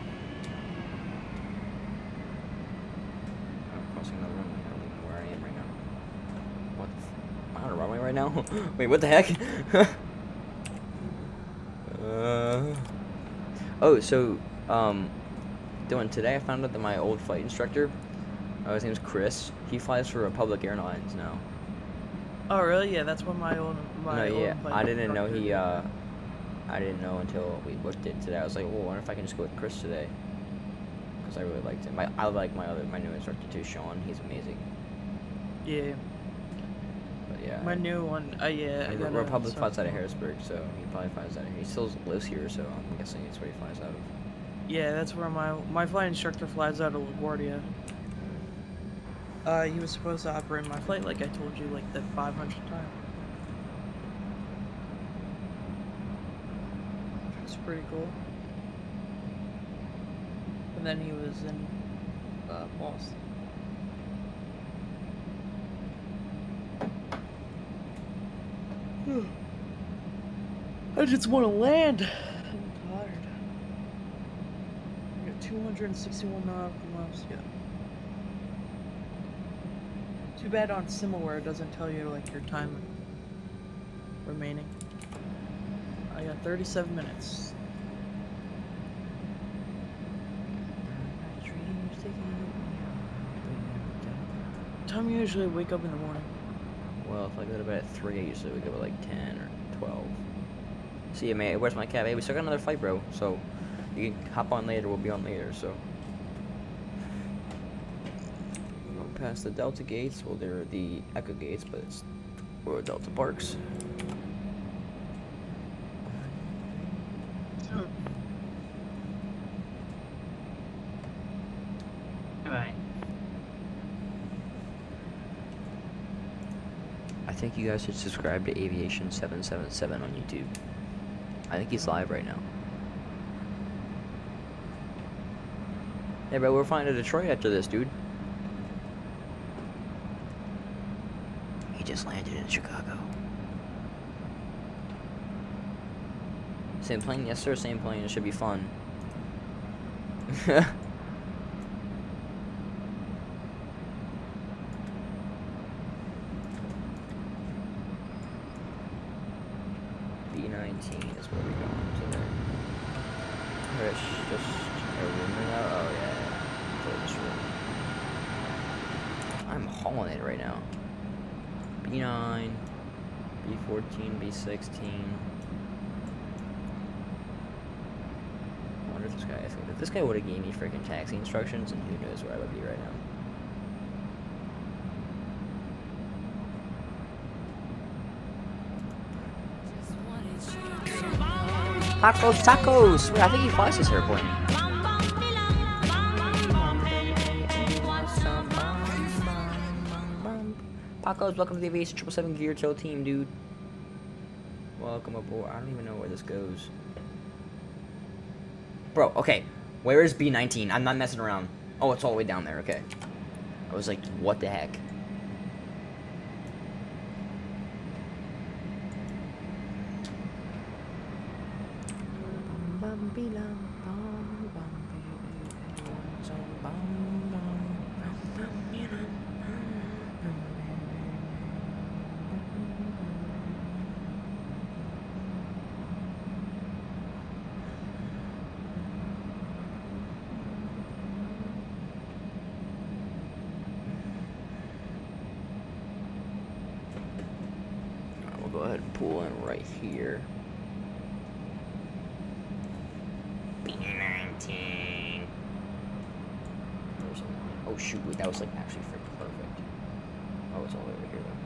I'm crossing another runway. I don't even know where I am right now. What? Am I on a runway right now? Wait, what the heck? uh... Oh, so, um, Dylan, today I found out that my old flight instructor, uh, his name's Chris, he flies for Republic Airlines now. Oh, really? Yeah, that's what my old, my no, old yeah, flight I didn't know instructor he, uh, I didn't know until we booked it today. I was like, well, I wonder if I can just go with Chris today. Because I really liked him. I, I like my other, my new instructor too, Sean. He's amazing. Yeah. But yeah. My new one, uh, yeah. I mean, I gotta Republic start flies out of going. Harrisburg, so he probably flies out of here. He still lives here, so I'm guessing it's where he flies out of. Yeah, that's where my my flight instructor flies out of LaGuardia. Uh, he was supposed to operate my flight, like I told you, like the five hundredth time. It's pretty cool. And then he was in uh, Boston. I just want to land. I'm tired. I got two hundred sixty-one nautical miles. Yeah. Too bad on Similware it doesn't tell you like your time remaining. I got thirty-seven minutes. time you usually wake up in the morning? Well, if I go to bed at three, I usually wake up at like ten or twelve. See ya, mate. Where's my cab? Hey, we still got another fight, bro. So, you can hop on later. We'll be on later, so. We'll go past the Delta gates. Well, they're the Echo gates, but it's where Delta parks. Alright. I think you guys should subscribe to Aviation seven seven seven on YouTube. I think he's live right now. Hey, bro, we're flying to Detroit after this, dude. He just landed in Chicago. Same plane? Yes, sir, same plane. It should be fun. B nineteen is where we're going today. Rich, just a rumor now? Oh, yeah, yeah. Just room. I'm hauling it right now. B nine, B fourteen, B sixteen. I wonder if this guy, if this guy would have gave me freaking taxi instructions, and who knows where I would be right now. Tacos, tacos! Wait, I think he flies this airplane. Tacos, welcome to the Aviation triple seven Gear Tail team, dude. Welcome aboard. I don't even know where this goes. Bro, okay. Where is B nineteen? I'm not messing around. Oh, it's all the way down there, okay. I was like, what the heck? Go ahead and pull in right here. B nineteen. Oh shoot, wait, that was like actually freaking perfect. Oh, it's all over here though.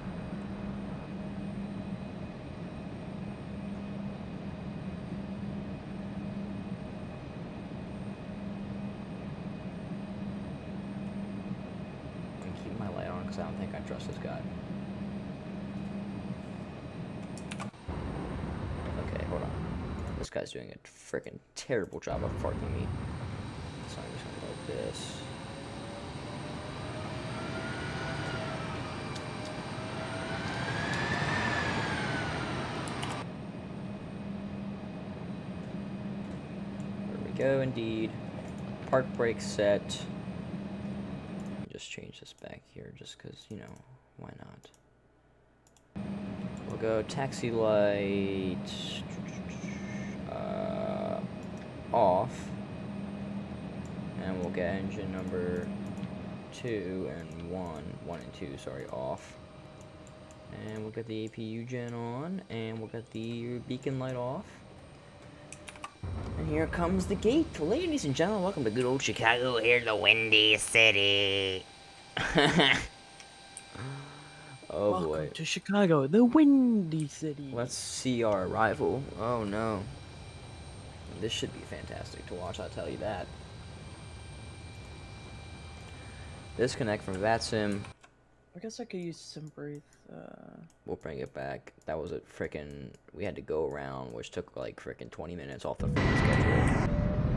I'm keeping my light on because I don't think I trust this guy. This guy's doing a freaking terrible job of parking me. So I'm just gonna go like this. There we go, indeed. Park brake set. Just change this back here just because, you know, why not? We'll go taxi light. Uh, off, and we'll get engine number two and one, one and two, sorry, off, and we'll get the A P U gen on, and we'll get the beacon light off, and here comes the gate. Ladies and gentlemen, welcome to good old Chicago, here the Windy City. Oh Welcome boy. to Chicago, the Windy City. Let's see our arrival. Oh no. This should be fantastic to watch, I'll tell you that. Disconnect from VATSIM. I guess I could use some breathe. Uh... We'll bring it back. That was a frickin'. We had to go around, which took like frickin' twenty minutes off the frickin' schedule.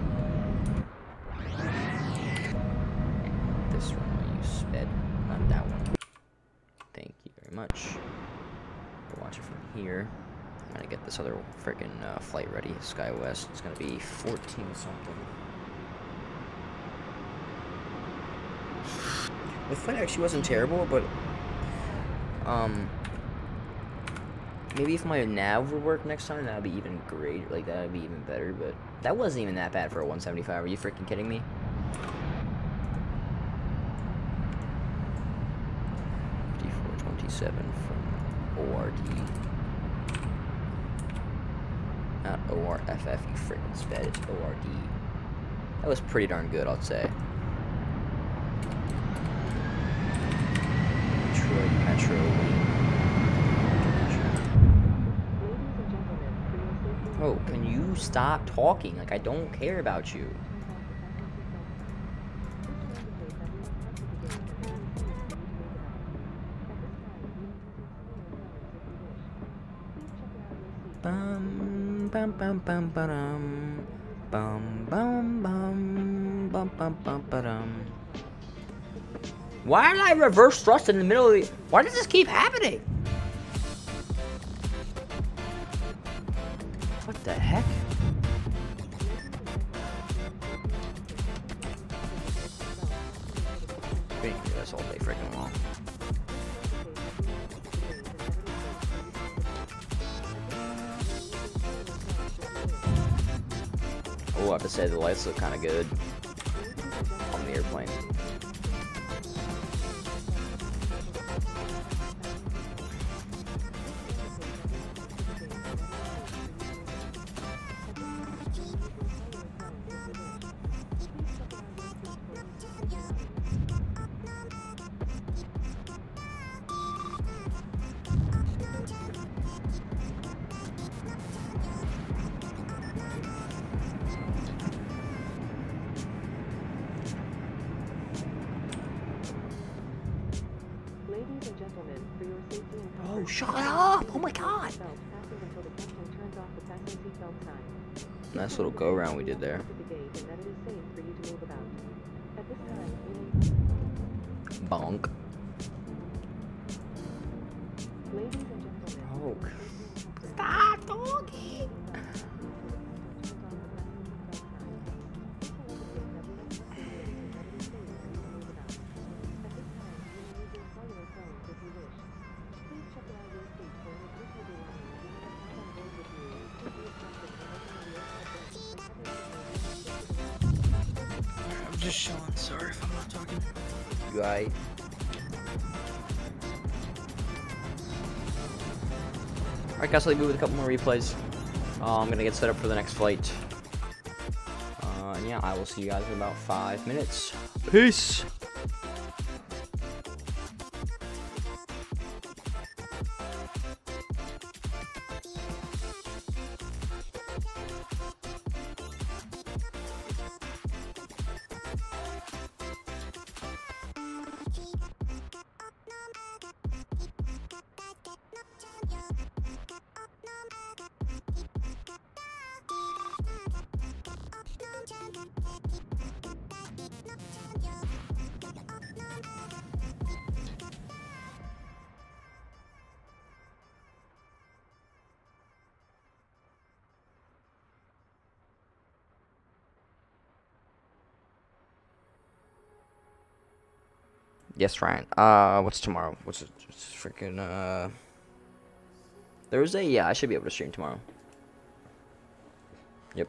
This runway you sped, not that one. Thank you very much. We'll watch it from here. I'm gonna get this other freaking uh, flight ready. SkyWest. It's gonna be fourteen something. The flight actually wasn't terrible, but um, maybe if my nav would work next time, that'd be even great. Like that'd be even better. But that wasn't even that bad for a one seventy-five. Are you freaking kidding me? thirty-seven from O R D. Not O R F F, you freaking sped, it's O R D. That was pretty darn good, I'd say. Detroit Metro Wing. Oh, can you stop talking? Like, I don't care about you. Bum bum bum bum bum bum bum bum bum bum bum bum. Why did I reverse thrust in the middle of the? Why does this keep happening? What the heck? Been doing this all day freaking long. Oh, I have to say the lights look kind of good on the airplane. Oh, shut up! Oh my god! Nice little go around we did there. Bonk. Oh. Stop talking! I'm just chilling. Sorry if I'm not talking. You alright? Alright guys, I'll leave you with a couple more replays. Uh, I'm gonna get set up for the next flight. Uh, and yeah, I will see you guys in about five minutes. Peace! Yes, Ryan. Uh, what's tomorrow? What's it? It's freaking, uh... Thursday? Yeah, I should be able to stream tomorrow. Yep.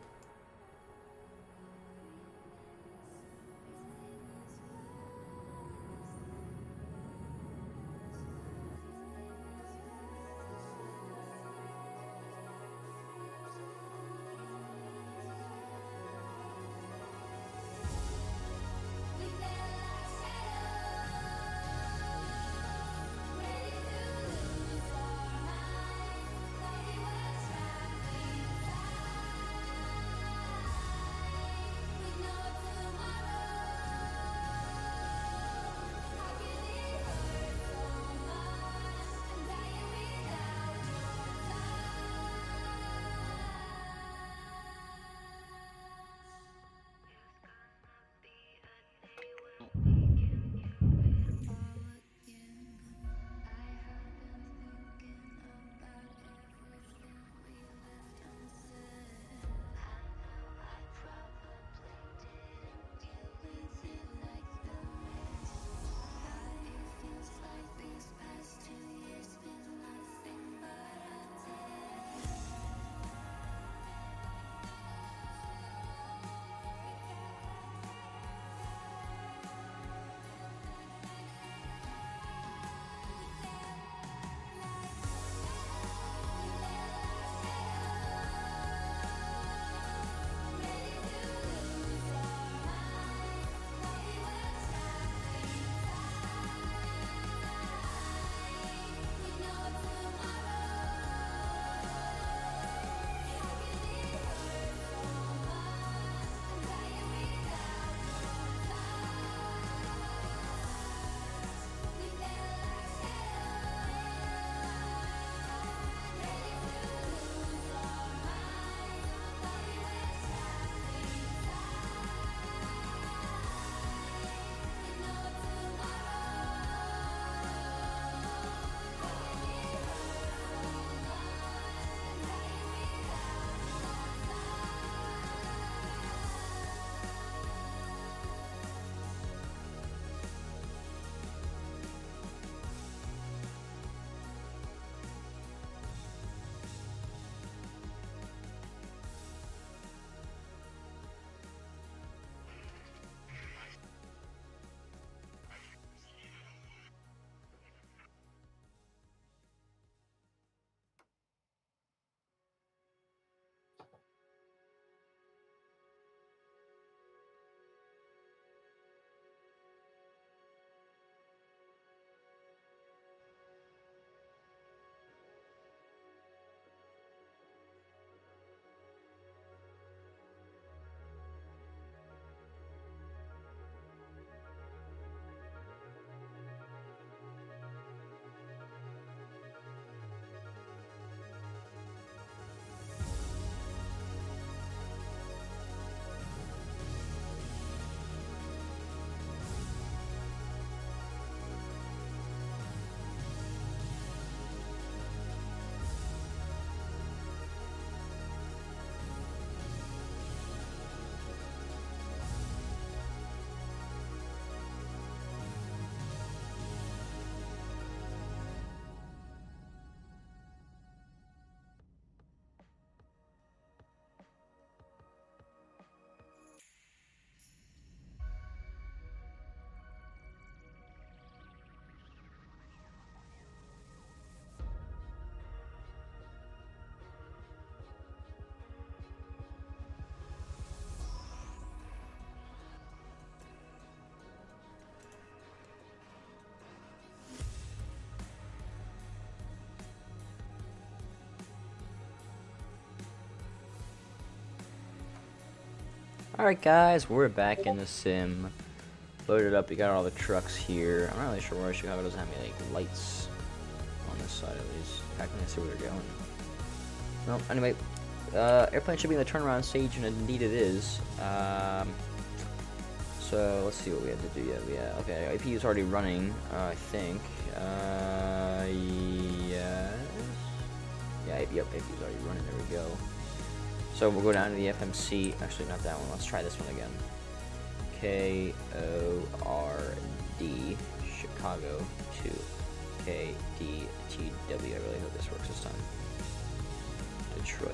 Alright guys, we're back in the sim. Loaded up, we got all the trucks here. I'm not really sure why Chicago doesn't have any like lights on this side at least. In fact, I can see where they're going. Well, anyway, uh, airplane should be in the turnaround stage, and indeed it is. Um, so let's see what we have to do yet. Yeah, okay, I P is already running, uh, I think. Uh, yes. Yeah, yep, A P is already running. There we go. So we'll go down to the F M C. Actually, not that one. Let's try this one again. K O R D Chicago to K D T W. I really hope this works this time. Detroit.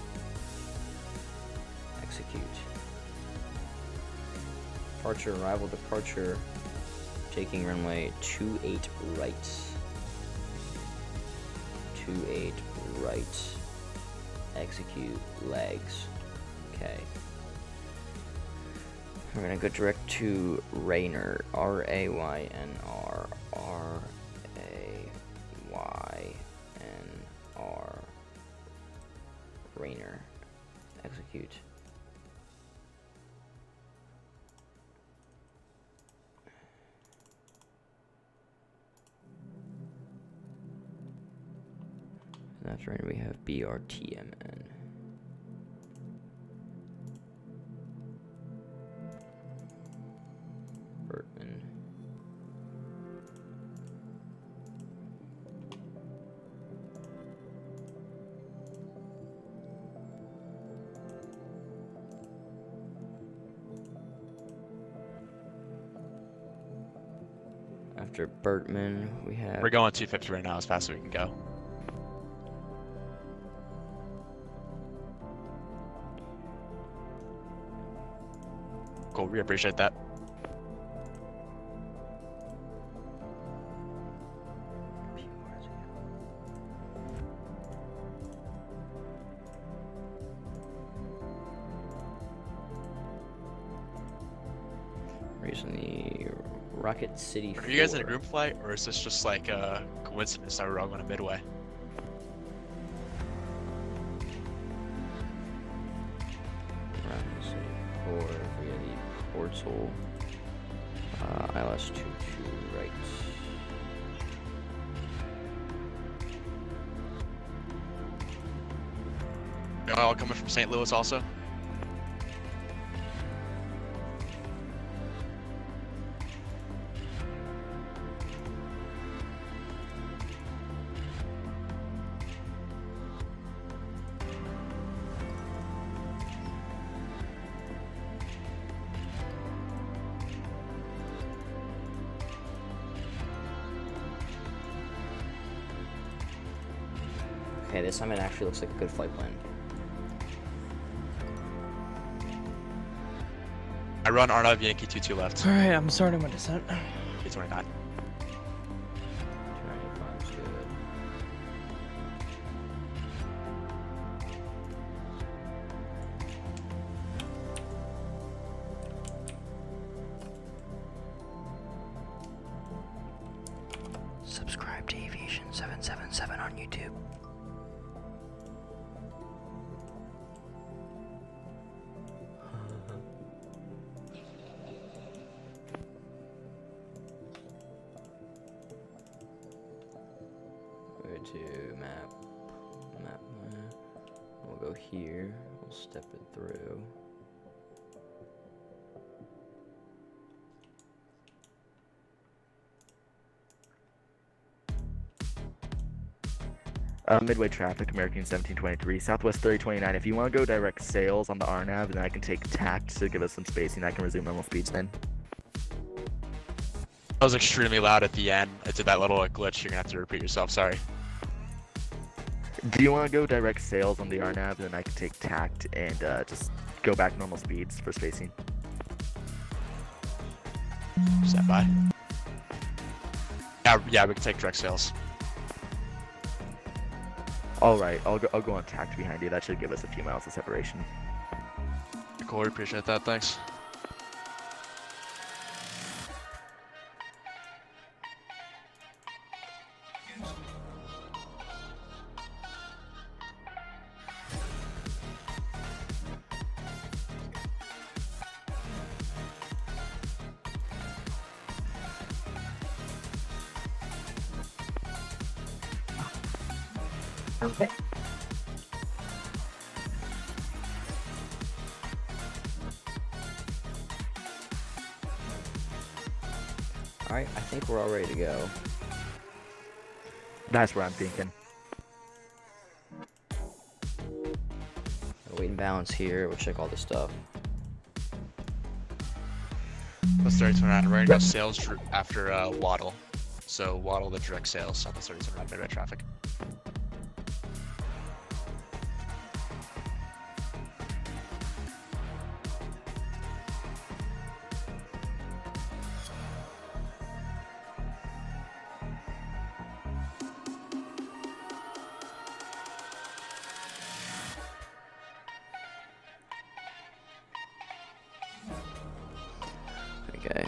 Execute. Departure, arrival, departure. Taking runway two eight right. two eight right. Execute legs. Okay. We're gonna go direct to Rainer. R A Y N R. R A Y N R. Rainer. Execute. That's right, we have B R T M N. Bertman. After Bertman, we have... We're going two fifty right now as fast as we can go. Cool, we appreciate that. Recently, Rocket City. Are you guys in a group flight, or is this just like a coincidence that we're all going to Midway? Rocket City four via the portal. Uh, I L S two two right. Y'all all coming from Saint Louis also? Okay, this time it actually looks like a good flight plan. I run Arnav Yankee two two left. Alright, I'm starting my descent. K twenty-nine. two ninety-five is good. Subscribe to Aviation seven seven seven on YouTube. To map, map, map. We'll go here, we'll step it through. Uh, Midway traffic, American seventeen twenty-three, Southwest thirty twenty-nine. If you want to go direct sales on the R NAV, then I can take tact to give us some spacing. I can resume normal speeds then. That was extremely loud at the end. It did that little like, glitch. You're gonna have to repeat yourself. Sorry. Do you want to go direct sales on the R NAV, then I can take tact and uh, just go back normal speeds for spacing. Stand by. Yeah, yeah, we can take direct sales. All right, I'll go. I'll go on tact behind you. That should give us a few miles of separation. Cool, we appreciate that. Thanks. Okay. Alright, I think we're all ready to go. That's what I'm thinking. Weight and balance here. We'll check all this stuff. Plus thirty twenty-nine. Right now, sales dr- after uh, Waddle. So Waddle the direct sales. Southwest thirty twenty-nine midway traffic. Okay.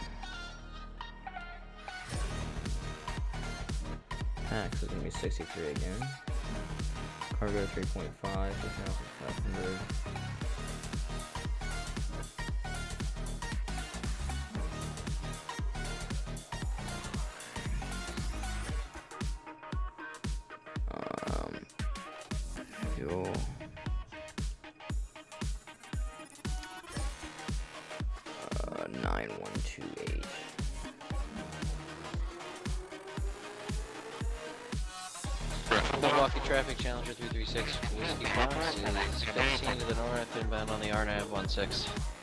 Tax is gonna be sixty-three again. Cargo three point five, six thousand five hundred. Um, fuel. Uh, nine one two eight. Milwaukee traffic, Challenger three three six, Whiskey Fox is fifteen to the north, inbound on the R NAV one six.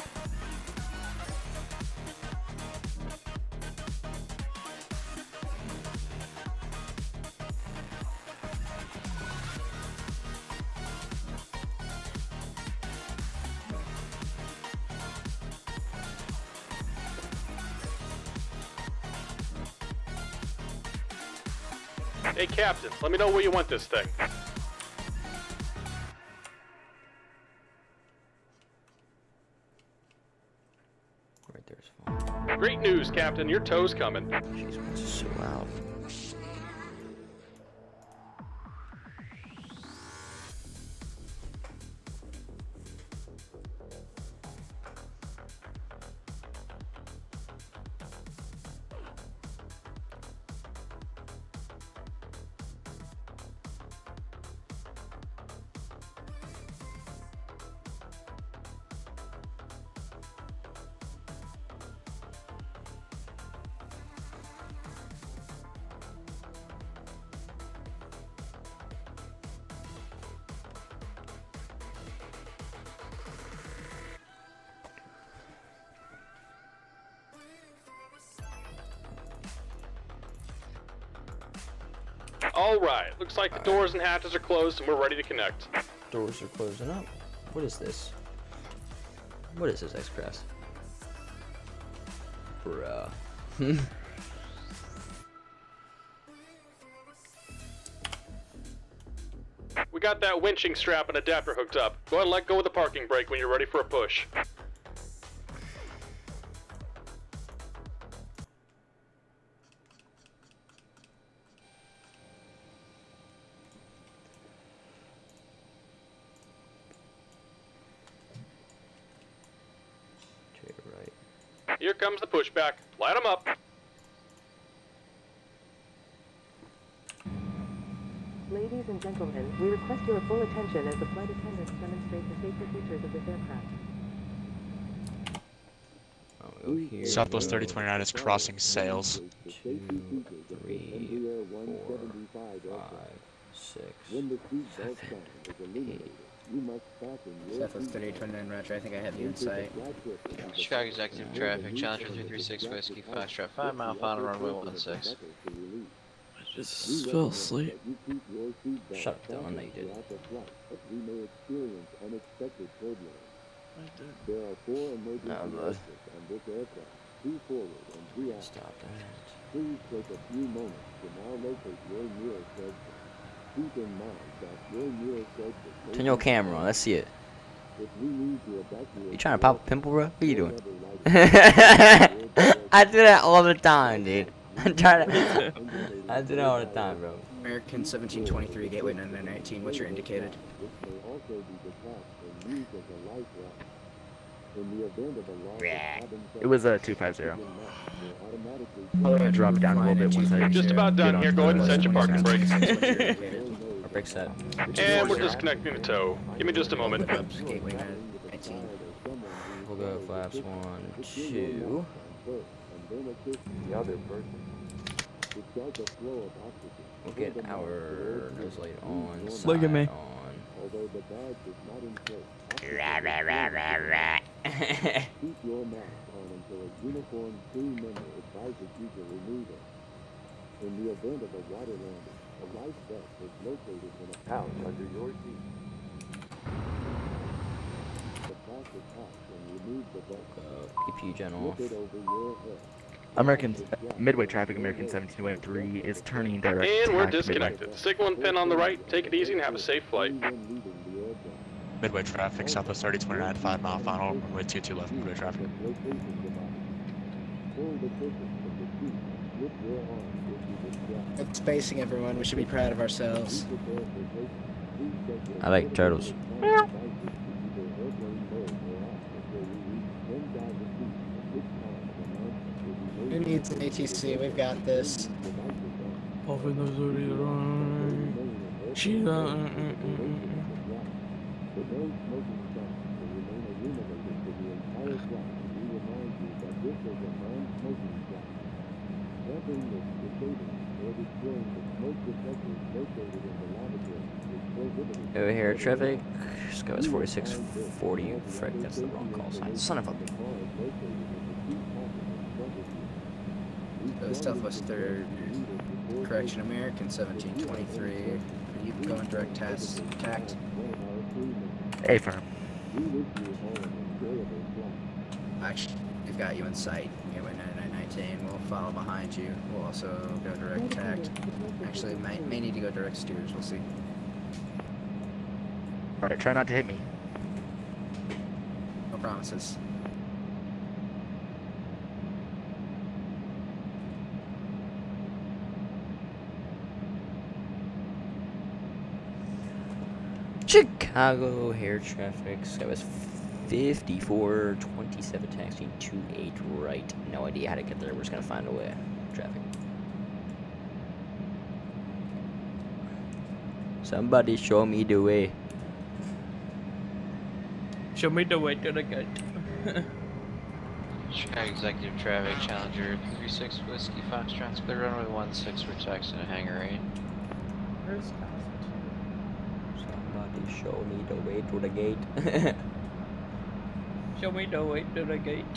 Hey, Captain, let me know where you want this thing. Right there's fine. Great news, Captain. Your tow's coming. Jeez, what's so loud? All right. Looks like the doors and hatches are closed and we're ready to connect. Doors are closing up. What is this? What is this, X-Press? Bruh. We got that winching strap and adapter hooked up. Go ahead and let go of the parking brake when you're ready for a push. Here comes the pushback. Light them up. Ladies and gentlemen, we request your full attention as the flight attendants demonstrate the safety features of this aircraft. Oh, here. Southwest thirty twenty-nine is crossing sales. Two, three, four, five, six, seven, eight. Southwest thirty twenty-nine, Roger. I think I have you in sight. Chicago Executive Traffic, Challenger three three six, Whiskey Foxtrot, five mile final runway one six. I just fell asleep. Shut down, they did. There are four emergency No, exits on this aircraft, two forward and three aft. Stop that. Please take a few moments to now locate your nearest exit. Keep in mind that your nearest exit. Turn your camera on, let's see it. If we need to evacuate, You trying to pop a pimple, bro? What are you doing? I do that all the time, dude. I try to. I do that all the time, bro. American seventeen twenty-three, Gateway nine nine nineteen. What's your indicated? It was a two five zero. I'm gonna drop it down a little bit once I Just about done here. Go ahead and set your parking brakes. Break set. And we're disconnecting the tow. Give me just a moment. Gateway nineteen. We'll go flaps one, two. We'll get our nose light on. Look at me. Rah, rah, rah, rah, rah. Keep your mask on until a uniformed crew member advises you to remove it. In the event of a water landing, a life vest is located in a pouch under your seat. The plastic pouch and remove the vest. Keep you general. Slip it over your head. American Midway traffic, American seventeen twenty-three is turning direct. And we're tack to disconnected. Signal and pin on the right. Take it easy and have a safe flight. Midway traffic, Southwest thirty twenty-nine, five mile final, runway two two left, midway traffic. Good spacing, everyone. We should be proud of ourselves. I like turtles. Who needs an A T C? We've got this. Over here, traffic. Just go as forty-six forty. Frick, that's the wrong call sign. Son of a. Uh, Southwest third, correction, American seventeen twenty-three. Are you going direct test, tact? A firm. Actually, we've got you in sight. Gateway ninety-nine nineteen. We'll follow behind you. We'll also go direct tact. Actually, may, may need to go direct steers. We'll see. Alright, try not to hit me. No promises. Chicago air traffic. Sky was fifty-four twenty-seven, taxiing two eight right. No idea how to get there. We're just gonna find a way. Traffic. Somebody show me the way. Show me the way to the gate. Chicago Executive Traffic, Challenger three six Whiskey Foxtrot, clear runway one six for taxi to hangar eight. Where's Somebody show me the way to the gate. Show me the way to the gate.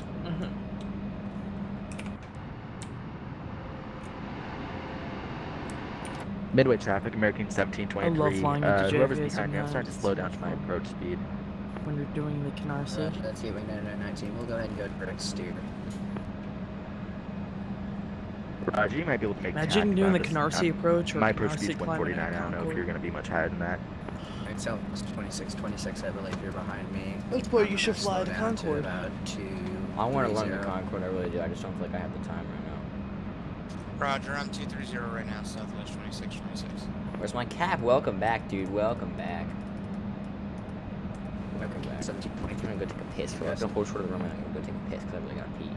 Midway traffic, American seventeen twenty-three. I love flying uh, into whoever's J F K behind me, I'm starting to sometimes. slow down to my approach speed. When you're doing the Canarsie. Roger, that's Gateway ninety-nine nineteen. We'll go ahead and go direct steer. Roger, you might be able to make Imagine tack doing around the this. Canarsie Um, approach or My approach Canarsie speed's one climbing forty-nine. at I don't know if Concord. you're going to be much higher than that. Alright, Southwest twenty-six twenty-six, I believe you're behind me. That's where you I'm should gonna fly slow to down Concord. about two, I want to three, learn the zero. Concord. I really do. I just don't feel like I have the time right now. Roger, I'm two three zero right now, Southwest twenty-six twenty-six. Where's my cap? Welcome back, dude. Welcome back. Welcome back. seventeen I'm gonna go take a piss. I'm gonna hold short of the room and I'm gonna go take a piss because I really gotta pee.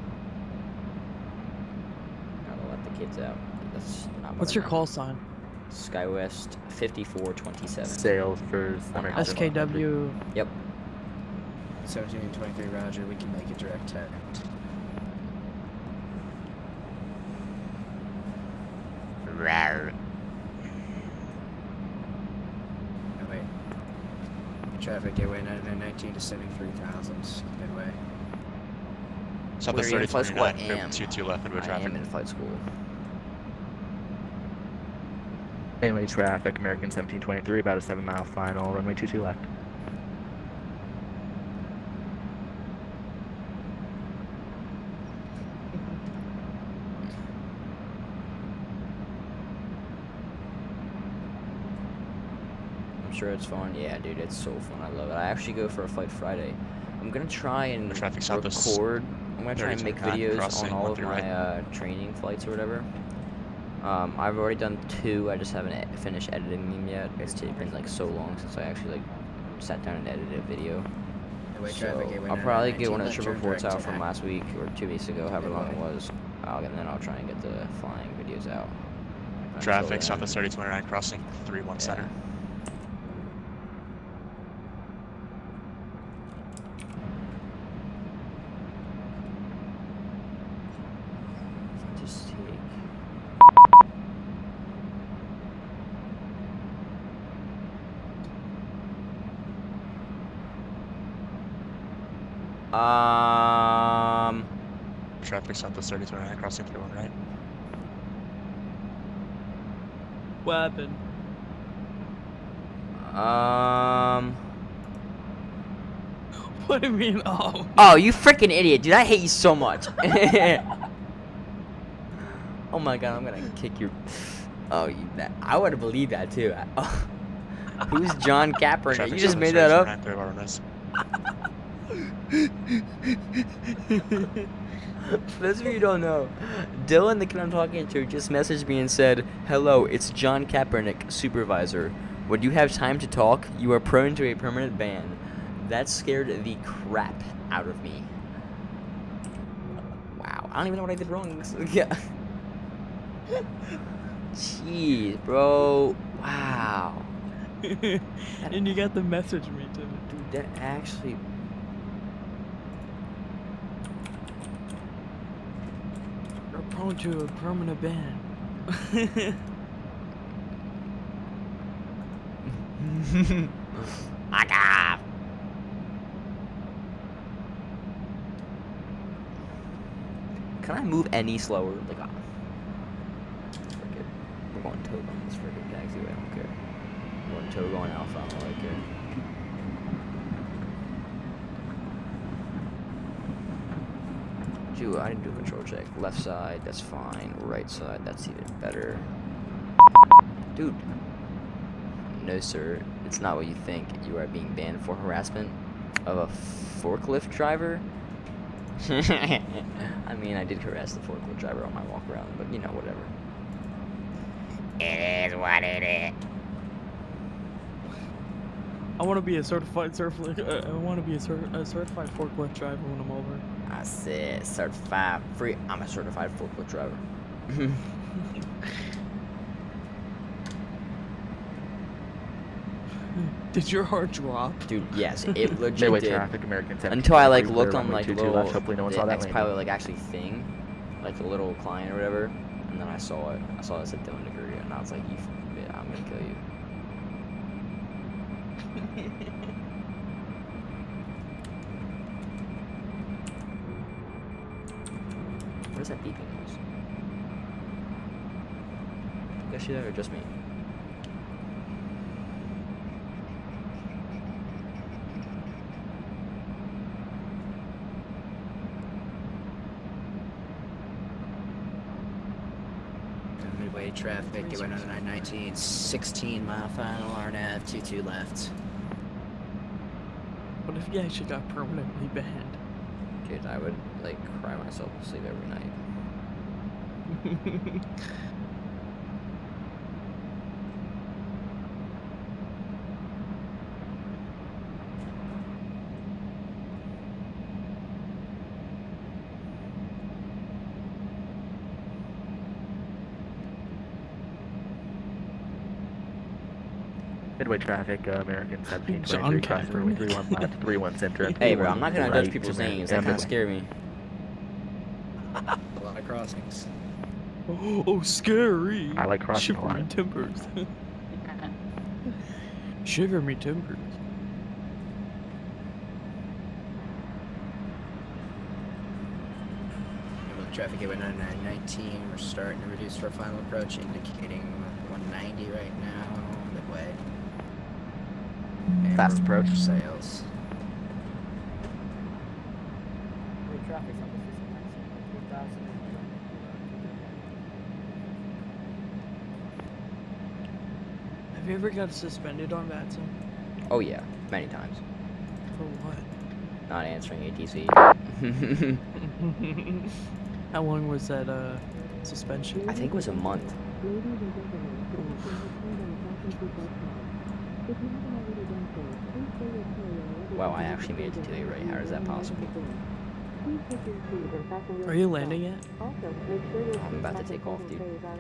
Gotta let the kids out. That's not What's what your I'm call sign? SkyWest fifty-four twenty-seven. Sales for American S K W. Yep. seventeen twenty-three, Roger. We can make a direct tact. Rawr. Oh, wait. Traffic, Gateway ninety-nine nineteen, descending three thousand, midway. Southwest Where are you thirty in flight school? I twenty-nine, am. two two left, midway I traffic. am in flight school. Anyway, traffic, American seventeen twenty-three, about a seven mile final, runway two two left. I'm sure it's fun. Yeah, dude, it's so fun. I love it. I actually go for a flight Friday. I'm gonna try and Traffic Southwest record. I'm gonna try and make thirty-two nine, videos on crossing all one of three my right. uh, training flights or whatever. Um, I've already done two. I just haven't ed- finished editing them yet. It's been like so long since I actually like sat down and edited a video. Midway So traffic, Gateway I'll probably ninety-nine get one of the nineteen, trip reports direct out from tact. last week or two weeks ago, however long it was. Uh, and then I'll try and get the flying videos out. Until Traffic, then- Southwest thirty twenty-nine, crossing three one Yeah. center. just take. Um. Traffic southwest thirty twenty-nine, crossing through one right. What happened? Um. What do you mean? Oh. Oh, you freaking idiot, dude! I hate you so much. Oh my god, I'm gonna kick your. Oh, you, that I would have believed that too. Oh. Who's John Kaepernick? Traffic You just made southwest that thirty up. twenty-nine, For those of you who don't know, Dylan, the kid I'm talking to, just messaged me and said, "Hello, it's John Kaepernick, supervisor. Would you have time to talk? You are prone to a permanent ban." That scared the crap out of me. Wow, I don't even know what I did wrong. Yeah. Jeez, bro. Wow. And you got the message me too. Dude, that actually. You're prone to a permanent ban. My God. Can I move any slower? Like, oh. Frick it. We're going Togue on this freaking taxiway. I don't care. We're going Togue on Alpha. I don't really care. Dude, I didn't do a control check. Left side, that's fine. Right side, that's even better. Dude. No, sir. It's not what you think. You are being banned for harassment of a forklift driver. I mean, I did harass the forklift driver on my walk around, but you know, whatever. It is what it is. I want to be a certified surf. Uh, I want to be a, cert a certified forklift driver when I'm over. I said certified free. I'm a certified forklift driver. Did your heart drop? Dude, yes, it legit Midway did. traffic, American seventeen Until I like clear, looked on runway like two two little left. Hopefully no one the saw that X landing. pilot like actually thing, like the little client or whatever, and then I saw it. I saw it said Dylan Degree, and I was like, "You, yeah, I'm gonna kill you." Where's that beeping noise? You guys see that or just me? Midway traffic, it went on nine nineteen, sixteen mile final, R N A V, two two left. What if you actually got permanently banned? Dude, I would like cry myself to sleep every night. Midway traffic, uh, American seventeen John twenty-three, crossing runway Kaepernick. three one left, three one center. Hey, bro, I'm not gonna judge right people's to names. American That kind of Midway. scare me. A lot of crossings. Oh, oh, scary. I like crossing a Shiver me lot. timbers. Shiver me timbers. Midway traffic, it went on nine nineteen, we're starting to reduce for final approach, indicating one ninety right now, midway. And Fast approach. Sales. Traffic's on the three thousand. Have you ever got suspended on Batson? Oh yeah, many times. For what? Not answering A T C. How long was that uh suspension? I think it was a month. Wow, I actually made it to Tilly right. How is that possible? Are you landing yet? I'm about to take off, dude.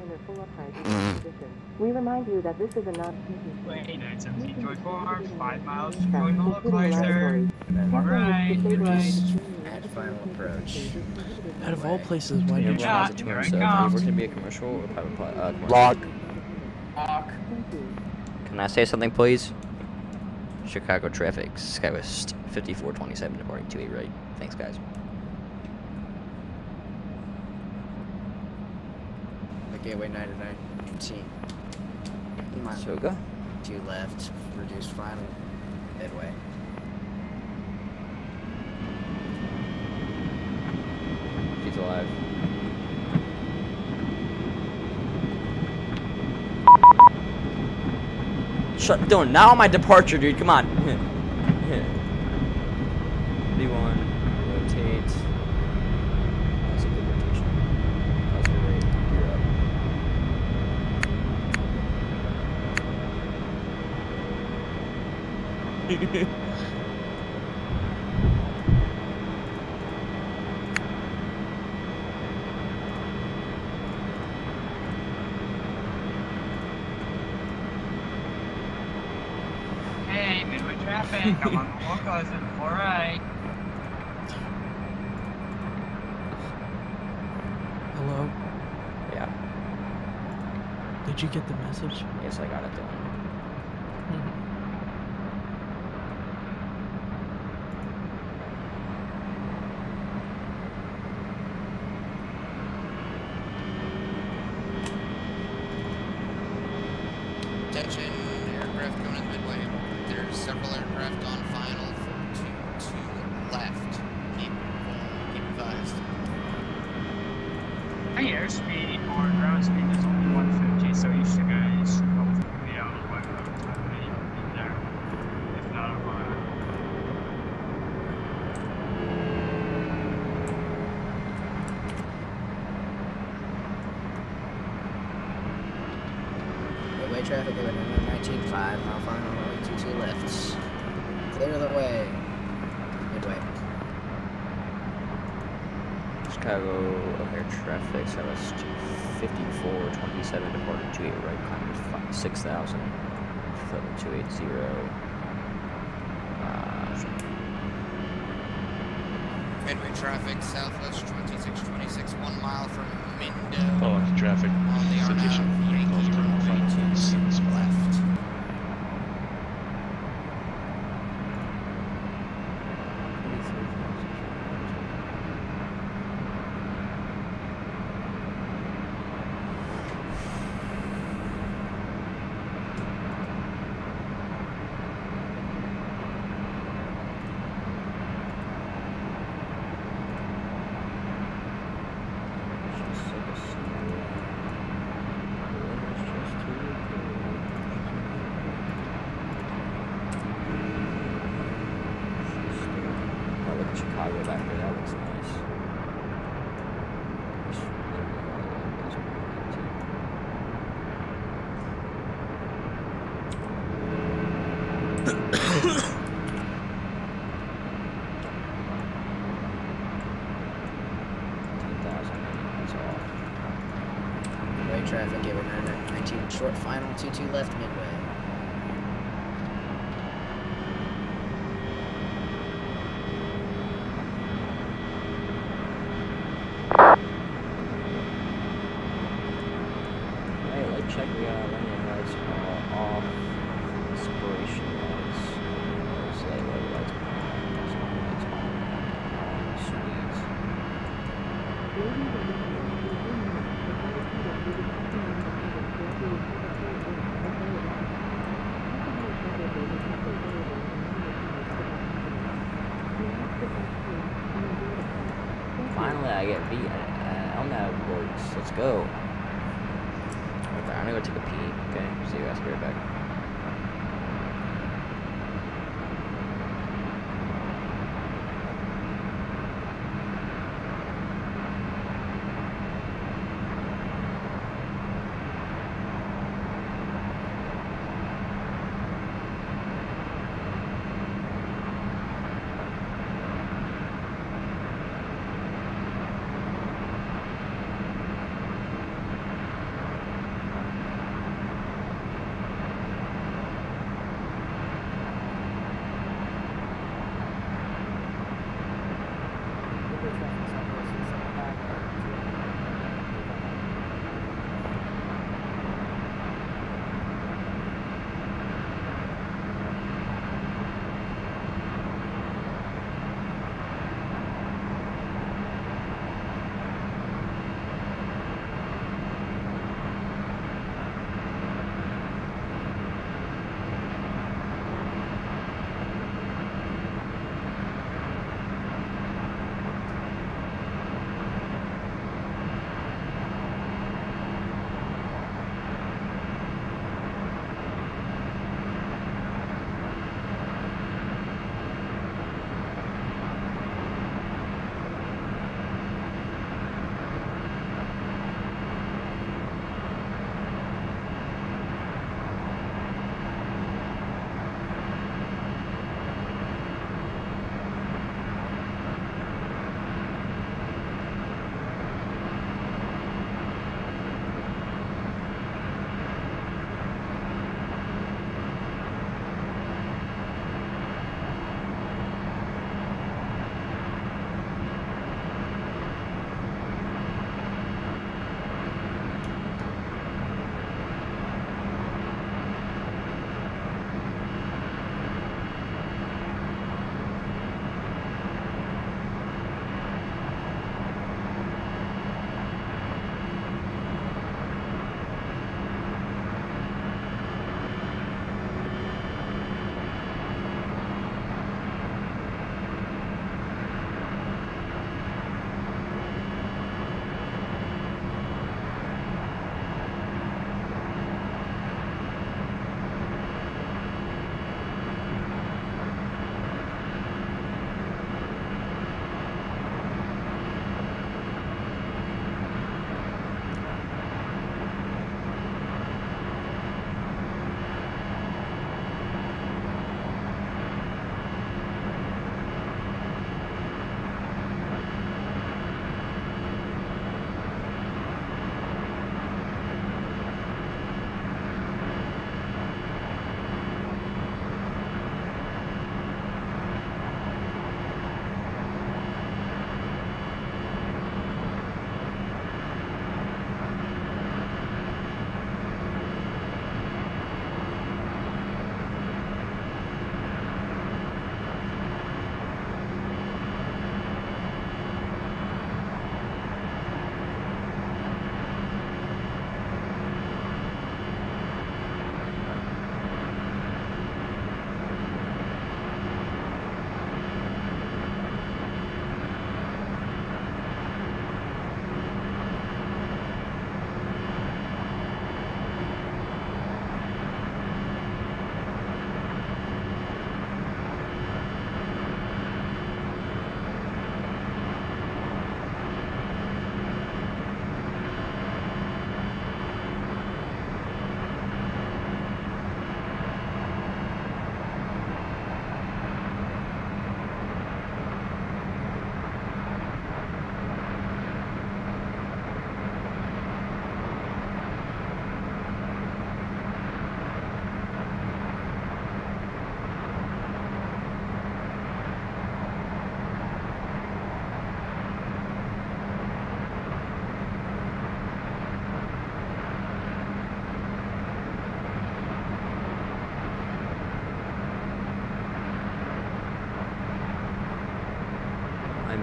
We remind you that this is a non Wait, nine seventeen Joy four, five miles to Joy Mall, closer. Alright, good night. At at final approach. Out of all places, why Yeah, did you? everyone has a two hundred sub. Are you working to be a commercial or private pla- uh, commercial? Lock. Lock. Can I say something, please? Chicago traffic, SkyWest fifty-four twenty-seven, departing two eight right. Thanks, guys. The gateway ninety-nine nineteen. So go. Two left, reduced final, midway. She's alive. Shut down. Now my departure, dude. Come on. B one. Rotate. That's a good rotation. That's a great. Gear up. Hey, midway traffic, I'm on the localizer, alright. Hello. Yeah. Did you get the message? Yes, I got it done. Attention, aircraft going in midway. There's several aircraft on final from two to left. Keep, uh, keep advised. Hey, airspeed or ground speed is only one fifty, so you should guys should hopefully be out of the way by the time that you be there. If not, I'm on Midway traffic over nineteen five, mile final, only two two lefts. Clear the way. Midway. Chicago air traffic, SkyWest fifty-four twenty-seven, departing two eight right, climbers six thousand, flight two eight zero. Uh, Midway traffic, southwest twenty-six twenty-six, one mile from Mindo. Oh, it's traffic. On the Citation. Arnav, Yankee runway two six left. Oh, look at Chicago back there. That looks nice. ten thousand. That's off. Midway traffic over nineteen short final, two two left midway. Hey, like check we got landing lights are off. Inspiration lights. Slate lights on. Small lights on. Sweet. Finally, I get beat. I, I don't know how it works. Let's go. Okay, I'm gonna go take a pee. Okay, see you guys. Be right back.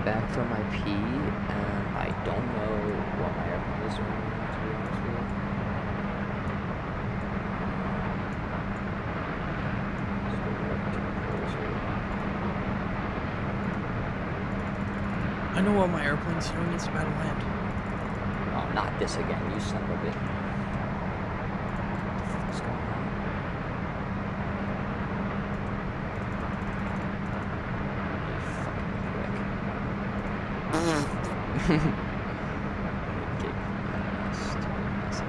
back from my pee, and I don't know what my airplane is doing, to be honest with you. I know what my airplane's doing. It's about to land. Oh, not this again, you son of a bitch. What's going on? You fucking prick. Kick my ass to the ass.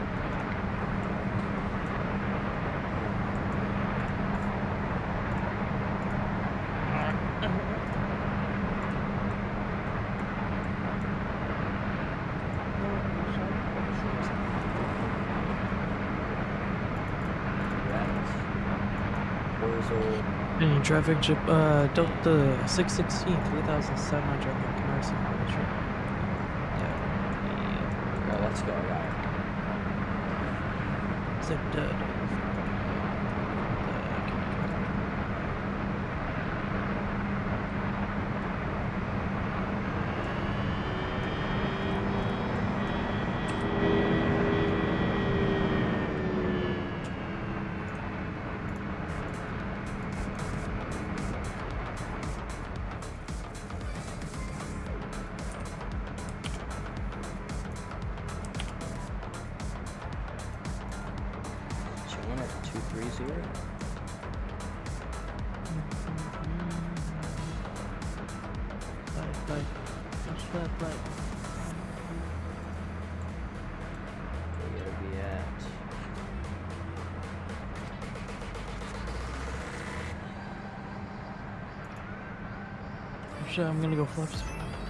Any traffic chip, uh, Delta six sixteen, three thousand seven hundred on the Canarsie College. Yeah. Bro, let's go, guy. Zip dead. Shit, I'm gonna go flips.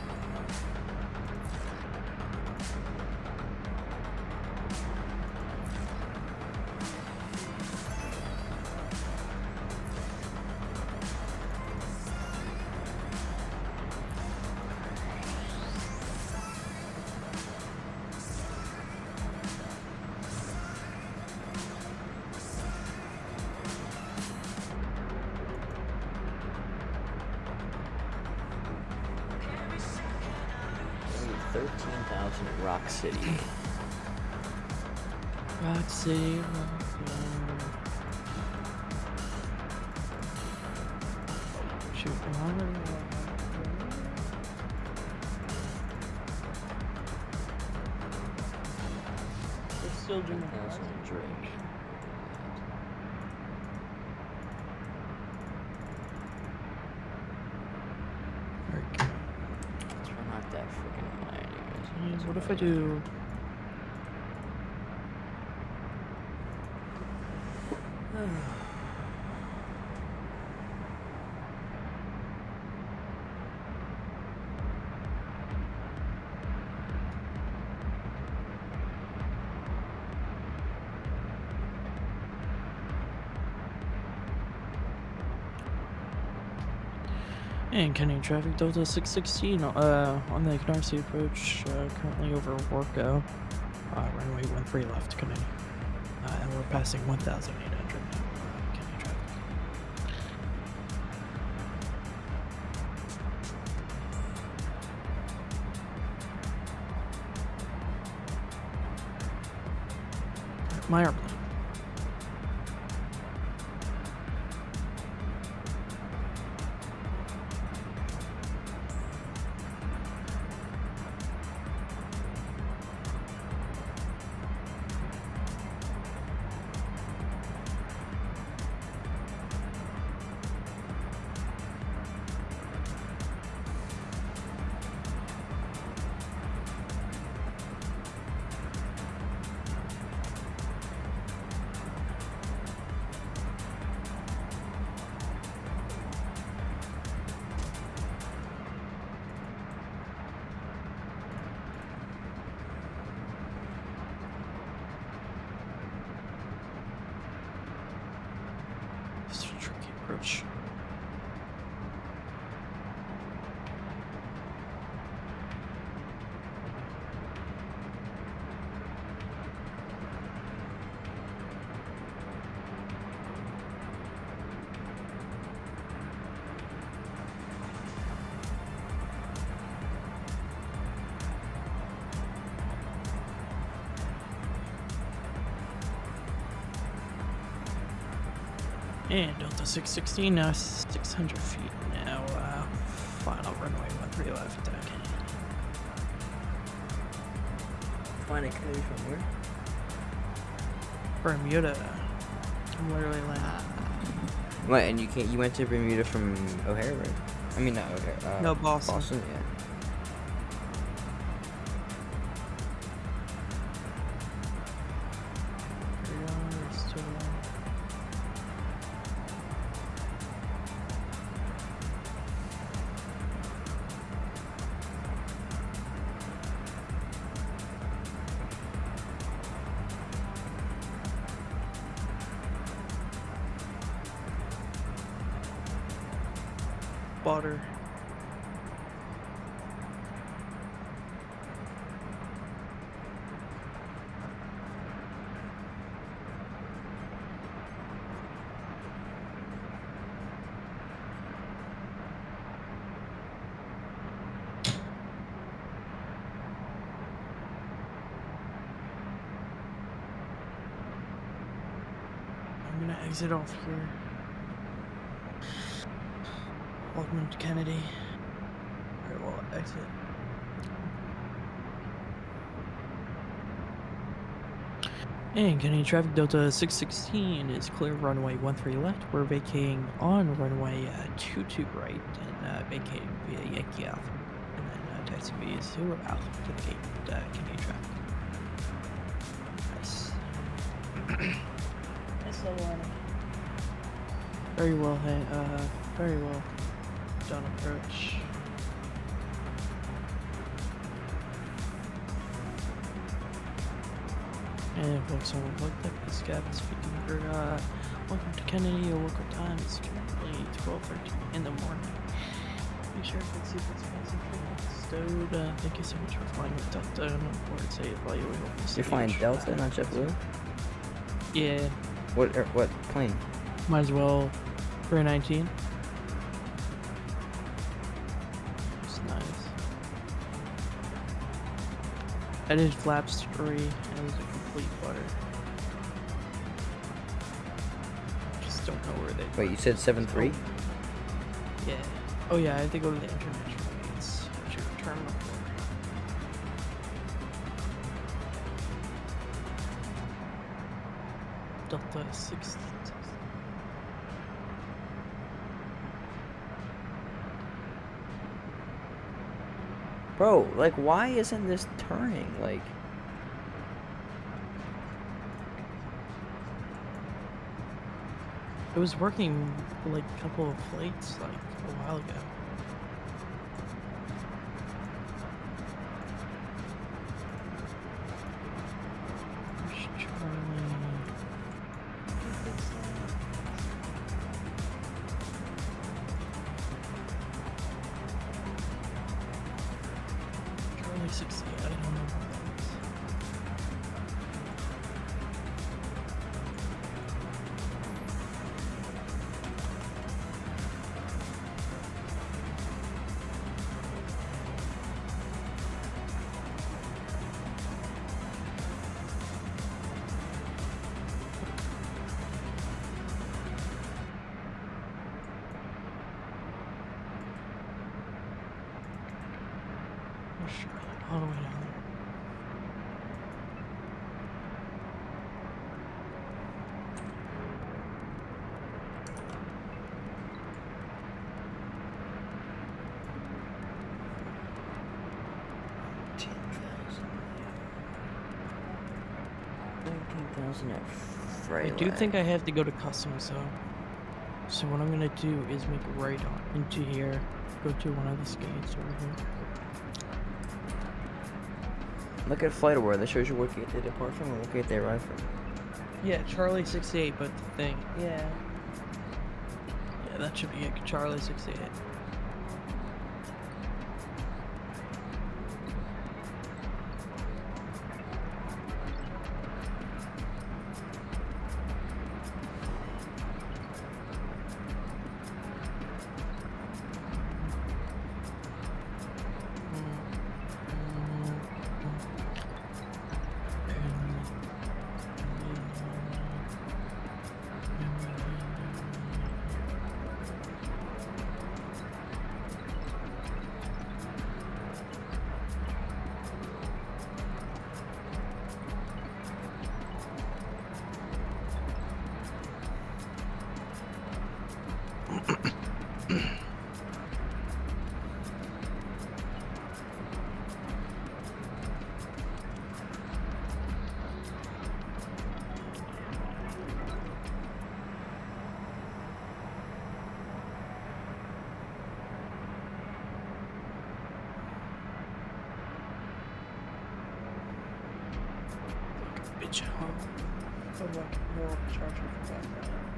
thirteen thousand at Rock City. Rock City, Rock City. Shoot, I'm gonna It's still doing thousand Drake. Not that freaking high, anyways. What if I do? And Canadian traffic, Delta six sixteen uh, on the Canarsie approach, uh, currently over Warco. Uh, runway one three left, Canadian. Uh, and we're passing one thousand eight hundred now. Uh, Canadian traffic. My airplane. It's a tricky approach. And Delta six sixteen now six hundred feet now. Uh, final runway one three left attack. Flying Kennedy from where? Bermuda. I'm literally landing. What? And you can't? You went to Bermuda from O'Hare, right? I mean, not O'Hare. Uh, No, Boston. Boston, yeah. Butter. I'm gonna exit off here. Welcome to Kennedy. Alright, well, exit. And Kennedy traffic Delta six sixteen is clear runway one three left. We're vacating on runway uh, two two right and uh, vacating via Yankee Alpha. And then uh, taxi via zero Alpha to the gate uh, Kennedy traffic. Nice. Nice little running. Very well, hey, uh, very well. Done approach. And folks on the deck, this captain speaking for uh, welcome to Kennedy. Your local time is currently twelve thirteen in the morning. Be sure to see what's passing stowed. Uh, thank you so much for flying with Delta and on board. Say value. We hope to see You're flying you. Delta, not JetBlue? Yeah. What? Er, what plane? Might as well. three nineteen. I did flaps three, and it was a complete butter. Just don't know where they. Wait, you said seven three? Yeah. Oh yeah, I had to go to the international gates. Which are terminal four. Delta six. Bro, like, why isn't this turning? Like, it was working like a couple of flights like a while ago. All the way down there. nineteen thousand at I Freyland. do think I have to go to customs though. So what I'm gonna do is make a right on into here, go to one of these gates over here. Look at Flight Aware. That shows you what gate they depart from and what gate they arrive from. Yeah, Charlie sixty-eight, but the thing. Yeah. Yeah, that should be it. Charlie sixty-eight. bitch. So like more charger for that.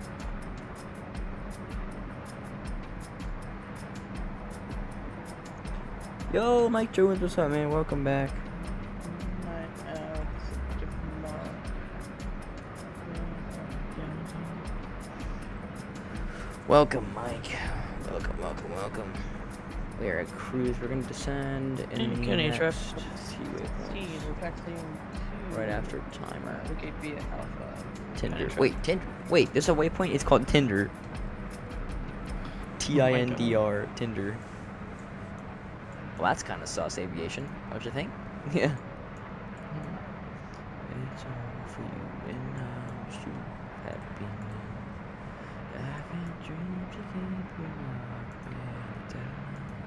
Yo, Mike Jones, what's up, man? Welcome back. Night out. Different mod. Welcome, Mike. Welcome, welcome, welcome. We are at cruise. We're gonna descend in Any the kind of next interest? seaway point. We're texting Right after timer. Okay, be at Alpha. Tinder. Wait, Tinder. Wait, there's a waypoint. It's called Tinder. T I N D R. Tinder. Well, that's kind of sus aviation, don't you think? Yeah. It's all for you and I'm sure happiness. I've dreams to keep you up in the dark.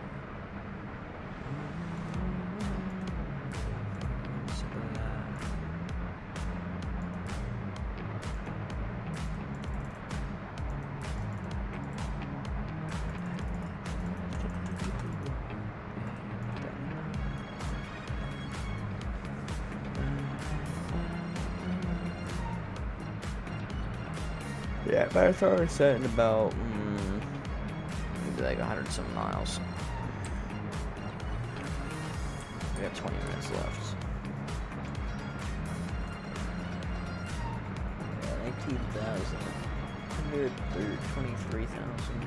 Yeah, but I thought we're set in about mm, maybe like a hundred some miles. We have twenty minutes left. Yeah, nineteen thousand. Hundred twenty-three thousand.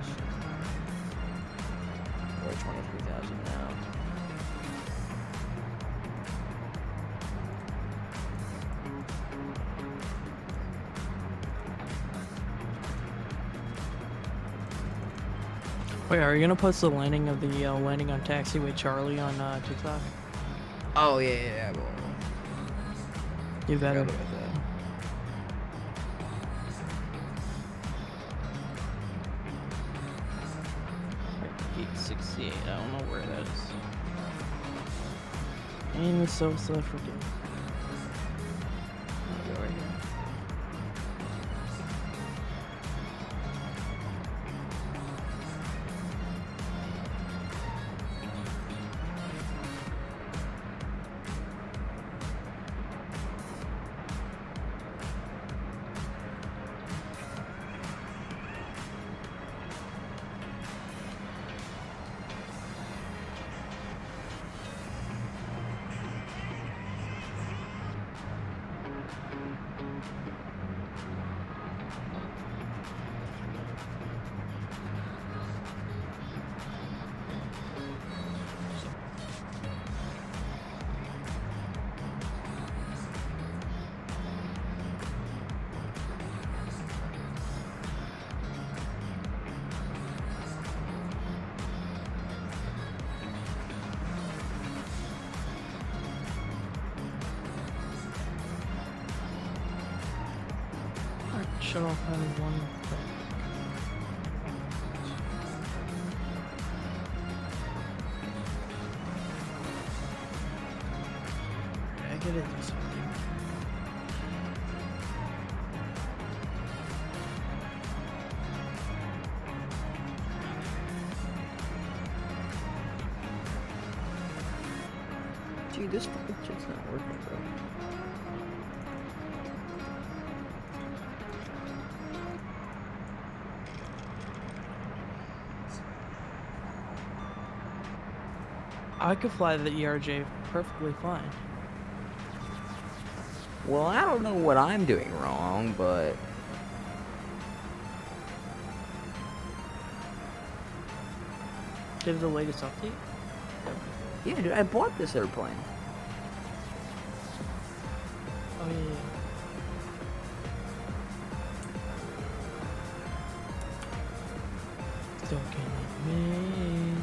Or twenty-three thousand now. Wait, are you gonna post the landing of the uh, landing on Taxiway Charlie on uh, TikTok? Oh yeah, yeah, yeah. Well, You better. forgot about that. eight sixty-eight. I don't know where that is. And it's so South African. Go right here. Shut off only one thing. I get it this way. Dude, this fucking shit's not working, bro. I could fly the E R J perfectly fine. Well, I don't know what I'm doing wrong, but Give it the latest update. yeah, dude, I bought this airplane. Oh yeah. yeah. Stuck in a maze.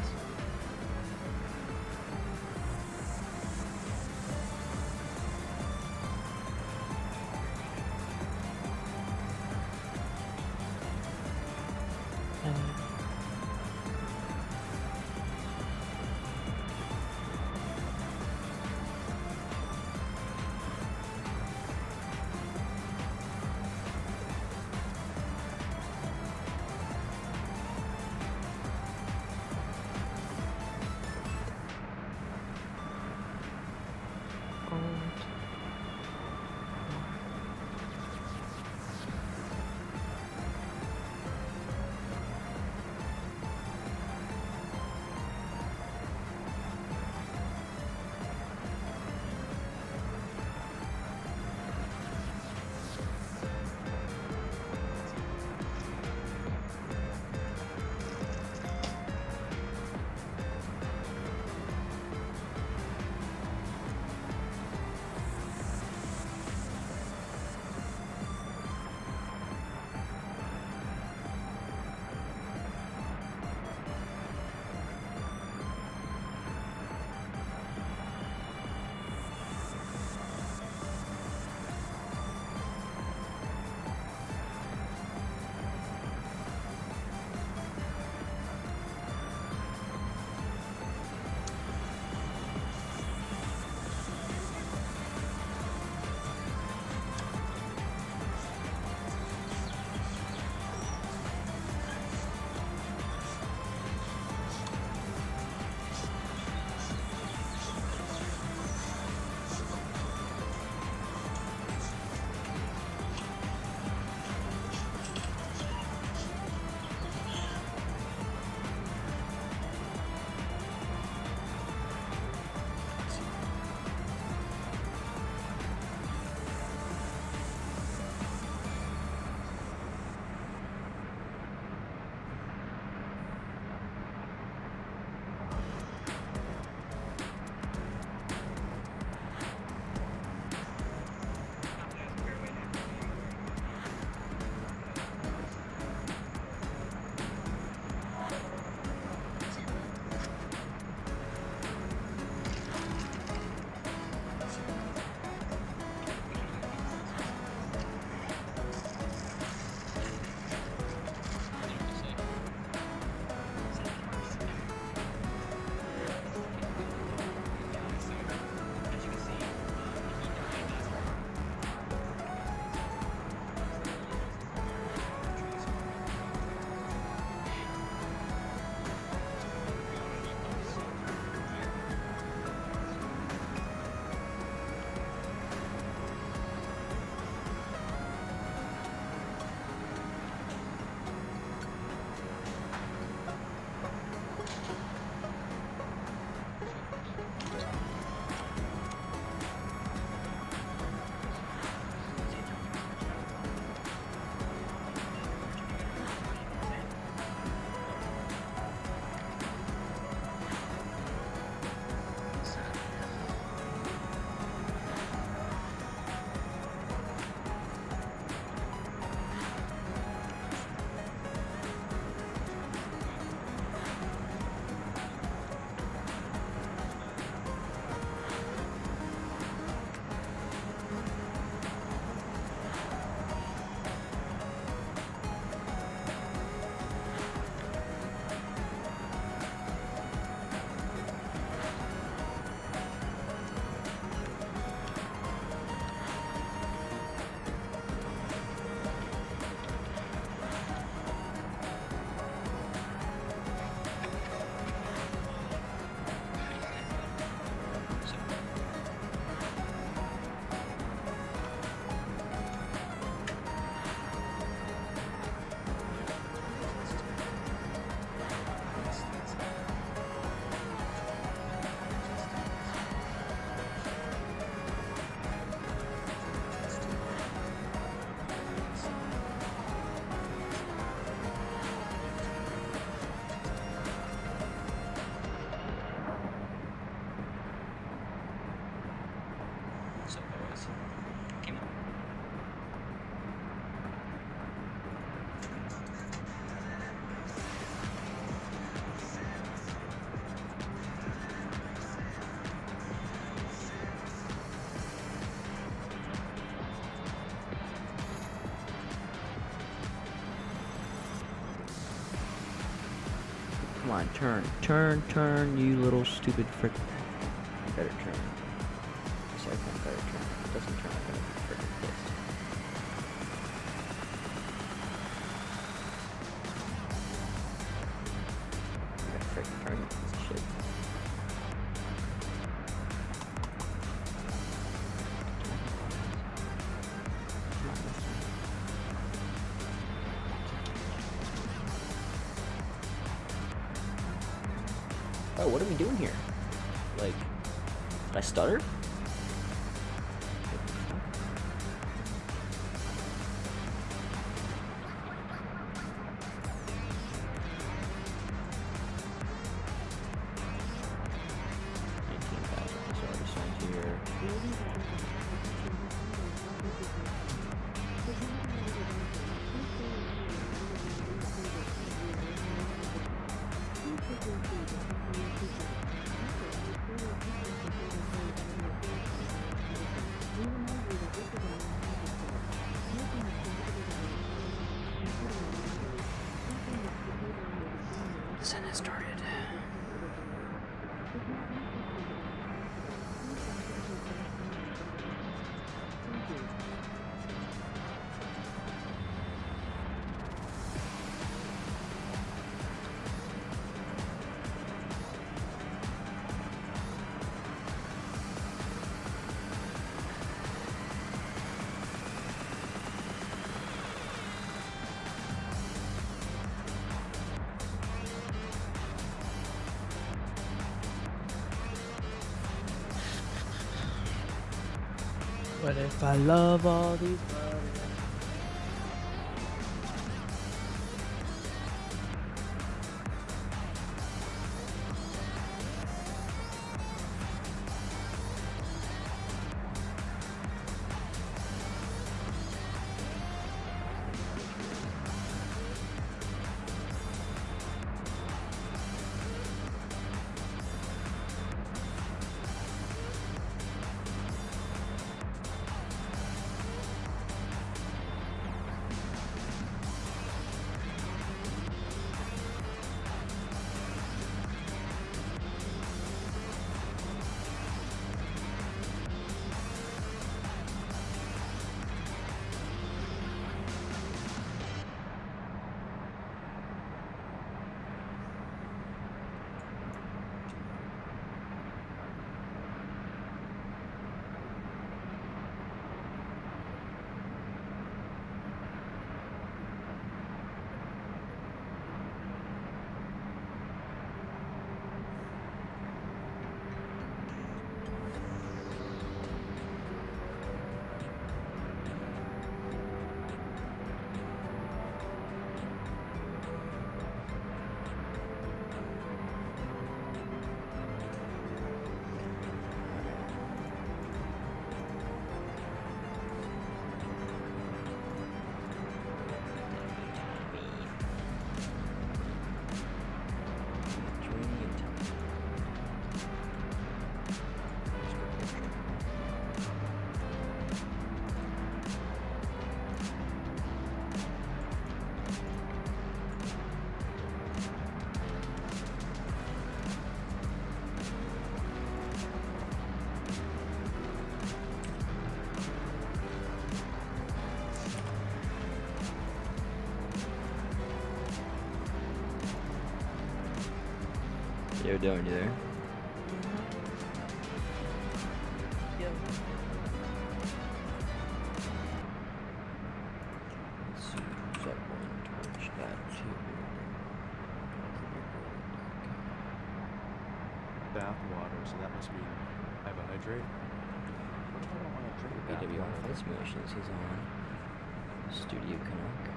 So boys, came up. Come on, turn, turn, turn, you little stupid frick. Better turn. Sorry, can't better turn. If it doesn't turn, I'm gonna be frickin' pissed. I gotta frickin' turn this shit. Come on, this time. Oh, what are we doing here? Like, did I stutter? nineteen thousand is already signed here. Descent has started. What if I love all these brothers? Yo, Dylan, you there? Yep. Let's see, set one, torch that two. Bath water, so that must be hypohydrate. What if I don't want to drink B bath W R water? Flight Simulations, he's on. Studio Canuck.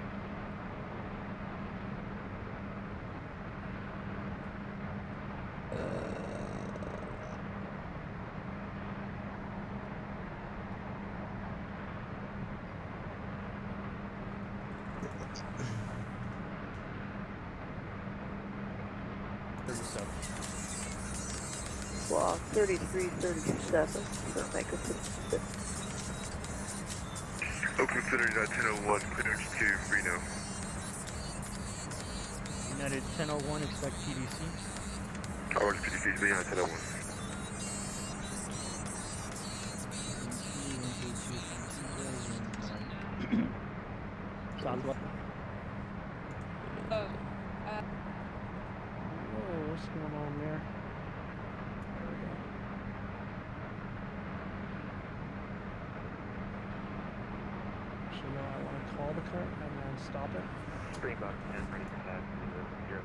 uh, thirty-three thirty-seven for Mega fifty-six. Oakland Center, United ten oh one, clearance to Reno. United ten oh one, expect P D C. I want P D C, United ten oh one. Southwest. Uh, uh, Whoa, what's going on there? So now I want to call the car and then stop it. Springbok ten, ready for that. Here.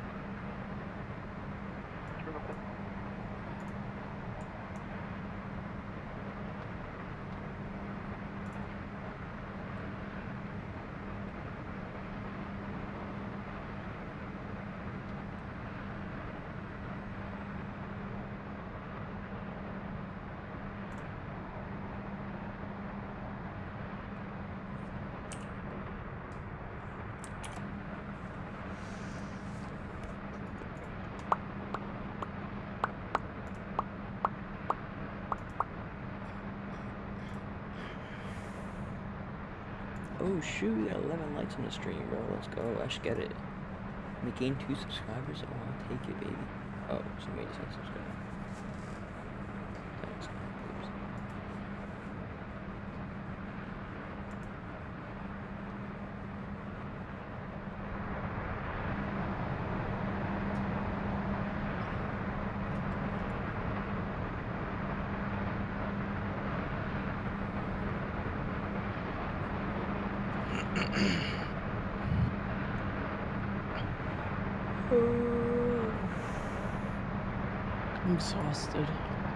Oh shoot, we got eleven likes on the stream, bro. Let's go. I should get it. We gained two subscribers. Oh, I'll take it, baby. Oh, somebody just unsubscribed. Thanks. Oops. I'm exhausted.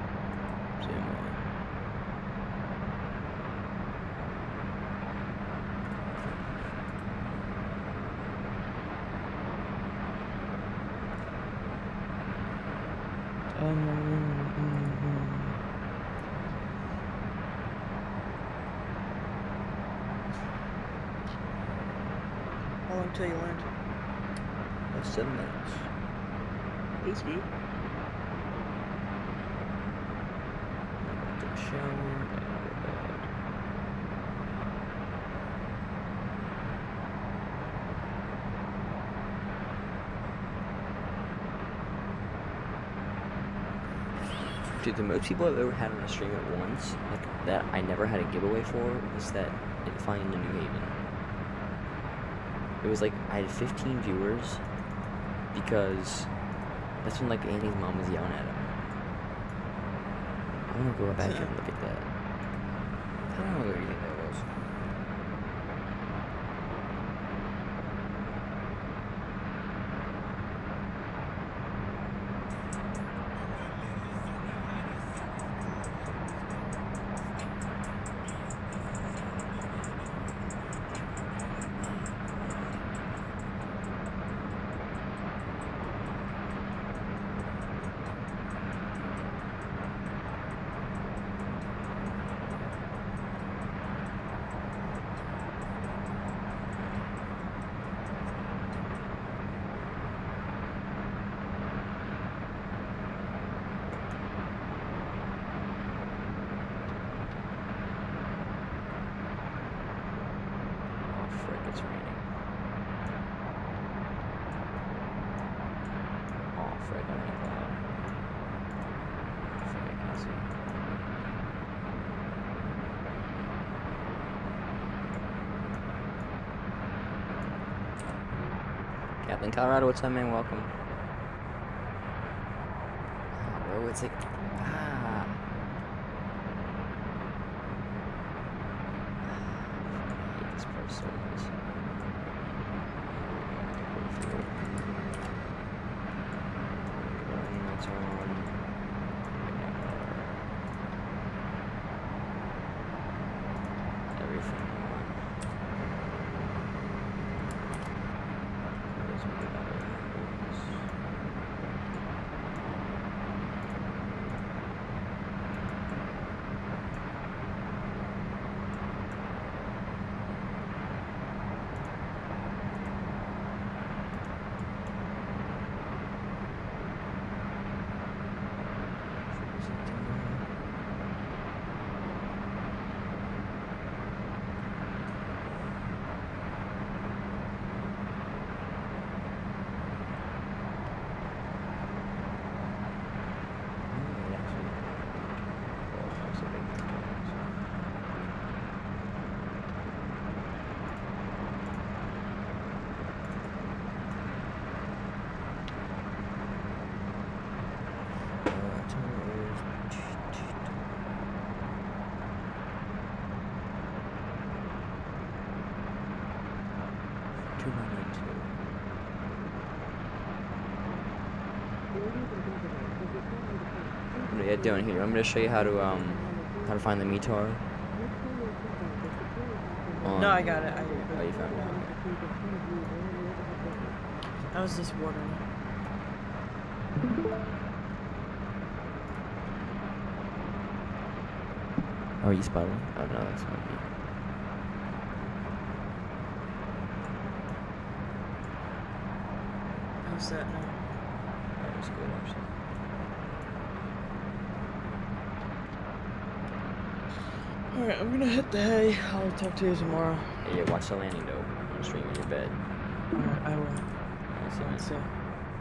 How long till you land? About seven minutes. Easy. Take a shower and go to bed. Dude, the most people I've ever had on a stream at once, like that I never had a giveaway for, was that it flying to New Haven. It was like I had fifteen viewers because that's when like Andy's mom was yelling at him. I want to go back and look at that. I don't know what you think that was. It's raining. Oh, frick, I ain't loud. Frick, I can't see. Captain Colorado, what's up, man? Welcome. Ah, bro, it's like... Ah. I hate this part so much. What are you doing here? I'm gonna show you how to um how to find the M E T A R. On- No, I got it. I, Oh, you found it. Okay. I was just watering it. Oh, you spotted it? Oh no, that's not me. How's that now? That was good actually. Alright, I'm gonna hit the hay. I'll talk to you tomorrow. Yeah, watch the landing though. On stream in your bed. Alright, I will. I'll see you, man. So.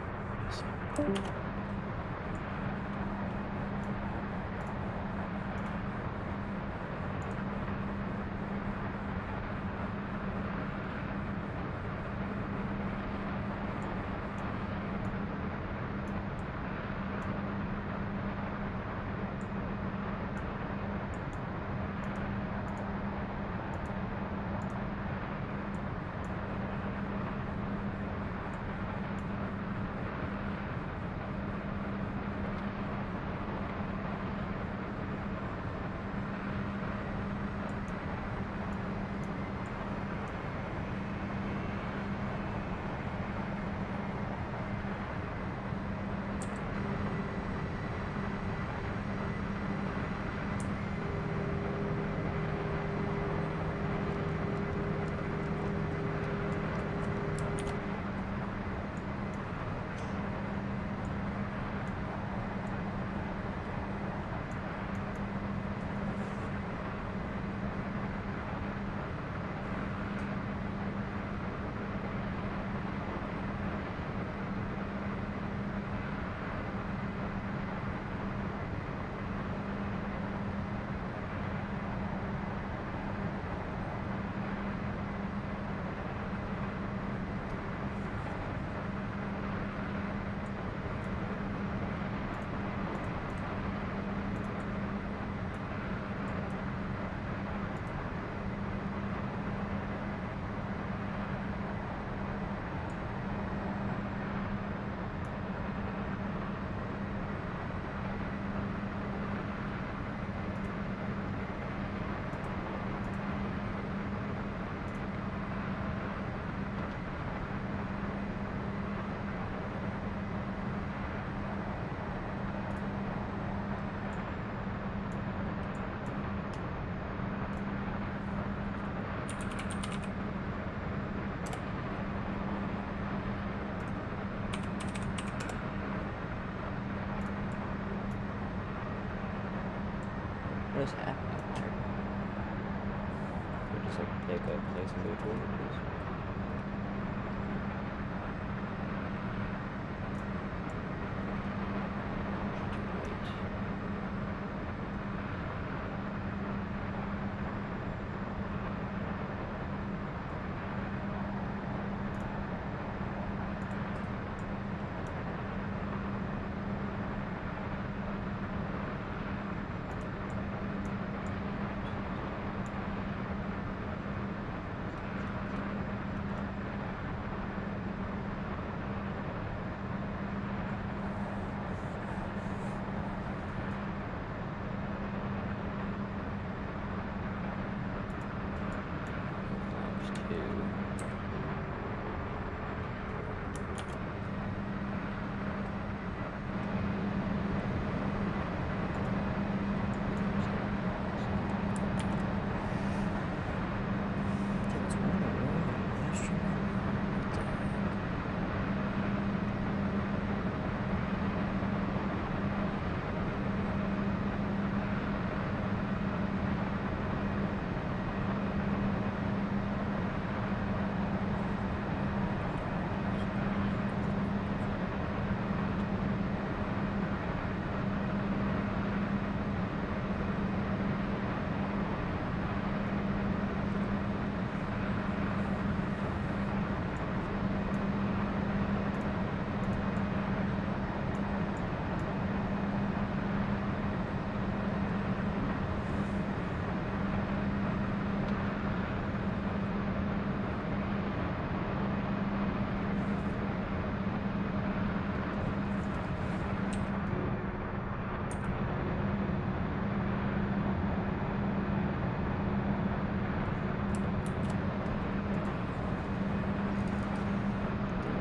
What is happening here? Could just like pick a place and move toward it, please.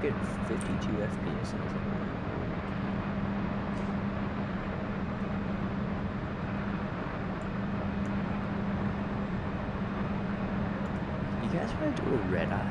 getting fifty-two F P S. You guys want to do a red eye?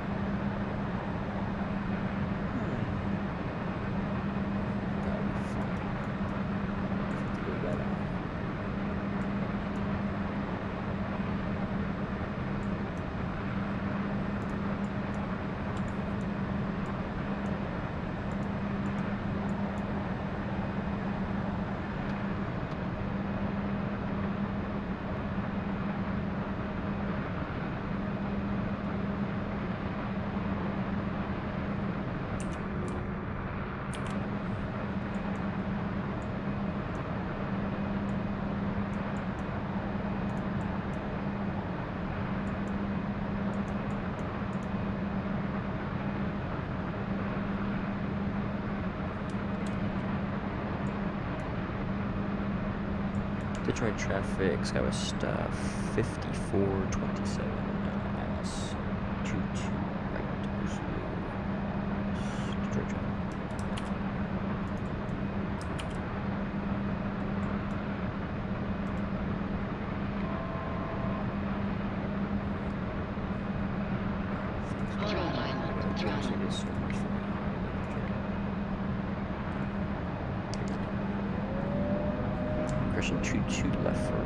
Detroit traffic, Skywest uh, fifty-four twenty-seven, uh, S twenty-two right, Detroit traffic. Christian two two left for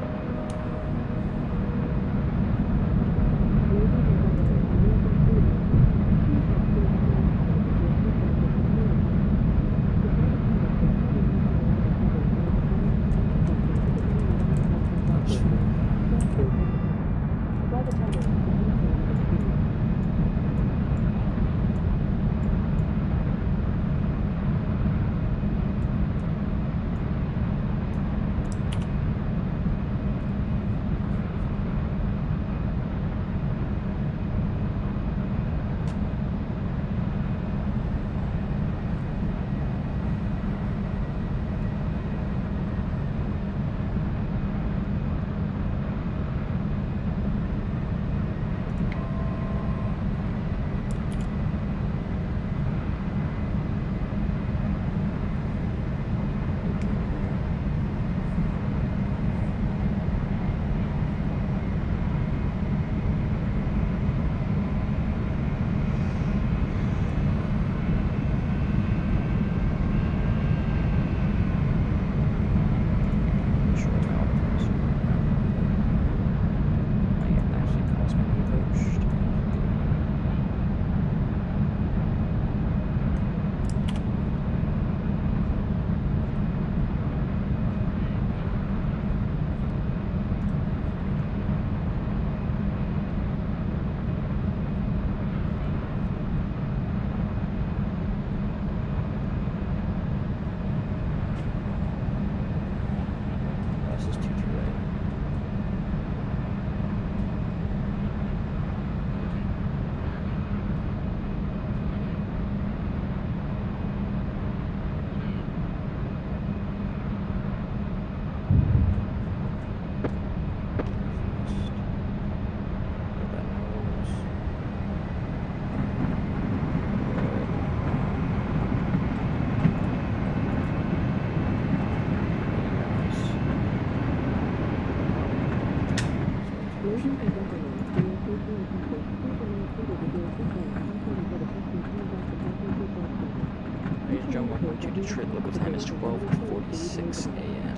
Detroit local time is twelve forty-six a m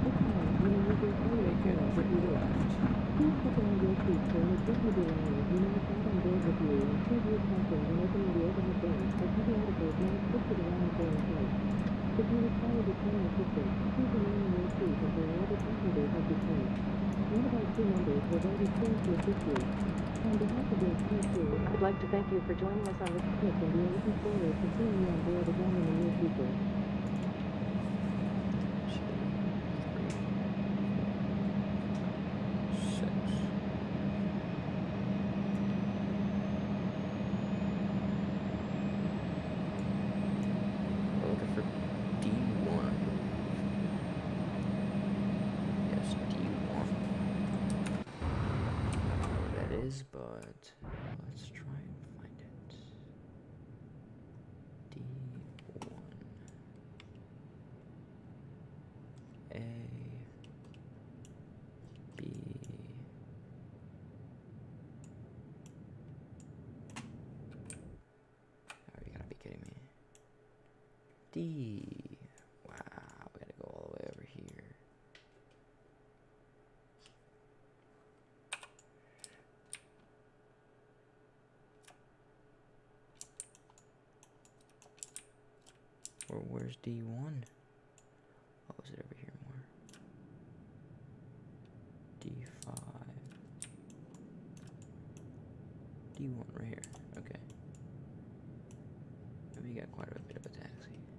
I'd like to thank you for joining us on this trip, and we are looking forward to seeing you on board again in the near future. But let's try and find it. D. Wow, we gotta go all the way over here. Or where's D one? Oh, is it over here more? D five. D one right here. Okay. We got quite a bit of a taxi.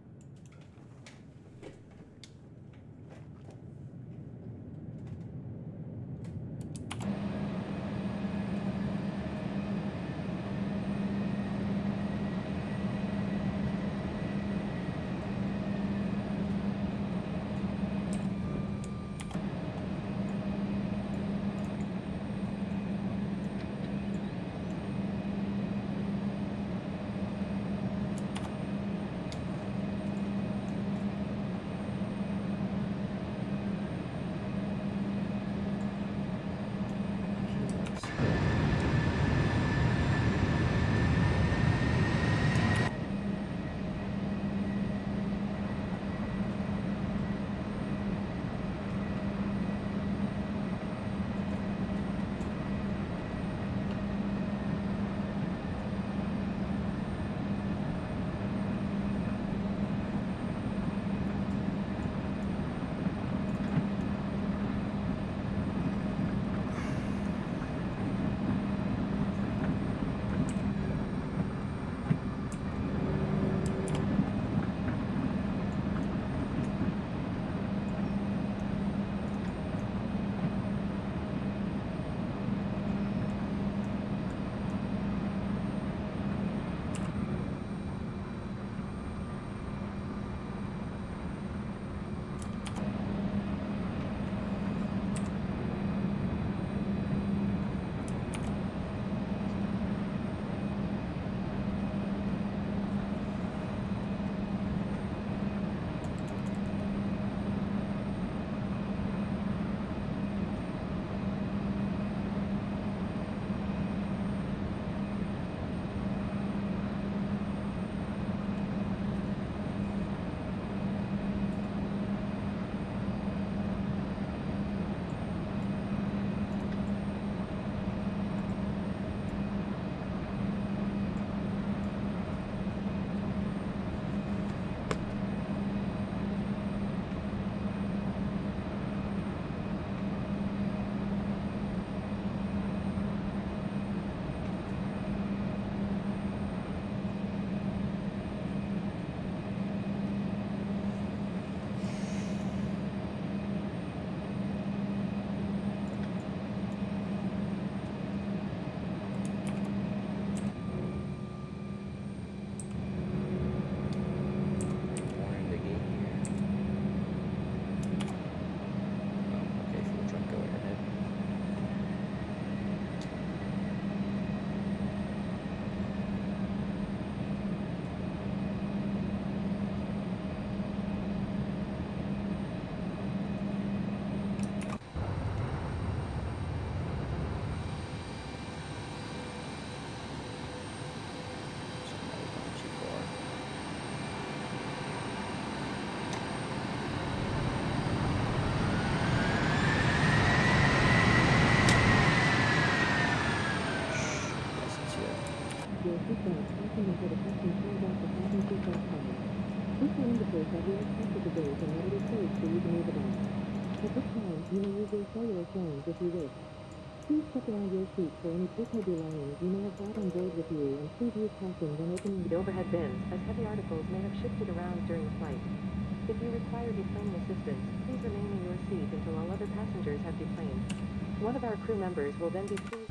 cellular phones if you wish. Please check around your seat for any personal belongings you may have brought on board with you, and please use caution when opening the overhead bins, as heavy articles may have shifted around during flight. If you require deplaning assistance, please remain in your seat until all other passengers have deplaned. One of our crew members will then be pleased.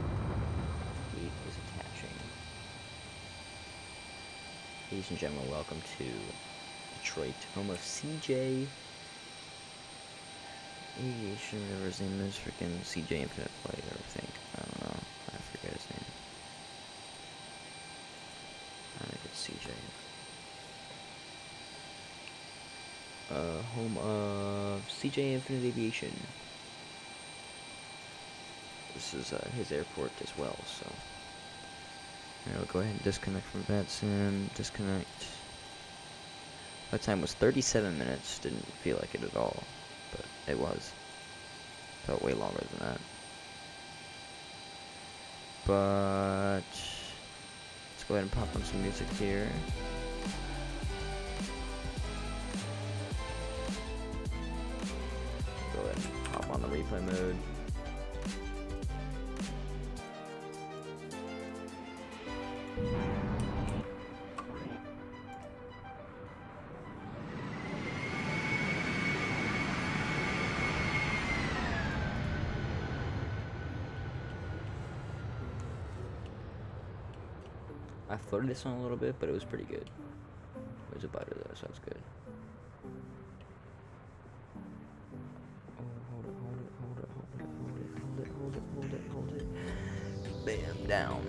Heat is attaching. Ladies and gentlemen, welcome to Detroit, home of C J Aviation, whatever his name is, freaking C J Infinite Flight, I think. I don't know. I forget his name. I think it's C J. Uh, home of C J Infinite Aviation. This is uh, his airport as well, so. Alright, we'll go ahead and disconnect from VATSIM, disconnect. That time was thirty-seven minutes. Didn't feel like it at all, but it was. Felt way longer than that. But let's go ahead and pop on some music here. Go ahead and pop on the replay mode. I floated this one a little bit, but it was pretty good. There's a butter though, so that's good. Oh, hold it, hold it, hold it, hold it, hold it, hold it, hold it, hold it, hold it. Bam, down.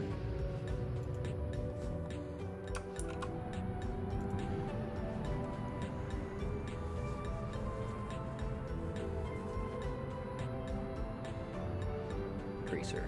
Greaser.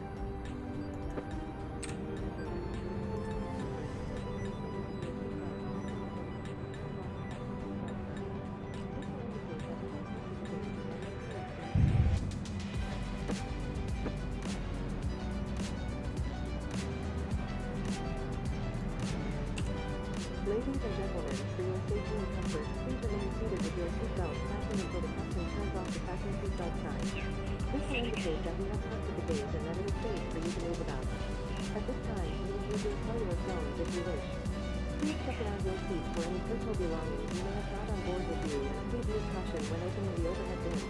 Ladies and gentlemen, for your safety and comfort, please remain seated with your seatbelt fastened until the captain turns off the fasten seatbelt sign. This will indicate that we have tested the gauge and that it is safe for you to move about. At this time, you will use your cellular phones if you wish. Please check around your seat for any personal belongings you may have brought on board with you, and please use caution when opening the overhead bins.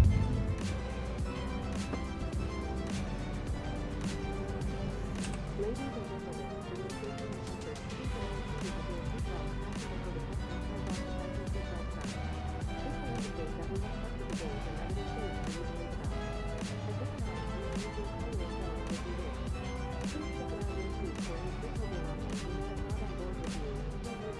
Ladies and gentlemen, for your safety and comfort, please remain seated with your seatbelt fastened until the captain turns off the fasten seatbelt sign. This will indicate that we have tested the gauge and that it is safe for you to move about. At this time, you may use your cellular phones if you wish. Please check around your seat for any personal belongings you may have brought on board with you, and please use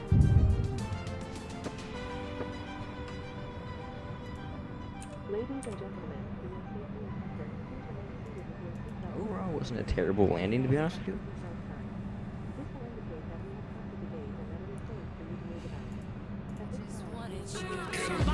Ladies and gentlemen, for your safety and comfort, please remain seated with your seatbelt. Overall, wasn't a terrible landing, to be honest with you. This will indicate that we have tested the gauge and that it is safe for you to move about. At this time,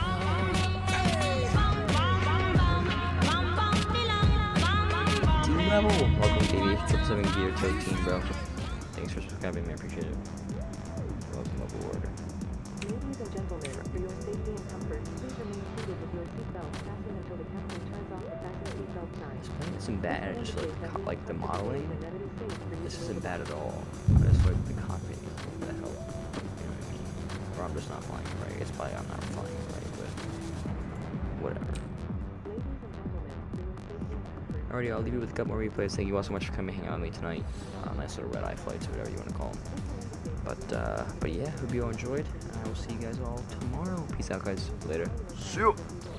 Team level. Welcome, T V. Triple seven gear to the team, bro. Thanks for subscribing, man. Appreciate it. Welcome aboard. Ladies and gentlemen, for your safety and comfort, please remain seated with your seatbelt fastened until the captain turns off the fasten seatbelt sign. This isn't bad. I just like co- like the modeling. This isn't bad at all. I just like the cockpit. What the hell? You know what I mean? Or I'm just not flying it right. It's probably I'm not flying it right, but whatever. Alrighty, I'll leave you with a couple more replays. Thank you all so much for coming hang out with me tonight. Uh, nice little red eye flights or whatever you want to call them. But uh, but yeah, hope you all enjoyed. I will see you guys all tomorrow. Peace out, guys. Later. See you.